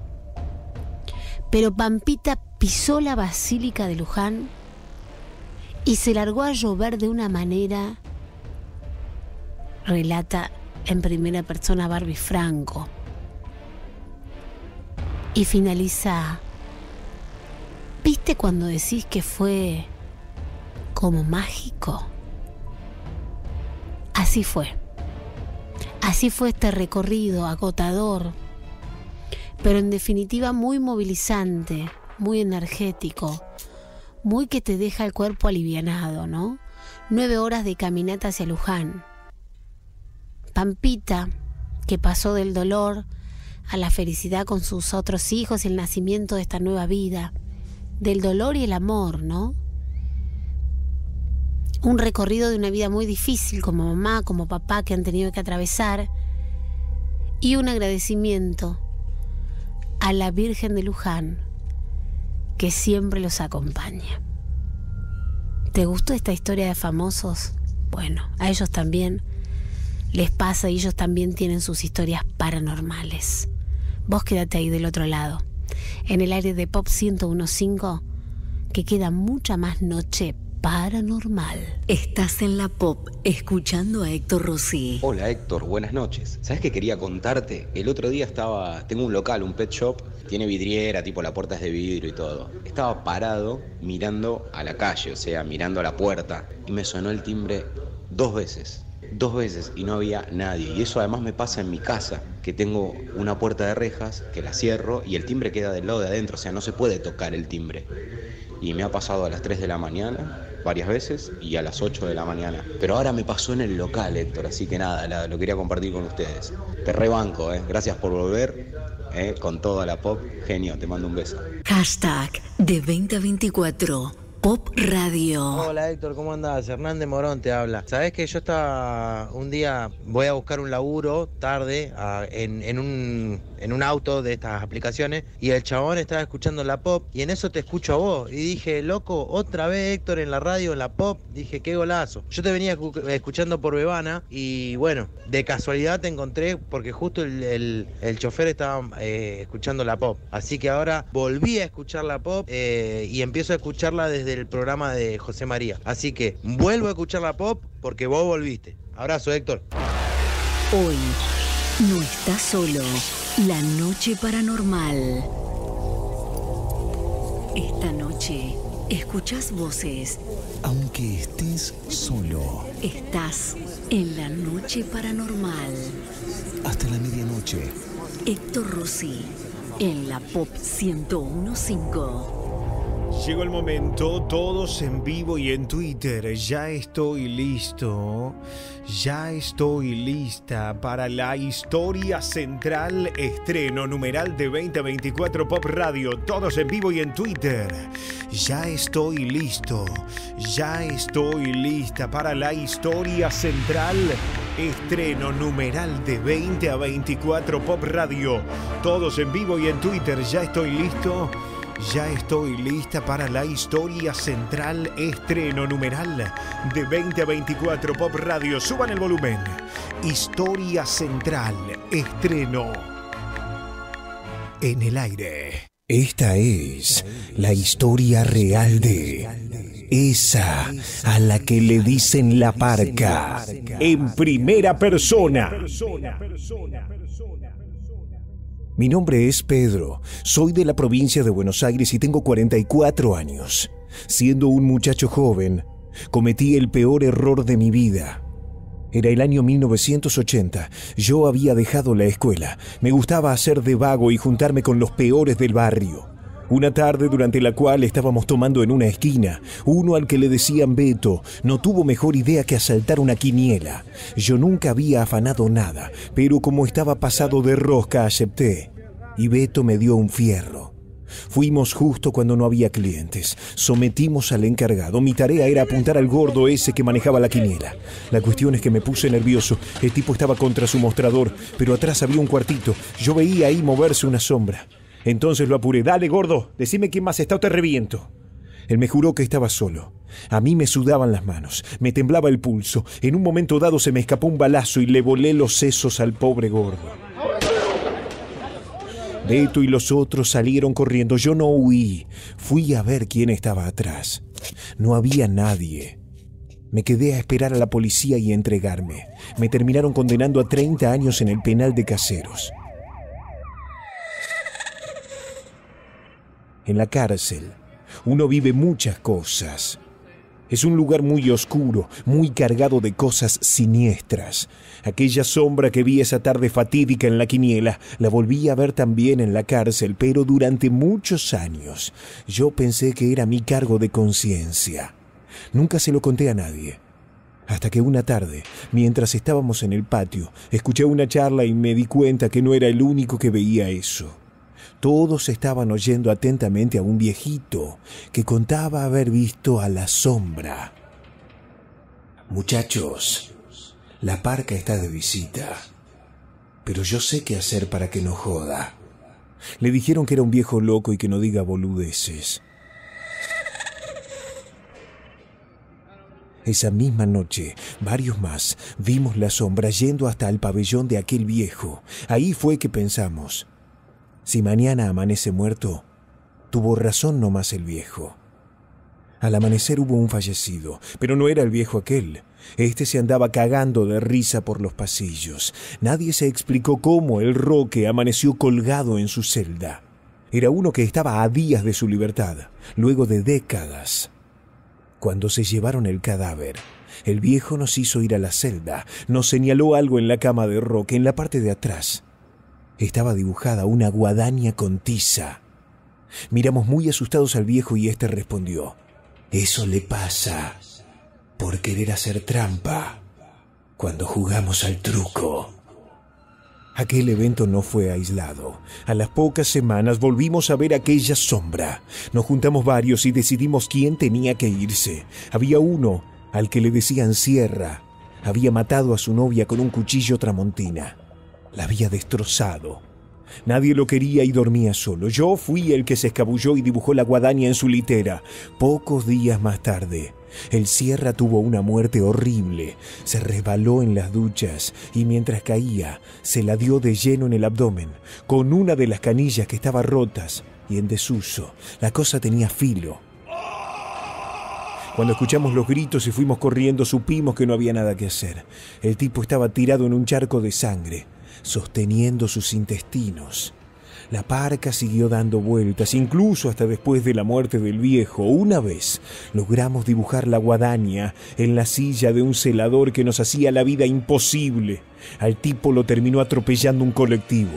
Pero Pampita pisó la Basílica de Luján y se largó a llover de una manera, relata en primera persona Barbie Franco. Y finaliza: ¿viste cuando decís que fue como mágico? Así fue. Así fue este recorrido agotador, pero en definitiva muy movilizante, muy energético, muy que te deja el cuerpo alivianado, ¿no? 9 horas de caminata hacia Luján. Pampita, que pasó del dolor a la felicidad con sus otros hijos y el nacimiento de esta nueva vida, del dolor y el amor, ¿no? Un recorrido de una vida muy difícil como mamá, como papá, que han tenido que atravesar, y un agradecimiento a la Virgen de Luján, que siempre los acompaña. ¿Te gustó esta historia de famosos? Bueno, a ellos también les pasa y ellos también tienen sus historias paranormales. Vos quédate ahí del otro lado, en el aire de Pop 101.5, que queda mucha más noche paranormal. Estás en la Pop, escuchando a Héctor Rossi. Hola Héctor, buenas noches. ¿Sabes qué quería contarte? El otro día tengo un local, un pet shop, tiene vidriera, tipo la puerta es de vidrio y todo. Estaba parado mirando a la calle, o sea, mirando a la puerta, y me sonó el timbre 2 veces. 2 veces y no había nadie. Y eso además me pasa en mi casa, que tengo una puerta de rejas que la cierro y el timbre queda del lado de adentro, o sea, no se puede tocar el timbre. Y me ha pasado a las 3 de la mañana varias veces y a las 8 de la mañana. Pero ahora me pasó en el local, Héctor, así que nada, lo quería compartir con ustedes. Te rebanco, gracias por volver, con toda la Pop. Genio, te mando un beso. Hashtag de 2024 Pop Radio. Hola Héctor, ¿cómo andás? Hernández Morón te habla. Sabés que yo estaba un día, voy a buscar un laburo tarde en un auto de estas aplicaciones, y el chabón estaba escuchando la Pop, y en eso te escucho a vos, y dije, loco, otra vez Héctor en la radio, en la Pop. Dije, qué golazo. Yo te venía escuchando por Bebana, y bueno, de casualidad te encontré porque justo el chofer estaba escuchando la Pop, así que ahora volví a escuchar la Pop, y empiezo a escucharla desde el programa de José María, así que vuelvo a escuchar la Pop porque vos volviste. Abrazo, Héctor. Hoy no estás solo. La noche paranormal. Esta noche escuchás voces. Aunque estés solo. Estás en la noche paranormal. Hasta la medianoche. Héctor Rossi en la Pop 101.5. Llegó el momento, todos en vivo y en Twitter. Ya estoy listo, ya estoy lista para la historia central, estreno numeral de 2024 Pop Radio. Todos en vivo y en Twitter. Ya estoy listo, ya estoy lista para la historia central, estreno numeral de 20 a 24 Pop Radio. Todos en vivo y en Twitter. Ya estoy listo. Ya estoy lista para la historia central, estreno numeral de 20 a 24 Pop Radio. Suban el volumen. Historia central, estreno en el aire. Esta es la historia real de esa a la que le dicen la parca, en primera persona. Mi nombre es Pedro, soy de la provincia de Buenos Aires y tengo 44 años. Siendo un muchacho joven, cometí el peor error de mi vida. Era el año 1980, yo había dejado la escuela, me gustaba hacer de vago y juntarme con los peores del barrio. Una tarde durante la cual estábamos tomando en una esquina, uno al que le decían Beto no tuvo mejor idea que asaltar una quiniela. Yo nunca había afanado nada, pero como estaba pasado de rosca acepté, y Beto me dio un fierro. Fuimos justo cuando no había clientes. Sometimos al encargado. Mi tarea era apuntar al gordo ese que manejaba la quiniela. La cuestión es que me puse nervioso. El tipo estaba contra su mostrador, pero atrás había un cuartito. Yo veía ahí moverse una sombra. Entonces lo apuré. Dale, gordo, decime quién más está o te reviento. Él me juró que estaba solo. A mí me sudaban las manos, me temblaba el pulso. En un momento dado se me escapó un balazo y le volé los sesos al pobre gordo. Beto y los otros salieron corriendo. Yo no huí. Fui a ver quién estaba atrás. No había nadie. Me quedé a esperar a la policía y a entregarme. Me terminaron condenando a 30 años en el penal de Caseros. En la cárcel, uno vive muchas cosas. Es un lugar muy oscuro, muy cargado de cosas siniestras. Aquella sombra que vi esa tarde fatídica en la quiniela, la volví a ver también en la cárcel, pero durante muchos años yo pensé que era mi cargo de conciencia. Nunca se lo conté a nadie. Hasta que una tarde, mientras estábamos en el patio, escuché una charla y me di cuenta que no era el único que veía eso. Todos estaban oyendo atentamente a un viejito que contaba haber visto a la sombra. Muchachos, la parca está de visita, pero yo sé qué hacer para que no joda. Le dijeron que era un viejo loco y que no diga boludeces. Esa misma noche, varios más vimos la sombra yendo hasta el pabellón de aquel viejo. Ahí fue que pensamos: si mañana amanece muerto, tuvo razón nomás el viejo. Al amanecer hubo un fallecido, pero no era el viejo aquel. Este se andaba cagando de risa por los pasillos. Nadie se explicó cómo el Roque amaneció colgado en su celda. Era uno que estaba a días de su libertad, luego de décadas. Cuando se llevaron el cadáver, el viejo nos hizo ir a la celda. Nos señaló algo en la cama de Roque, en la parte de atrás. Estaba dibujada una guadaña con tiza. Miramos muy asustados al viejo y este respondió: eso le pasa por querer hacer trampa cuando jugamos al truco. Aquel evento no fue aislado. A las pocas semanas volvimos a ver aquella sombra. Nos juntamos varios y decidimos quién tenía que irse. Había uno al que le decían Sierra. Había matado a su novia con un cuchillo tramontina. La había destrozado. Nadie lo quería y dormía solo. Yo fui el que se escabulló y dibujó la guadaña en su litera. Pocos días más tarde, el Sierra tuvo una muerte horrible. Se resbaló en las duchas y mientras caía, se la dio de lleno en el abdomen, con una de las canillas que estaba rotas y en desuso. La cosa tenía filo. Cuando escuchamos los gritos y fuimos corriendo, supimos que no había nada que hacer. El tipo estaba tirado en un charco de sangre, sosteniendo sus intestinos. La parca siguió dando vueltas, incluso hasta después de la muerte del viejo. Una vez logramos dibujar la guadaña en la silla de un celador que nos hacía la vida imposible. Al tipo lo terminó atropellando un colectivo.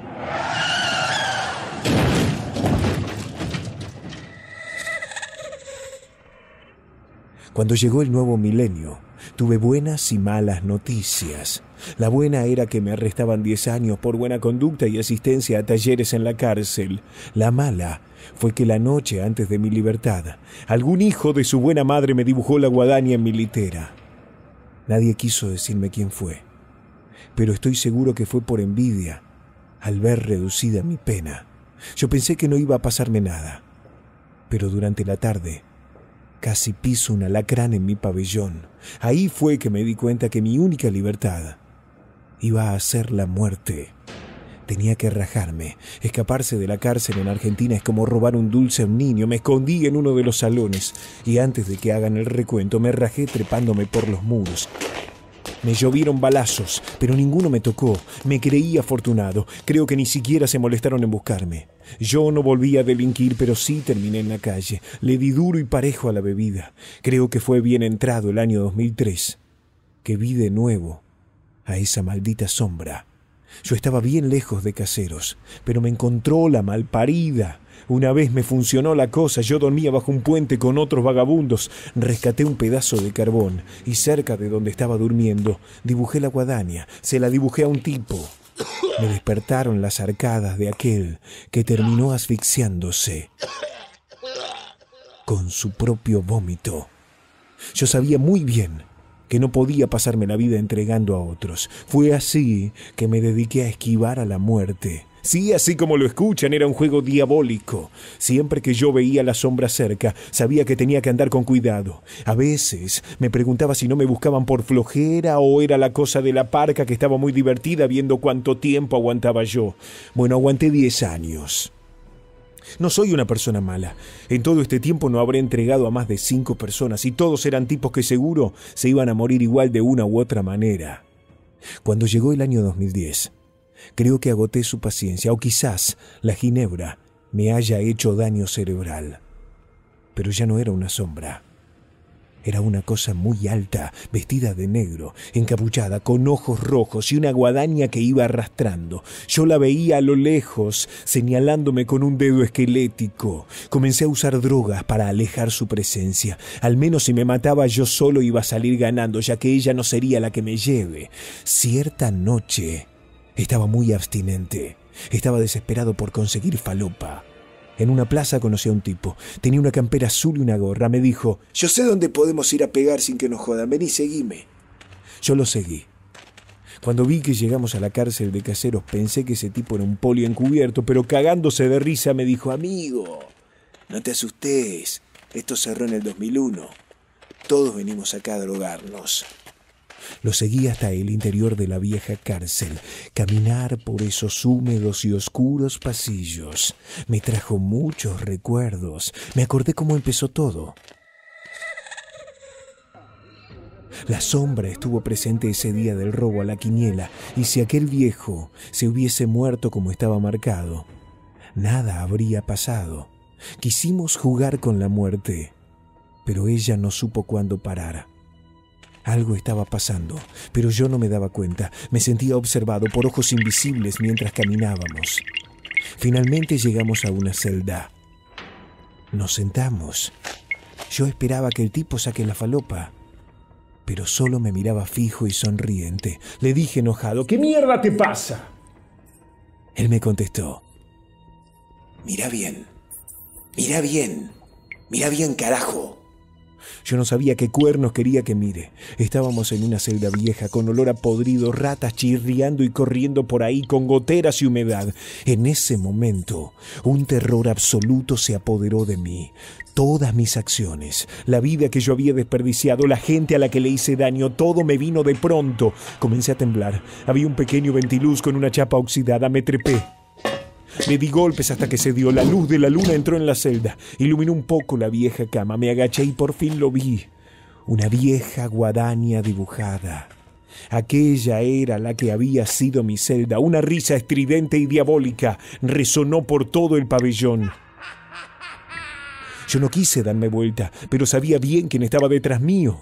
Cuando llegó el nuevo milenio, tuve buenas y malas noticias. La buena era que me arrestaban 10 años por buena conducta y asistencia a talleres en la cárcel. La mala fue que la noche antes de mi libertad, algún hijo de su buena madre me dibujó la guadaña en mi litera. Nadie quiso decirme quién fue, pero estoy seguro que fue por envidia al ver reducida mi pena. Yo pensé que no iba a pasarme nada, pero durante la tarde casi piso un alacrán en mi pabellón. Ahí fue que me di cuenta que mi única libertad iba a ser la muerte. Tenía que rajarme. Escaparse de la cárcel en Argentina es como robar un dulce a un niño. Me escondí en uno de los salones y antes de que hagan el recuento me rajé trepándome por los muros. Me llovieron balazos, pero ninguno me tocó. Me creí afortunado. Creo que ni siquiera se molestaron en buscarme. Yo no volví a delinquir, pero sí terminé en la calle. Le di duro y parejo a la bebida. Creo que fue bien entrado el año 2003, que vi de nuevo a esa maldita sombra. Yo estaba bien lejos de Caseros, pero me encontró la malparida. Una vez me funcionó la cosa. Yo dormía bajo un puente con otros vagabundos. Rescaté un pedazo de carbón y cerca de donde estaba durmiendo dibujé la guadaña. Se la dibujé a un tipo. Me despertaron las arcadas de aquel que terminó asfixiándose con su propio vómito. Yo sabía muy bien que no podía pasarme la vida entregando a otros. Fue así que me dediqué a esquivar a la muerte. Sí, así como lo escuchan, era un juego diabólico. Siempre que yo veía la sombra cerca, sabía que tenía que andar con cuidado. A veces me preguntaba si no me buscaban por flojera o era la cosa de la parca que estaba muy divertida viendo cuánto tiempo aguantaba yo. Bueno, aguanté 10 años. No soy una persona mala. En todo este tiempo no habré entregado a más de 5 personas y todos eran tipos que seguro se iban a morir igual de una u otra manera. Cuando llegó el año 2010, creo que agoté su paciencia, o quizás la ginebra me haya hecho daño cerebral. Pero ya no era una sombra. Era una cosa muy alta, vestida de negro, encapuchada, con ojos rojos y una guadaña que iba arrastrando. Yo la veía a lo lejos, señalándome con un dedo esquelético. Comencé a usar drogas para alejar su presencia. Al menos si me mataba yo solo iba a salir ganando, ya que ella no sería la que me lleve. Cierta noche estaba muy abstinente. Estaba desesperado por conseguir falopa. En una plaza conocí a un tipo. Tenía una campera azul y una gorra. Me dijo: yo sé dónde podemos ir a pegar sin que nos jodan. Vení, seguime. Yo lo seguí. Cuando vi que llegamos a la cárcel de Caseros, pensé que ese tipo era un poli encubierto, pero cagándose de risa me dijo: amigo, no te asustes. Esto cerró en el 2001. Todos venimos acá a drogarnos. Lo seguí hasta el interior de la vieja cárcel. Caminar por esos húmedos y oscuros pasillos me trajo muchos recuerdos. Me acordé cómo empezó todo. La sombra estuvo presente ese día del robo a la quiniela, y si aquel viejo se hubiese muerto como estaba marcado, nada habría pasado. Quisimos jugar con la muerte, pero ella no supo cuándo parar. Algo estaba pasando, pero yo no me daba cuenta. Me sentía observado por ojos invisibles mientras caminábamos. Finalmente llegamos a una celda. Nos sentamos. Yo esperaba que el tipo saque la falopa, pero solo me miraba fijo y sonriente. Le dije enojado: ¿qué mierda te pasa? Él me contestó: mira bien, mira bien, mira bien, carajo. Yo no sabía qué cuernos quería que mire. Estábamos en una celda vieja con olor a podrido, ratas chirriando y corriendo por ahí con goteras y humedad. En ese momento, un terror absoluto se apoderó de mí. Todas mis acciones, la vida que yo había desperdiciado, la gente a la que le hice daño, todo me vino de pronto. Comencé a temblar. Había un pequeño ventiluz con una chapa oxidada. Me trepé. Le di golpes hasta que cedió. La luz de la luna entró en la celda. Iluminó un poco la vieja cama. Me agaché y por fin lo vi. Una vieja guadaña dibujada. Aquella era la que había sido mi celda. Una risa estridente y diabólica resonó por todo el pabellón. Yo no quise darme vuelta, pero sabía bien quién estaba detrás mío.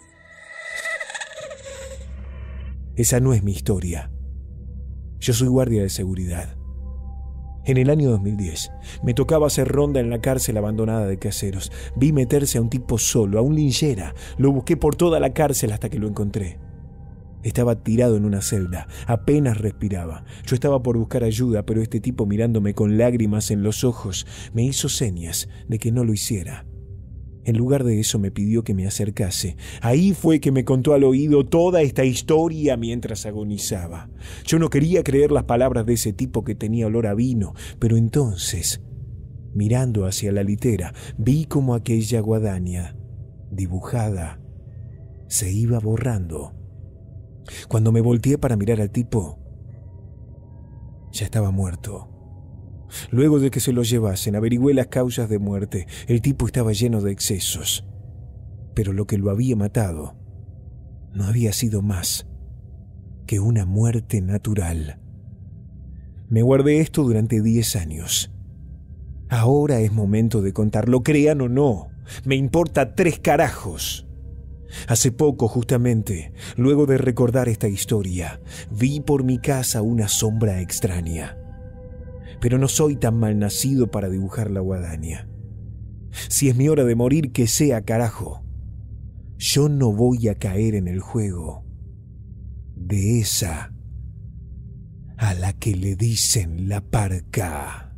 Esa no es mi historia. Yo soy guardia de seguridad. En el año 2010, me tocaba hacer ronda en la cárcel abandonada de Caseros. Vi meterse a un tipo solo, a un linchera. Lo busqué por toda la cárcel hasta que lo encontré. Estaba tirado en una celda, apenas respiraba. Yo estaba por buscar ayuda, pero este tipo, mirándome con lágrimas en los ojos, me hizo señas de que no lo hiciera. En lugar de eso me pidió que me acercase. Ahí fue que me contó al oído toda esta historia mientras agonizaba. Yo no quería creer las palabras de ese tipo que tenía olor a vino, pero entonces, mirando hacia la litera, vi como aquella guadaña, dibujada, se iba borrando. Cuando me volteé para mirar al tipo, ya estaba muerto. Luego de que se lo llevasen, averigüé las causas de muerte. El tipo estaba lleno de excesos. Pero lo que lo había matado no había sido más que una muerte natural. Me guardé esto durante 10 años. Ahora es momento de contarlo, crean o no. Me importa 3 carajos. Hace poco, justamente, luego de recordar esta historia, vi por mi casa una sombra extraña. Pero no soy tan malnacido para dibujar la guadaña. Si es mi hora de morir, que sea, carajo. Yo no voy a caer en el juego de esa a la que le dicen la parca.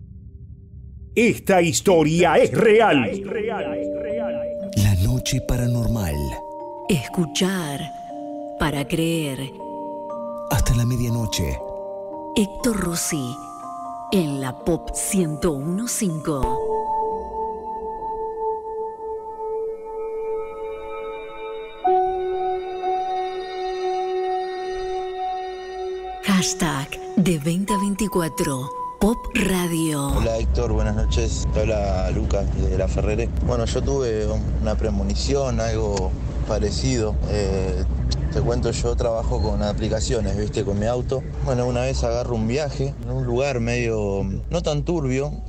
Esta historia es real. La noche paranormal. Escuchar para creer. Hasta la medianoche. Héctor Rossi en la Pop 101.5. Hashtag de 2024 Pop Radio. Hola Héctor, buenas noches. Te habla Lucas de La Ferrere. Bueno, yo tuve una premonición, algo parecido. Te cuento, yo trabajo con aplicaciones, ¿viste? Con mi auto. Bueno, una vez agarro un viaje en un lugar medio, no tan turbio,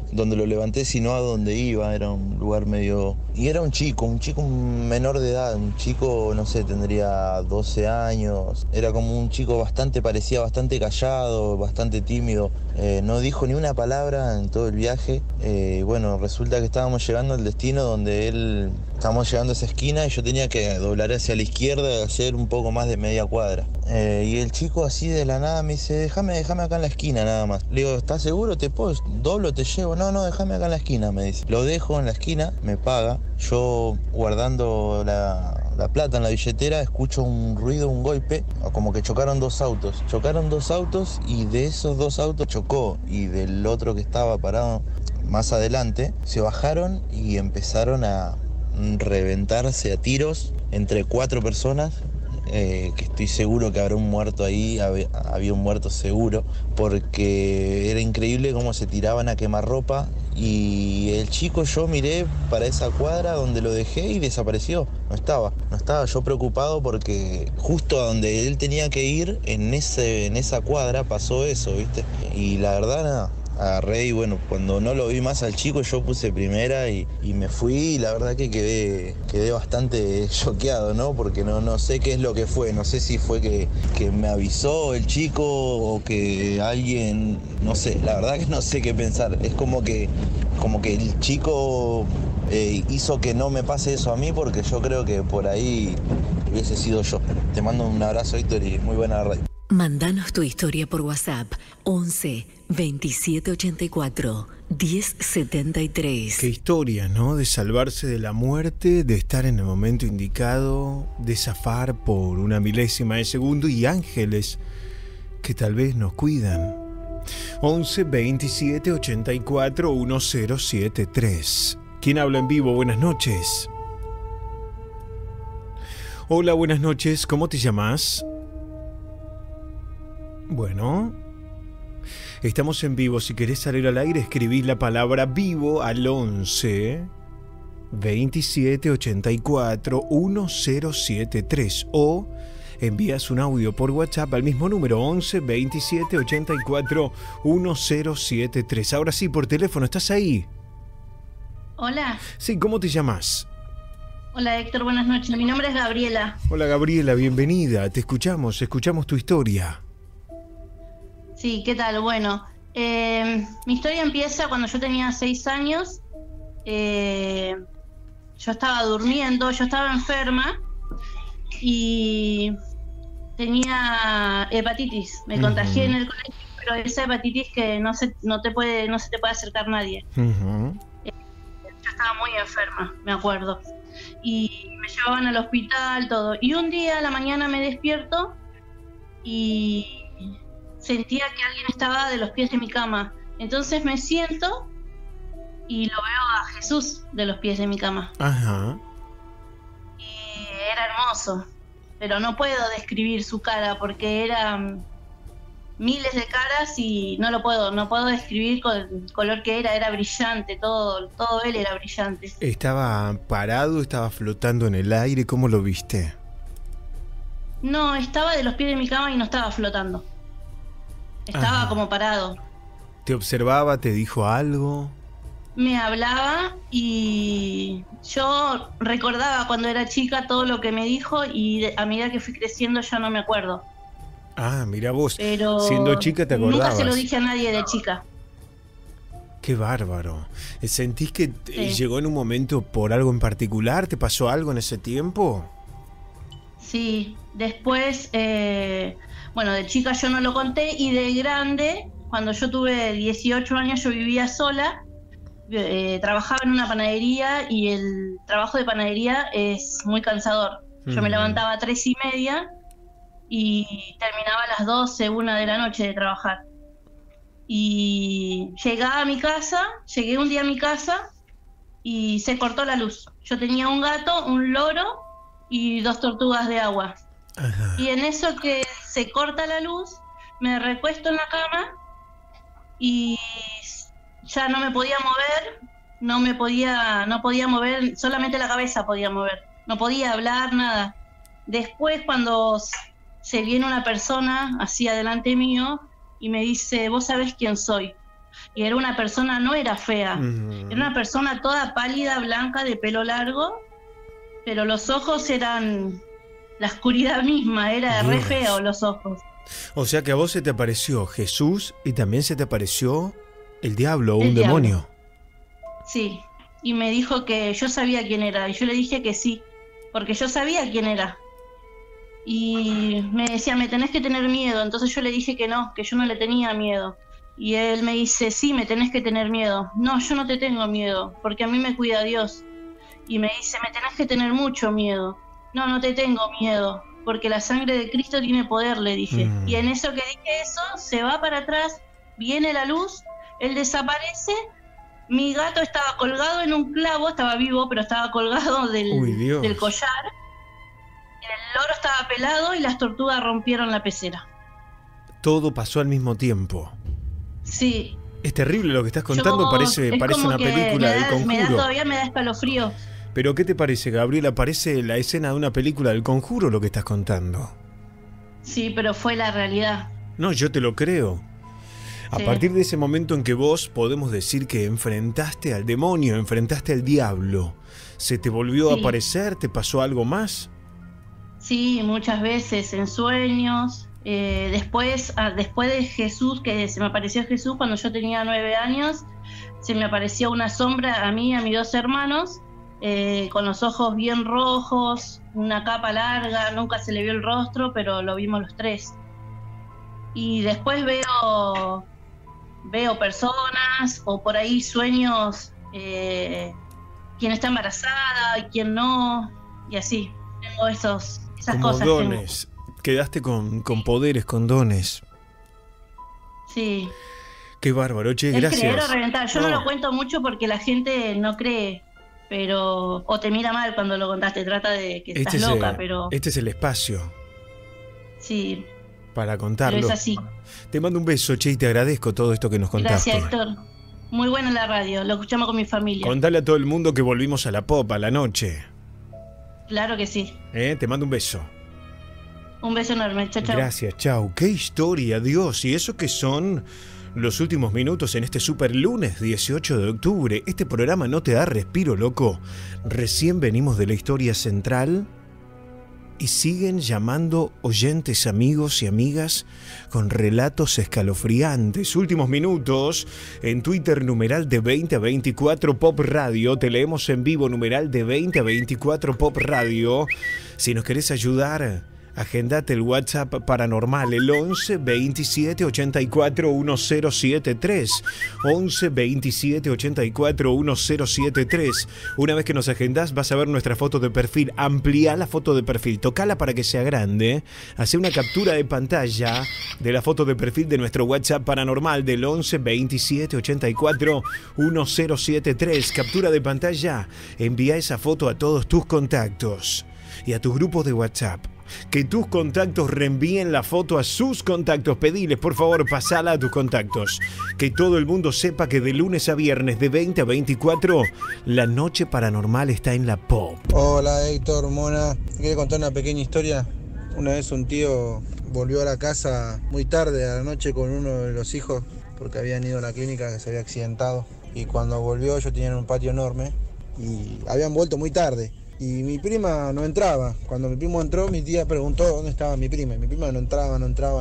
donde lo levanté, sino a donde iba. Era un lugar medio... Y era un chico menor de edad, un chico, no sé, tendría 12 años. Era como un chico parecía bastante callado, bastante tímido. No dijo ni una palabra en todo el viaje. Bueno, resulta que estábamos llegando al destino donde estábamos llegando a esa esquina y yo tenía que doblar hacia la izquierda y hacer un poco más de media cuadra. Y el chico así de la nada me dice, déjame acá en la esquina nada más. Le digo, ¿estás seguro? ¿Te puedo? ¿Doblo? ¿Te llevo? No, déjame acá en la esquina, me dice. Lo dejo en la esquina, me paga. Yo guardando la plata en la billetera, escucho un ruido, un golpe, como que chocaron dos autos. Chocaron dos autos y de esos dos autos chocó, y del otro que estaba parado más adelante, se bajaron y empezaron a reventarse a tiros entre 4 personas. Que estoy seguro que habrá un muerto ahí, había un muerto seguro, porque era increíble cómo se tiraban a quemarropa. Y el chico, yo miré para esa cuadra donde lo dejé y desapareció. No estaba yo preocupado porque justo a donde él tenía que ir, en esa cuadra pasó eso, ¿viste? Y la verdad, nada, agarré y bueno, cuando no lo vi más al chico, yo puse primera y me fui, y la verdad que quedé bastante choqueado, ¿no? Porque no sé qué es lo que fue, no sé si fue que me avisó el chico o que alguien, no sé, la verdad que no sé qué pensar. Es como que el chico hizo que no me pase eso a mí, porque yo creo que por ahí hubiese sido yo. Te mando un abrazo, Héctor, y muy buena radio. Mándanos tu historia por WhatsApp 11 27 84 10 73. Qué historia, ¿no? De salvarse de la muerte, de estar en el momento indicado, de zafar por una milésima de segundo, y ángeles que tal vez nos cuidan. 11 27 84 1073. ¿Quién habla en vivo? Buenas noches. Hola, buenas noches. ¿Cómo te llamas? Bueno, estamos en vivo. Si querés salir al aire, escribís la palabra vivo al 11 27 84 1073 o envías un audio por WhatsApp al mismo número 11 27 84 1073. Ahora sí, por teléfono, ¿estás ahí? Hola. Sí, ¿cómo te llamas? Hola Héctor, buenas noches. Mi nombre es Gabriela. Hola Gabriela, bienvenida. Te escuchamos tu historia. Sí, ¿qué tal? Bueno, mi historia empieza cuando yo tenía 6 años. Yo estaba durmiendo, yo estaba enferma y tenía hepatitis. Me contagié en el colegio, pero esa hepatitis que no se te puede acercar nadie. Yo estaba muy enferma, me acuerdo. Y me llevaban al hospital, todo. Y un día a la mañana me despierto y sentía que alguien estaba de los pies de mi cama. Entonces me siento y lo veo a Jesús de los pies de mi cama. Ajá. Y era hermoso, pero no puedo describir su cara porque eran miles de caras y no puedo describir con el color que era brillante, todo él era brillante. ¿Estaba parado, estaba flotando en el aire? ¿Cómo lo viste? No, estaba de los pies de mi cama y no estaba flotando. Estaba como parado. ¿Te observaba? ¿Te dijo algo? Me hablaba y yo recordaba cuando era chica todo lo que me dijo, y a medida que fui creciendo ya no me acuerdo. Ah, mira vos, pero siendo chica te acordabas. Nunca se lo dije a nadie de chica. Qué bárbaro. ¿Sentís que llegó en un momento por algo en particular? ¿Te pasó algo en ese tiempo? Sí, después, bueno, de chica yo no lo conté, y de grande, cuando yo tuve 18 años, yo vivía sola, trabajaba en una panadería, y el trabajo de panadería es muy cansador. Yo me levantaba a 3:30 y terminaba a las 12, 1 de la noche de trabajar. Y llegué un día a mi casa y se cortó la luz. Yo tenía un gato, un loro y 2 tortugas de agua. Ajá. Y en eso que se corta la luz, me recuesto en la cama y ya no me podía mover, no podía mover, solamente la cabeza podía mover, no podía hablar, nada. Después, cuando se viene una persona así adelante mío y me dice, ¿vos sabés quién soy? Y era una persona, no era fea, era una persona toda pálida, blanca, de pelo largo, pero los ojos eran la oscuridad misma, era re feo los ojos. O sea que a vos se te apareció Jesús y también se te apareció el diablo o un demonio. Sí, y me dijo que yo sabía quién era, y yo le dije que sí, porque yo sabía quién era. Y me decía, me tenés que tener miedo, entonces yo le dije que no, que yo no le tenía miedo. Y él me dice, sí, me tenés que tener miedo. No, yo no te tengo miedo, porque a mí me cuida Dios. Y me dice, me tenés que tener mucho miedo. No, no te tengo miedo, porque la sangre de Cristo tiene poder, le dije. Y en eso que dije eso, se va para atrás, viene la luz, él desaparece, mi gato estaba colgado en un clavo, estaba vivo, pero estaba colgado del collar. El loro estaba pelado y las tortugas rompieron la pecera. Todo pasó al mismo tiempo. Sí. Es terrible lo que estás contando, parece una película del Conjuro. Todavía me da escalofrío. Pero ¿qué te parece, Gabriela? ¿Parece la escena de una película del Conjuro lo que estás contando? Sí, pero fue la realidad. No, yo te lo creo. A partir de ese momento en que vos podemos decir que enfrentaste al demonio, enfrentaste al diablo, ¿se te volvió a aparecer? ¿Te pasó algo más? Sí, muchas veces en sueños. Después de Jesús, que se me apareció Jesús cuando yo tenía 9 años, se me apareció una sombra a mí y a mis 2 hermanos, con los ojos bien rojos, una capa larga, nunca se le vio el rostro, pero lo vimos los 3. Y después veo personas, o por ahí sueños, quién está embarazada y quién no, y así. Tengo esas como cosas. Dones. Quedaste con poderes, con dones. Sí. Qué bárbaro, che, gracias. Creer o reventar. Yo no lo cuento mucho porque la gente no cree, pero o te mira mal cuando lo contaste, trata de que estás loca, pero... Este es el espacio. Sí. Para contarlo. Pero es así. Te mando un beso, che, y te agradezco todo esto que nos contaste. Gracias, Héctor. Muy buena la radio, lo escuchamos con mi familia. Contale a todo el mundo que volvimos a la pop, a la noche. Claro que sí. Te mando un beso. Un beso enorme, chao, chao. Gracias, chao. Qué historia, Dios. Y eso que son los últimos minutos en este super lunes 18 de octubre. Este programa no te da respiro, loco. Recién venimos de la historia central y siguen llamando oyentes, amigos y amigas con relatos escalofriantes. Últimos minutos en Twitter, numeral de 20 a 24 Pop Radio. Te leemos en vivo, numeral de 20 a 24 Pop Radio. Si nos querés ayudar, agendate el WhatsApp paranormal, el 11 27 84 1073. 11 27 84 1073. Una vez que nos agendás, vas a ver nuestra foto de perfil. Ampliá la foto de perfil, tocala para que sea grande. Hacé una captura de pantalla de la foto de perfil de nuestro WhatsApp paranormal del 11 27 84 1073. Captura de pantalla. Envía esa foto a todos tus contactos y a tus grupos de WhatsApp. Que tus contactos reenvíen la foto a sus contactos. Pediles, por favor, pasala a tus contactos. Que todo el mundo sepa que de lunes a viernes de 20 a 24 la noche paranormal está en la pop. Hola Héctor, Mona. Quería contar una pequeña historia. Una vez un tío volvió a la casa muy tarde a la noche con uno de los hijos porque habían ido a la clínica, que se había accidentado. Y cuando volvió, yo tenía un patio enorme y habían vuelto muy tarde. Y mi prima no entraba. Cuando mi primo entró, mi tía preguntó dónde estaba mi prima. Y mi prima no entraba.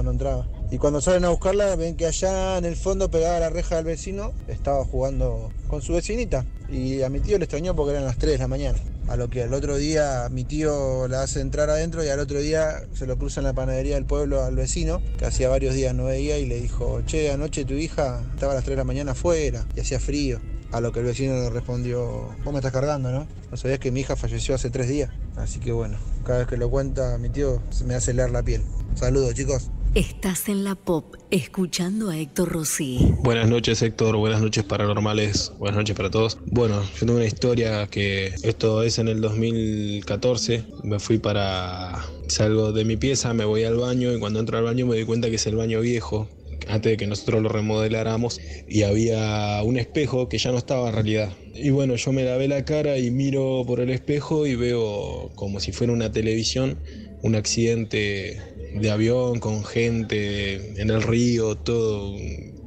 Y cuando salen a buscarla, ven que allá en el fondo, pegada a la reja del vecino, estaba jugando con su vecinita. Y a mi tío le extrañó porque eran las 3 de la mañana. A lo que al otro día mi tío la hace entrar adentro y al otro día se lo cruza en la panadería del pueblo al vecino, que hacía varios días no veía, y le dijo: che, anoche tu hija estaba a las 3 de la mañana afuera y hacía frío. A lo que el vecino le respondió: vos me estás cargando, ¿no? No sabías que mi hija falleció hace 3 días. Así que bueno, cada vez que lo cuenta mi tío se me hace helar la piel. Saludos, chicos. Estás en la pop, escuchando a Héctor Rossi. Buenas noches, Héctor. Buenas noches, paranormales. Buenas noches para todos. Bueno, yo tengo una historia que esto es en el 2014. Salgo de mi pieza, me voy al baño y cuando entro al baño me doy cuenta que es el baño viejo, antes de que nosotros lo remodeláramos, y había un espejo que ya no estaba en realidad. Y bueno, yo me lavé la cara y miro por el espejo y veo como si fuera una televisión, un accidente de avión con gente en el río, todo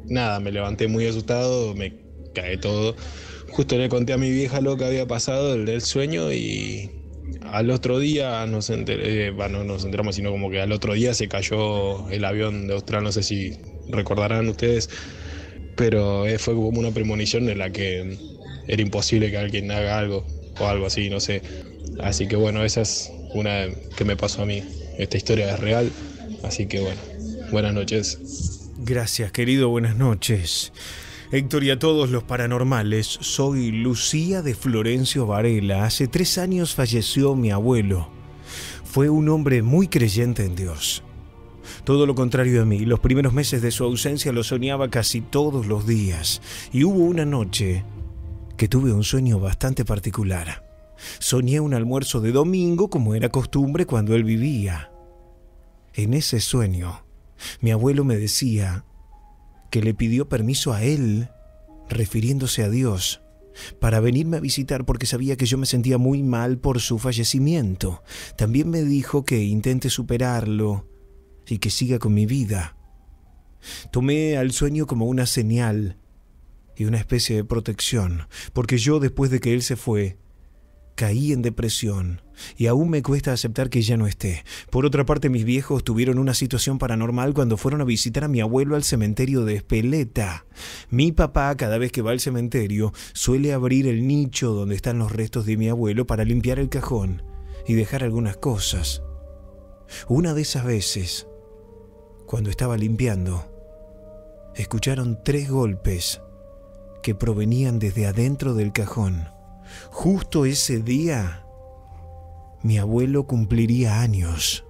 nada, me levanté muy asustado, me cae todo. Justo le conté a mi vieja lo que había pasado, el del sueño, y al otro día no nos enteramos, sino como que al otro día se cayó el avión de Austral, no sé si recordarán ustedes, pero fue como una premonición en la que era imposible que alguien haga algo o algo así, no sé. Así que bueno, esa es una que me pasó a mí. Esta historia es real, así que bueno, buenas noches. Gracias, querido, buenas noches. Héctor y a todos los paranormales, soy Lucía de Florencio Varela. Hace 3 años falleció mi abuelo. Fue un hombre muy creyente en Dios. Todo lo contrario a mí, los primeros meses de su ausencia lo soñaba casi todos los días. Y hubo una noche que tuve un sueño bastante particular. Soñé un almuerzo de domingo como era costumbre cuando él vivía. En ese sueño, mi abuelo me decía que le pidió permiso a él, refiriéndose a Dios, para venirme a visitar porque sabía que yo me sentía muy mal por su fallecimiento. También me dijo que intente superarlo y que siga con mi vida. Tomé al sueño como una señal y una especie de protección, porque yo, después de que él se fue, caí en depresión y aún me cuesta aceptar que ya no esté. Por otra parte, mis viejos tuvieron una situación paranormal cuando fueron a visitar a mi abuelo al cementerio de Espeleta. Mi papá, cada vez que va al cementerio, suele abrir el nicho donde están los restos de mi abuelo para limpiar el cajón y dejar algunas cosas. Una de esas veces, cuando estaba limpiando, escucharon 3 golpes que provenían desde adentro del cajón. Justo ese día, mi abuelo cumpliría años.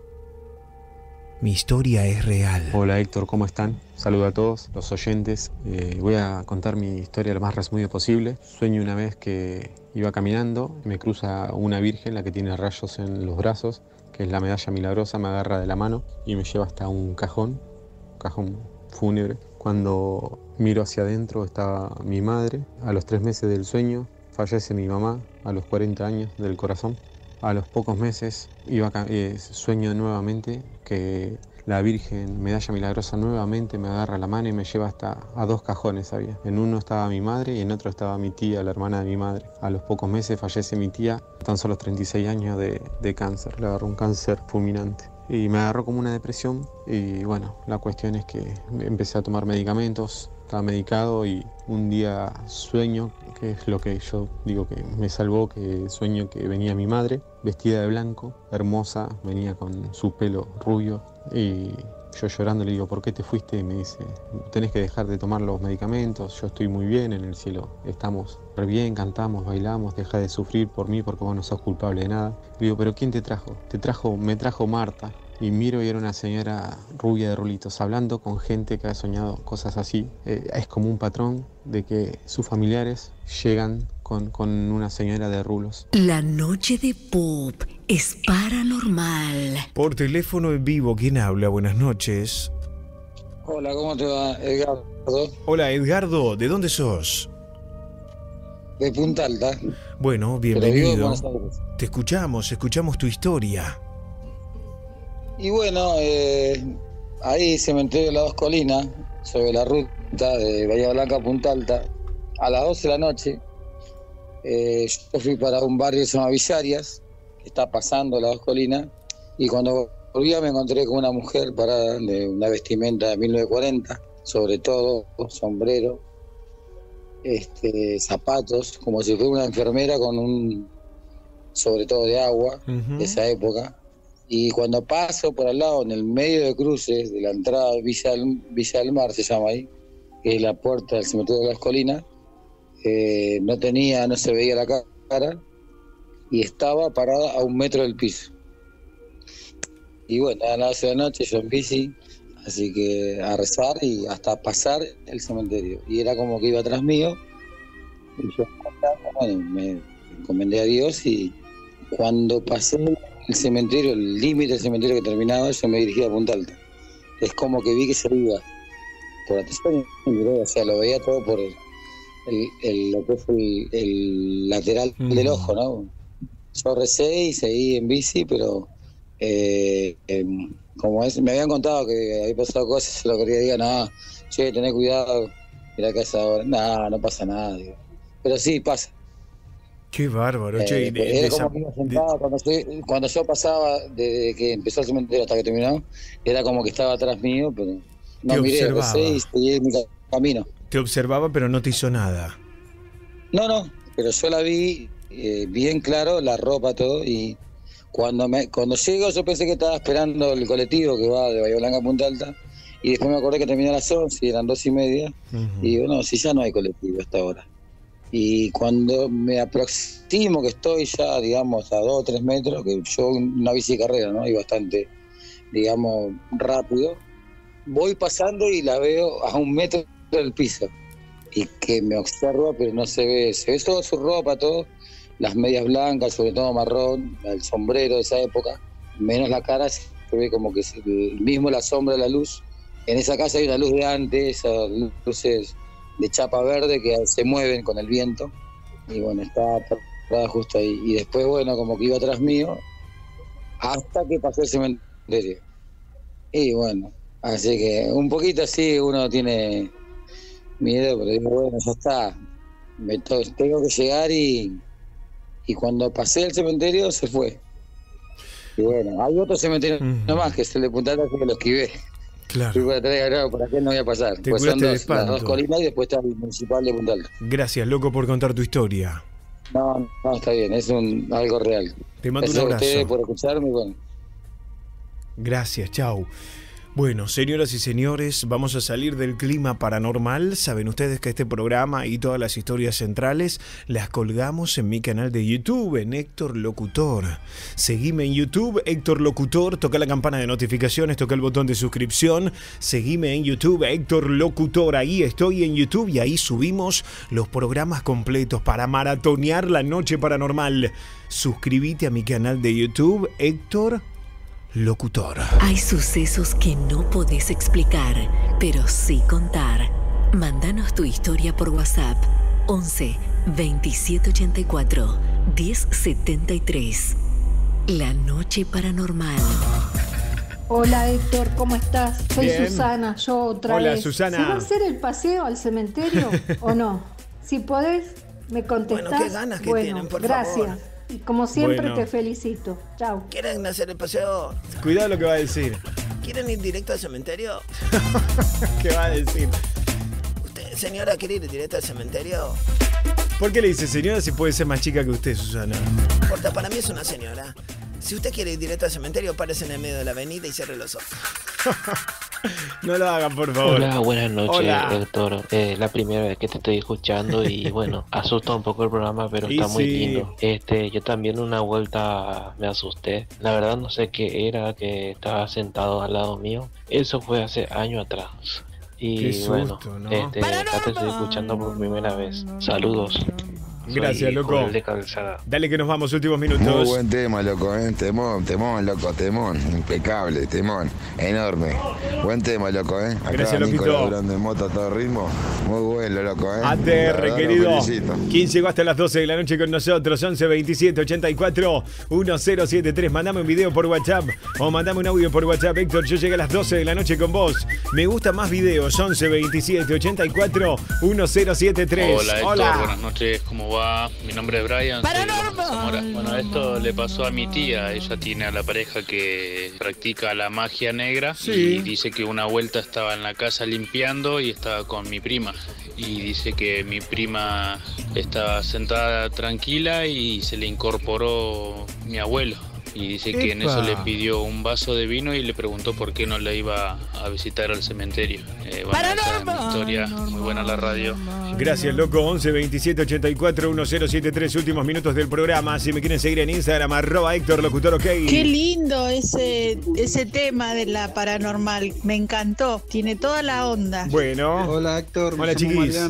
Mi historia es real. Hola Héctor, ¿cómo están? Saludo a todos los oyentes. Voy a contar mi historia lo más resumido posible. Sueño una vez que iba caminando, me cruza una virgen, la que tiene rayos en los brazos, que es la medalla milagrosa, me agarra de la mano y me lleva hasta un cajón fúnebre. Cuando miro hacia adentro estaba mi madre. A los 3 meses del sueño fallece mi mamá, a los 40 años del corazón. A los pocos meses sueño nuevamente que la Virgen Medalla Milagrosa nuevamente me agarra la mano y me lleva hasta a 2 cajones había. En uno estaba mi madre y en otro estaba mi tía, la hermana de mi madre. A los pocos meses fallece mi tía, tan solo 36 años de cáncer. Le agarró un cáncer fulminante. Y me agarró como una depresión y bueno, la cuestión es que empecé a tomar medicamentos, estaba medicado y un día sueño, que es lo que yo digo que me salvó, que sueño que venía mi madre, vestida de blanco, hermosa, venía con su pelo rubio y yo llorando le digo, ¿por qué te fuiste? Y me dice, tenés que dejar de tomar los medicamentos, yo estoy muy bien en el cielo, estamos re bien, cantamos, bailamos, deja de sufrir por mí porque vos no sos culpable de nada. Le digo, ¿pero quién te trajo? Me trajo Marta. Y miro y era una señora rubia de rulitos, hablando con gente que ha soñado cosas así. Es como un patrón de que sus familiares llegan con una señora de rulos. La noche de Pop es paranormal. Por teléfono en vivo, ¿quién habla? Buenas noches. Hola, ¿cómo te va, Edgardo? Hola, Edgardo, ¿de dónde sos? De Punta Alta. Bueno, bienvenido. Te escuchamos tu historia. Y bueno, ahí cementerio de las 2 Colinas, sobre la ruta de Bahía Blanca a Punta Alta, a las 12 de la noche, yo fui para un barrio que se llama Villarias, que está pasando las 2 Colinas, y cuando volvía me encontré con una mujer parada de una vestimenta de 1940, sobre todo, sombrero, zapatos, como si fuera una enfermera con un sobre todo de agua, de esa época. Y cuando paso por al lado, en el medio de cruces de la entrada de Villa del Mar, se llama ahí, que es la puerta del cementerio de las Colinas, no se veía la cara y estaba parada a 1 metro del piso. Y bueno, a las 12 de la noche yo en bici, así que a rezar y hasta pasar el cementerio. Y era como que iba atrás mío, y yo me encomendé a Dios y cuando pasé el cementerio, el límite del cementerio que terminaba, yo me dirigí a Punta Alta. Es como que vi que se iba por atención, o sea, lo veía todo por lo que fue el lateral del ojo, ¿no? Yo recé y seguí en bici, pero como me habían contado que había pasado cosas, lo que quería decir, no, che, tenés cuidado, mirá que es ahora. No pasa nada, digo. Pero sí, pasa. Qué bárbaro, che. Era como que me sentaba, cuando yo pasaba, desde que empezó el cementerio hasta que terminó, era como que estaba atrás mío, pero no miré, pasé y seguí mi camino. Te observaba, pero no te hizo nada. No, pero yo la vi bien claro, la ropa, todo, y cuando llego yo pensé que estaba esperando el colectivo que va de Bahía Blanca a Punta Alta, y después me acordé que terminó a las 11 y eran 2:30, y digo, no, si ya no hay colectivo hasta ahora. Y cuando me aproximo, que estoy ya, digamos, a 2 o 3 metros, que yo una bici de carrera, ¿no? Y bastante, digamos, rápido, voy pasando y la veo a 1 metro del piso. Y que me observa, pero no se ve toda su ropa, todo, las medias blancas, sobre todo marrón, el sombrero de esa época, menos la cara, se ve como que es mismo la sombra de la luz. En esa casa hay una luz de antes, esas luces de chapa verde que se mueven con el viento, y bueno, estaba parada justo ahí, y después bueno, como que iba atrás mío hasta que pasó el cementerio, y bueno, así que un poquito así uno tiene miedo, pero digo, bueno, ya está, tengo que llegar, y cuando pasé el cementerio se fue, y bueno, hay otro cementerio nomás, que es el de Punta Alta, que lo esquivé. Claro. Fui por acá no voy a pasar. Pues son las 2 colinas y después está el municipal de Punta Alta. Gracias, loco, por contar tu historia. No, está bien, es algo real. Te mando un abrazo. Gracias a ustedes por escucharme. Bueno. Gracias, chau. Bueno, señoras y señores, vamos a salir del clima paranormal. Saben ustedes que este programa y todas las historias centrales las colgamos en mi canal de YouTube, en Héctor Locutor. Seguime en YouTube, Héctor Locutor, toca la campana de notificaciones, toca el botón de suscripción. Seguime en YouTube, Héctor Locutor. Ahí estoy en YouTube y ahí subimos los programas completos para maratonear la noche paranormal. Suscríbete a mi canal de YouTube, Héctor Locutor. Hay sucesos que no podés explicar, pero sí contar. Mándanos tu historia por WhatsApp 11 27 84 10 73. La noche paranormal. Hola Héctor, ¿cómo estás? Soy Bien. Susana, yo otra Hola, vez. Susana. ¿Se va a hacer el paseo al cementerio o no? Si podés, me contestás. Bueno, qué ganas que tienen, por gracias. favor. Y como siempre Bueno. te felicito. Chau. ¿Quieren hacer el paseo? Cuidado lo que va a decir. ¿Quieren ir directo al cementerio? ¿Qué va a decir? ¿Usted, señora, quiere ir directo al cementerio? ¿Por qué le dice señora si puede ser más chica que usted, Susana? No importa, para mí es una señora. Si usted quiere ir directo al cementerio, párese en el medio de la avenida y cierre los ojos. No lo hagan, por favor. Hola, buenas noches, Hola. Héctor. Es la primera vez que te estoy escuchando y bueno, asusta un poco el programa, pero Y está muy sí. lindo. Yo también una vuelta me asusté. La verdad no sé qué era, que estaba sentado al lado mío. Eso fue hace años atrás. Y Qué susto, bueno, ¿no? acá te estoy escuchando por primera vez. Saludos. Gracias, Soy loco. Joel de Calzada. Dale que nos vamos, últimos minutos. Muy buen tema, loco, temón, loco, temón, impecable, temón, enorme. Buen tema, loco, Acá Gracias, Nico loquito. laburando en moto a todo ritmo. Muy bueno, loco, La ATR, verdad, querido. lo felicito. ¿Quién llegó hasta las 12 de la noche con nosotros? 11 27 84 1073. Mandame un video por WhatsApp o mandame un audio por WhatsApp. Héctor, yo llegué a las 12 de la noche con vos. Me gustan más videos. 11 27 84 1073. Hola Héctor, buenas noches, ¿cómo va? Mi nombre es Brian, soy de Zamora. Bueno, esto le pasó a mi tía, ella tiene a la pareja que practica la magia negra y dice que una vuelta estaba en la casa limpiando y estaba con mi prima. Y dice que mi prima estaba sentada tranquila y se le incorporó mi abuelo. Y dice que en eso le pidió un vaso de vino y le preguntó por qué no le iba a visitar al cementerio. Bueno, esa es mi historia, muy buena la radio. Gracias, loco. 11 27 84 1073. Últimos minutos del programa. Si me quieren seguir en Instagram, @Héctor Locutor, ok. Qué lindo ese tema de la paranormal. Me encantó. Tiene toda la onda. Bueno. Hola Héctor, Hola, me llamo chiquis. Mariano.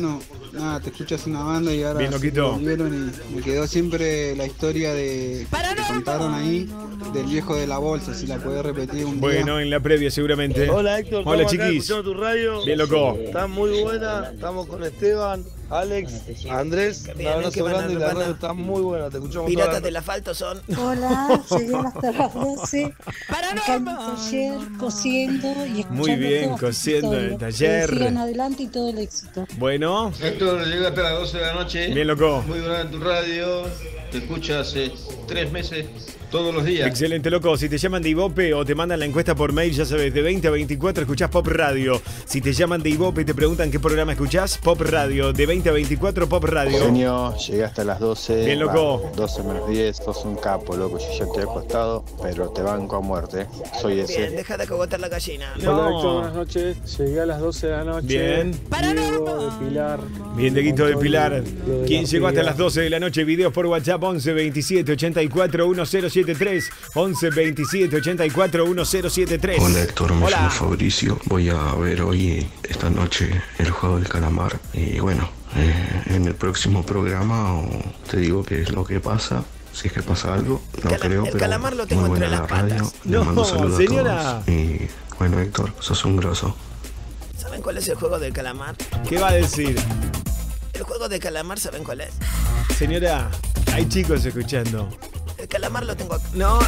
nada, te escuchas una banda y ahora Bien, loquito. volvieron y me quedó siempre la historia que contaron ahí del viejo de la bolsa, si la podés repetir un día. Bueno, en la previa seguramente. Hola Héctor, hola estamos acá chiquis. escuchando tu radio. Bien loco. Está muy buena, estamos con Esteban, Alex, Andrés, un abrazo grande y la radio está muy buena, te escuchamos toda Piratas la- del asfalto son. Hola, llegué hasta las 12. Acá en el taller, cosiendo y escuchando. Muy bien, todas tus cosiendo en el historias. taller. Que sigan adelante y todo el éxito. Bueno. Héctor, llega hasta las 12 de la noche. Bien loco. Muy buena en tu radio, te escucho hace 3 meses, todos los días. Excelente, loco. Si te llaman de Ibope o te mandan la encuesta por mail, ya sabes, de 20 a 24 escuchás Pop Radio. Si te llaman de Ibope y te preguntan qué programa escuchás, Pop Radio. De 20 a 24, Pop Radio. Genio, llegué hasta las 12. Bien, loco. 12 menos 10, sos un capo, loco. Yo ya estoy acostado, pero te banco a muerte. Soy ese. Bien, deja de cogotar la gallina. Hola Héctor, buenas noches. Llegué a las 12 de la noche. Bien. Diego de Pilar. Bien, Deguito de Pilar. de ¿Quién la llegó hasta Ría. las 12 de la noche? Videos por WhatsApp 11 27 84 1073. 11 27 84 1073. Hola Héctor, me Hola. llamo Fabricio. Voy a ver hoy, esta noche, el juego del calamar. Y bueno, en el próximo programa te digo qué es lo que pasa. Si es que pasa algo, no creo, el pero calamar lo tengo muy buena entre la las radio. patas. Le No, mando saludos señora. a todos. Y bueno, Héctor, sos un grosso. ¿Saben cuál es el juego del calamar? ¿Qué va a decir? El juego del calamar, ¿saben cuál es? Señora, hay chicos escuchando. El calamar lo tengo.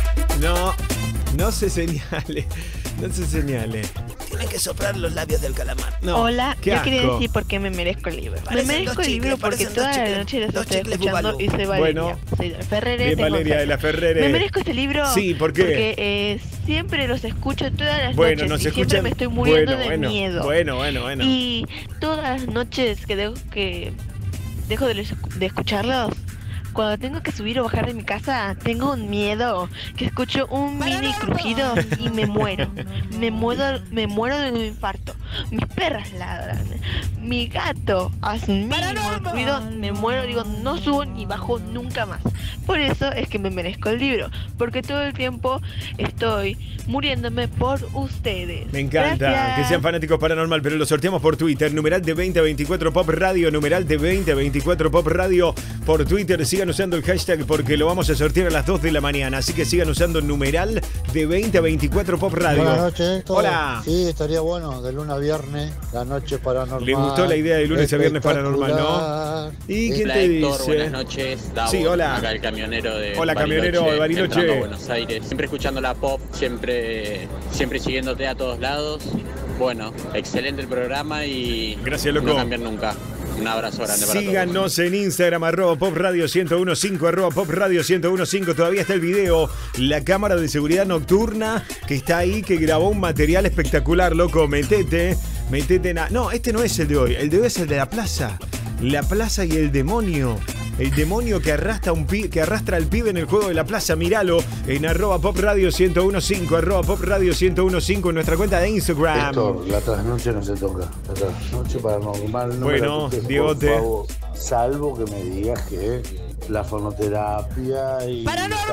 No se señale. No se señale. Tienen que soplar los labios del calamar. No, Hola, qué yo quería asco. decir por qué me merezco el libro. Parecen Me merezco dos el libro chicles, porque parecen toda dos la chicles, noche los dos estoy chicles escuchando Bubalú. y soy Valeria. Bueno. Soy de Ferrere. Bien, tengo Valeria de 6 la Ferrere. ¿Me merezco este libro? Sí, ¿por qué? Porque siempre los escucho todas las Bueno, noches nos y siempre escuchan. me estoy muriendo Bueno, de bueno, miedo. Bueno. Y todas las noches que dejo de escucharlos, cuando tengo que subir o bajar de mi casa, tengo un miedo que escucho un mini crujido y me muero. Me muero de un infarto. Mis perras ladran. Mi gato hace un mínimo ruido, me muero, digo, no subo ni bajo nunca más. Por eso es que me merezco el libro, porque todo el tiempo estoy muriéndome por ustedes. Me encanta Gracias. que sean fanáticos paranormal, pero lo sorteamos por Twitter. Numeral de 20 a 24 Pop Radio. Numeral de 20 a 24 Pop Radio por Twitter. Sigan usando el hashtag porque lo vamos a sortear a las 2 de la mañana. Así que sigan usando numeral de 20 a 24 Pop Radio. Buenas noches, Héctor. Hola. Sí, estaría bueno, de lunes a viernes, la noche paranormal. ¿Le gustó la idea de lunes a viernes paranormal, no? Espectacular. ¿Y quién Hola, te Héctor, dice? buenas noches. Davos, Sí, hola. Acá el camionero de Hola, camionero de Bariloche. entrando a Buenos Aires. Siempre escuchando la pop, siempre siguiéndote a todos lados. Bueno, excelente el programa y Gracias, loco. no cambiar nunca. Un abrazo grande para todos. Síganos en Instagram, @Pop Radio 1015, @Pop Radio 1015. Todavía está el video. La cámara de seguridad nocturna que está ahí, que grabó un material espectacular, loco. Metete en... No, este no es el de hoy. El de hoy es el de la plaza. La plaza y el demonio. El demonio que arrastra al pibe en el juego de la plaza. Míralo en @Pop Radio 1015, @Pop Radio 1015 en nuestra cuenta de Instagram. Héctor, la trasnoche no se toca. La trasnoche paranormal no Bueno, me la toques, Diegote. por favor. Salvo que me digas que la fonoterapia y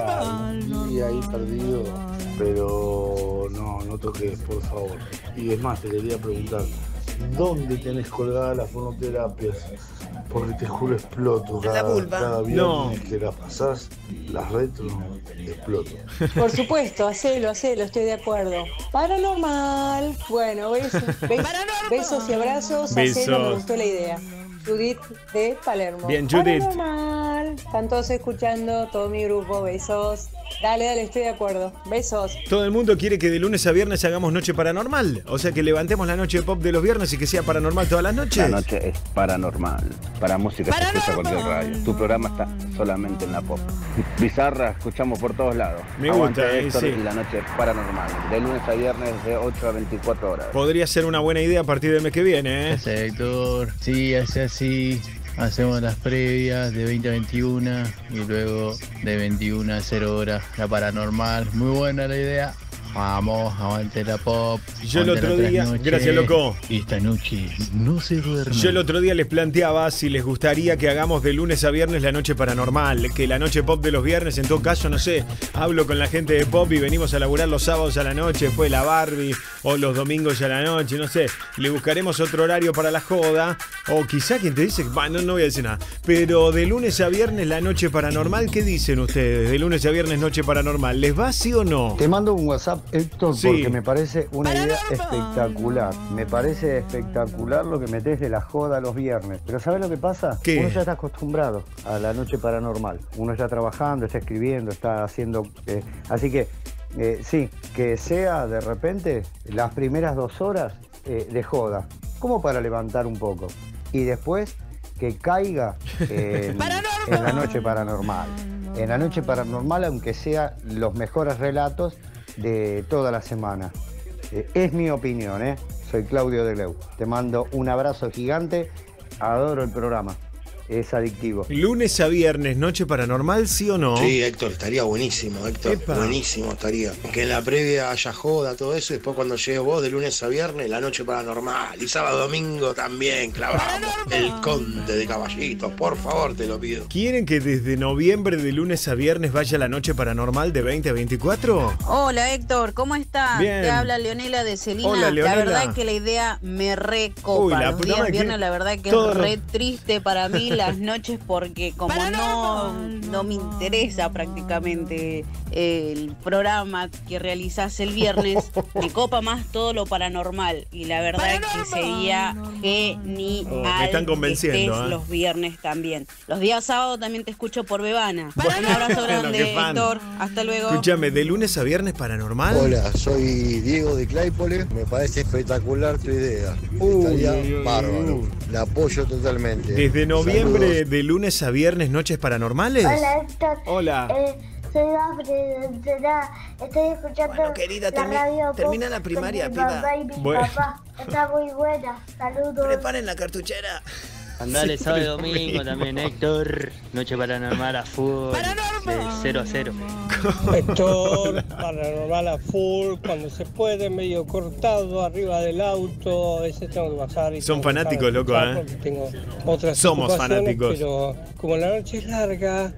y ahí perdido. Pero no toques, por favor. Y es más, te quería preguntar, ¿dónde tenés colgadas las fonoterapias? Porque te juro exploto cada viernes que las pasás, las retro exploto. Por supuesto, hacelo, estoy de acuerdo. Paranormal. Bueno, besos y abrazos. Hacelo, me Besos. gustó la idea. Judith de Palermo. Bien, Judith. Paranormal. Están todos escuchando, todo mi grupo. Besos. Dale, estoy de acuerdo. Besos. Todo el mundo quiere que de lunes a viernes hagamos noche paranormal. O sea, que levantemos la noche de pop de los viernes y que sea paranormal todas las noches. La noche es paranormal. Para música se escucha cualquier radio. Tu programa está solamente en la pop. Bizarra, escuchamos por todos lados. Me Aguante, gusta, Héctor, sí. y la noche es paranormal. De lunes a viernes de 8 a 24 horas. Podría ser una buena idea a partir del mes que viene, ¿eh? Héctor, sí, así. Hacemos las previas de 20 a 21 y luego de 21 a 0 horas la paranormal. Muy buena la idea. Vamos, aguante la pop. Yo el aguante otro la día, trasnoche. gracias, loco. Y esta noche no se duerme. Yo el otro día les planteaba si les gustaría que hagamos de lunes a viernes la noche paranormal, que la noche pop de los viernes, en todo caso, no sé, hablo con la gente de pop y venimos a laburar los sábados a la noche, después de la Barbie, o los domingos a la noche, no sé. Le buscaremos otro horario para la joda. O quizá quien te dice, bueno, no voy a decir nada. Pero de lunes a viernes la noche paranormal, ¿qué dicen ustedes? De lunes a viernes noche paranormal, ¿les va sí o no? Te mando un WhatsApp, Héctor, Sí. porque me parece una idea espectacular. Me parece espectacular lo que metés de la joda los viernes. Pero ¿sabes lo que pasa? ¿Qué? Uno ya está acostumbrado a la noche paranormal. Uno está trabajando, está escribiendo, está haciendo... así que, sí, que sea de repente las primeras 2 horas de joda, como para levantar un poco. Y después que caiga en la noche paranormal. En la noche paranormal, aunque sea los mejores relatos de toda la semana. Es mi opinión, ¿eh? Soy Claudio de Leu. Te mando un abrazo gigante. Adoro el programa. Es adictivo. Lunes a viernes, noche paranormal, ¿sí o no? Sí, Héctor, estaría buenísimo, Héctor. Epa. Buenísimo estaría. Que en la previa haya joda, todo eso, y después cuando llegues vos de lunes a viernes, la noche paranormal. Y sábado, domingo también, clavamos. El Conde de Caballitos, por favor, te lo pido. ¿Quieren que desde noviembre de lunes a viernes vaya la noche paranormal de 20 a 24? Hola Héctor, ¿cómo estás? Bien. Te habla Leonela de Celina. Hola, Leonela. La verdad es que la idea me recopa. Uy, la Los puta días madre, viernes que la verdad que todo es lo- re triste para mí las noches porque como no me interesa prácticamente el programa que realizás el viernes, me copa más todo lo paranormal y la verdad es que sería genial. Me están convenciendo, que estés ¿eh? los viernes también. Los días sábados también te escucho por Bebana. Un abrazo grande, qué fan. Héctor. Hasta luego. Escúchame, ¿de lunes a viernes paranormal? Hola, soy Diego de Claypole. Me parece espectacular tu idea. Estaría bárbaro. La apoyo totalmente. Desde noviembre, Saludos. de lunes a viernes, noches paranormales. Hola Héctor. Hola. Soy Gafre de Terá. Estoy escuchando Bueno, querida, la radio termina Pop la primaria, con mi piba. papá y mi Bueno. papá. Está muy buena. Saludos. Preparen la cartuchera. Andale Sí, sábado y domingo primo. también, Héctor. Noche paranormal a full. 0 a 0. Héctor, paranormal a full, cuando se puede, medio cortado, arriba del auto, a veces tengo que bajar. Y Son tengo que fanáticos, dejar de loco, escuchar ¿eh? porque tengo otras Somos ocupaciones, fanáticos. Pero como la noche es larga,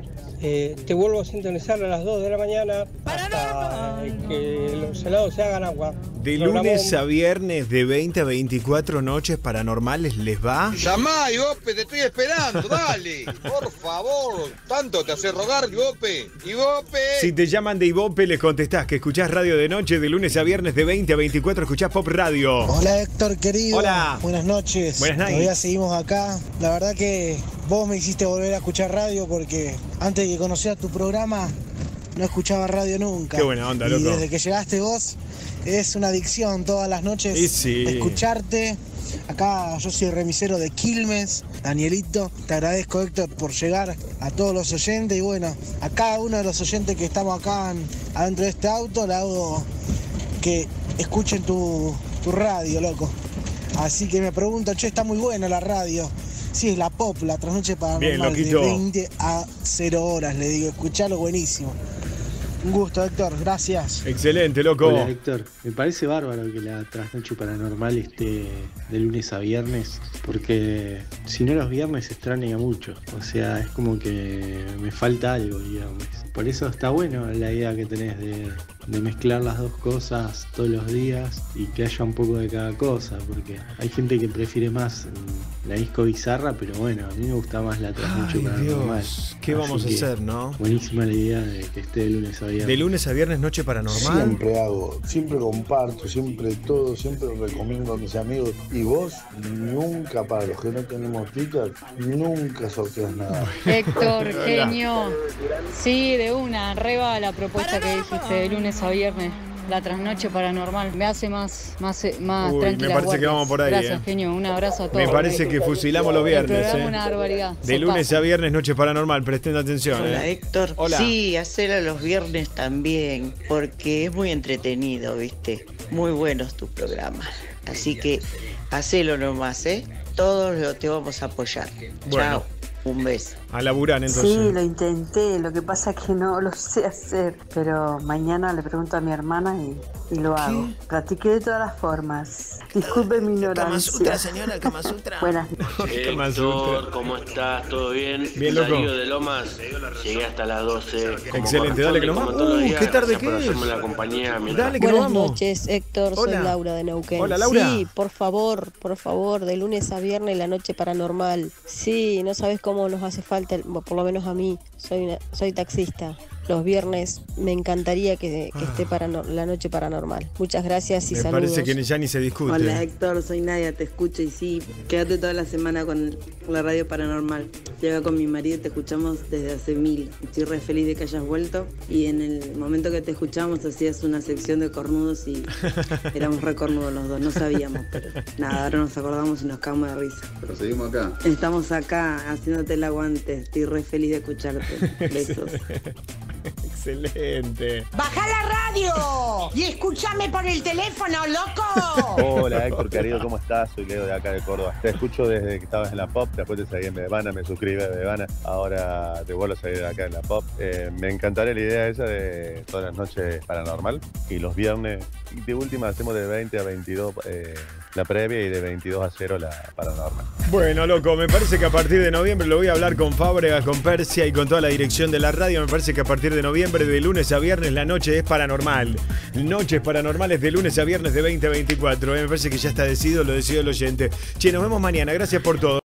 te vuelvo a sintonizar a las 2 de la mañana hasta que los helados se hagan agua. De Programón. lunes a viernes, de 20 a 24 noches paranormales, ¿les va? Llamá, Igope, te estoy esperando, dale. Por favor, tanto te hace rogar, Igope. Igope. Si te llaman de Ibope, les contestás que escuchás radio de noche, de lunes a viernes, de 20 a 24, escuchás Pop Radio. Hola Héctor querido. Hola. Buenas noches. Buenas nights. Todavía seguimos acá. La verdad que vos me hiciste volver a escuchar radio porque antes de que conociera tu programa no escuchaba radio nunca. Qué buena onda, y loco. desde que llegaste vos es una adicción todas las noches Y sí. escucharte. Acá yo soy remisero de Quilmes, Danielito. Te agradezco Héctor por llegar a todos los oyentes y bueno, a cada uno de los oyentes que estamos acá adentro de este auto le hago que escuchen tu radio, loco. Así que me pregunto, che, está muy buena la radio. Sí, es la Pop, la trasnoche Bien, paranormal de loquito. 20 a 0 horas, le digo, escuchalo buenísimo. Un gusto, Héctor, gracias. Excelente, loco. Hola Héctor, me parece bárbaro que la trasnoche paranormal esté de lunes a viernes, porque si no los viernes se extraña mucho, o sea, es como que me falta algo, digamos. Por eso está bueno la idea que tenés de mezclar las dos cosas todos los días y que haya un poco de cada cosa, porque hay gente que prefiere más la disco bizarra, pero bueno, a mí me gusta más la trasnoche Ay, paranormal. Dios, ¿qué Así vamos a que hacer, no? Buenísima la idea de que esté de lunes a viernes. De lunes a viernes, noche paranormal. Siempre hago, siempre comparto, siempre todo, siempre recomiendo a mis amigos. Y vos nunca, para los que no tenemos tickets, nunca sorteas nada. Héctor, genio. Sí, de una, reba la propuesta que dijiste de lunes a viernes. La trasnoche paranormal me hace más Uy, tranquila. me parece que vamos por ahí, Gracias, genio. Un abrazo a todos. Me parece que fusilamos los viernes. El programa una barbaridad. De lunes a viernes, noche paranormal. Presten atención. Hola Héctor. Hola. Sí, hacerlo los viernes también, porque es muy entretenido, ¿viste? Muy buenos tus programas. Así que hacelo nomás, ¿eh? Todos te vamos a apoyar. Bueno, Chao. Un beso. A laburar entonces. Sí, lo intenté, lo que pasa es que no lo sé hacer, pero mañana le pregunto a mi hermana y lo hago. Practiqué de todas las formas. Disculpe mi ignorancia. Kama Sutra, señora, el Kama Sutra. Buenas. Héctor, ¿cómo estás? ¿Todo bien? Bien, loco. Darío de Lomas, llegué hasta las 12. Excelente, dale que nos vamos. ¿Qué tarde que es? La compañía dale que nos vamos. Buenas noches, Héctor, soy Laura de Neuquén. Hola, Laura. Sí, por favor, de lunes a viernes la noche paranormal. Sí, no sabes cómo nos hace falta, por lo menos a mí, soy taxista. Los viernes me encantaría que esté la noche paranormal. Muchas gracias y saludos. Me parece que ya ni se discute. Hola Héctor, soy Nadia, te escucho y sí, quédate toda la semana con la radio paranormal. Llega con mi marido y te escuchamos desde hace 1000. Estoy re feliz de que hayas vuelto y en el momento que te escuchamos hacías una sección de cornudos y éramos re cornudos los dos, no sabíamos, pero nada, ahora nos acordamos y nos cagamos de risa. Pero seguimos acá. Estamos acá haciéndote el aguante, estoy re feliz de escucharte. Besos. Excelente. ¡Baja la radio! ¡Y escúchame por el teléfono, loco! Hola Héctor, querido, ¿cómo estás? Soy Leo de acá de Córdoba. Te escucho desde que estabas en la Pop, después te seguí en Bebana, me suscribí a Bebana, ahora te vuelvo a seguir de acá en la Pop. Me encantaría la idea esa de todas las noches paranormal y los viernes, y de última hacemos de 20 a 22 la previa y de 22 a 0 la paranormal. Bueno, loco, me parece que a partir de noviembre lo voy a hablar con Fábregas, con Persia y con toda la dirección de la radio. Me parece que a partir de noviembre, de lunes a viernes, la noche es paranormal. Noches paranormales de lunes a viernes de 20 a 24. Me parece que ya está decidido, lo decidió el oyente. Che, nos vemos mañana. Gracias por todo.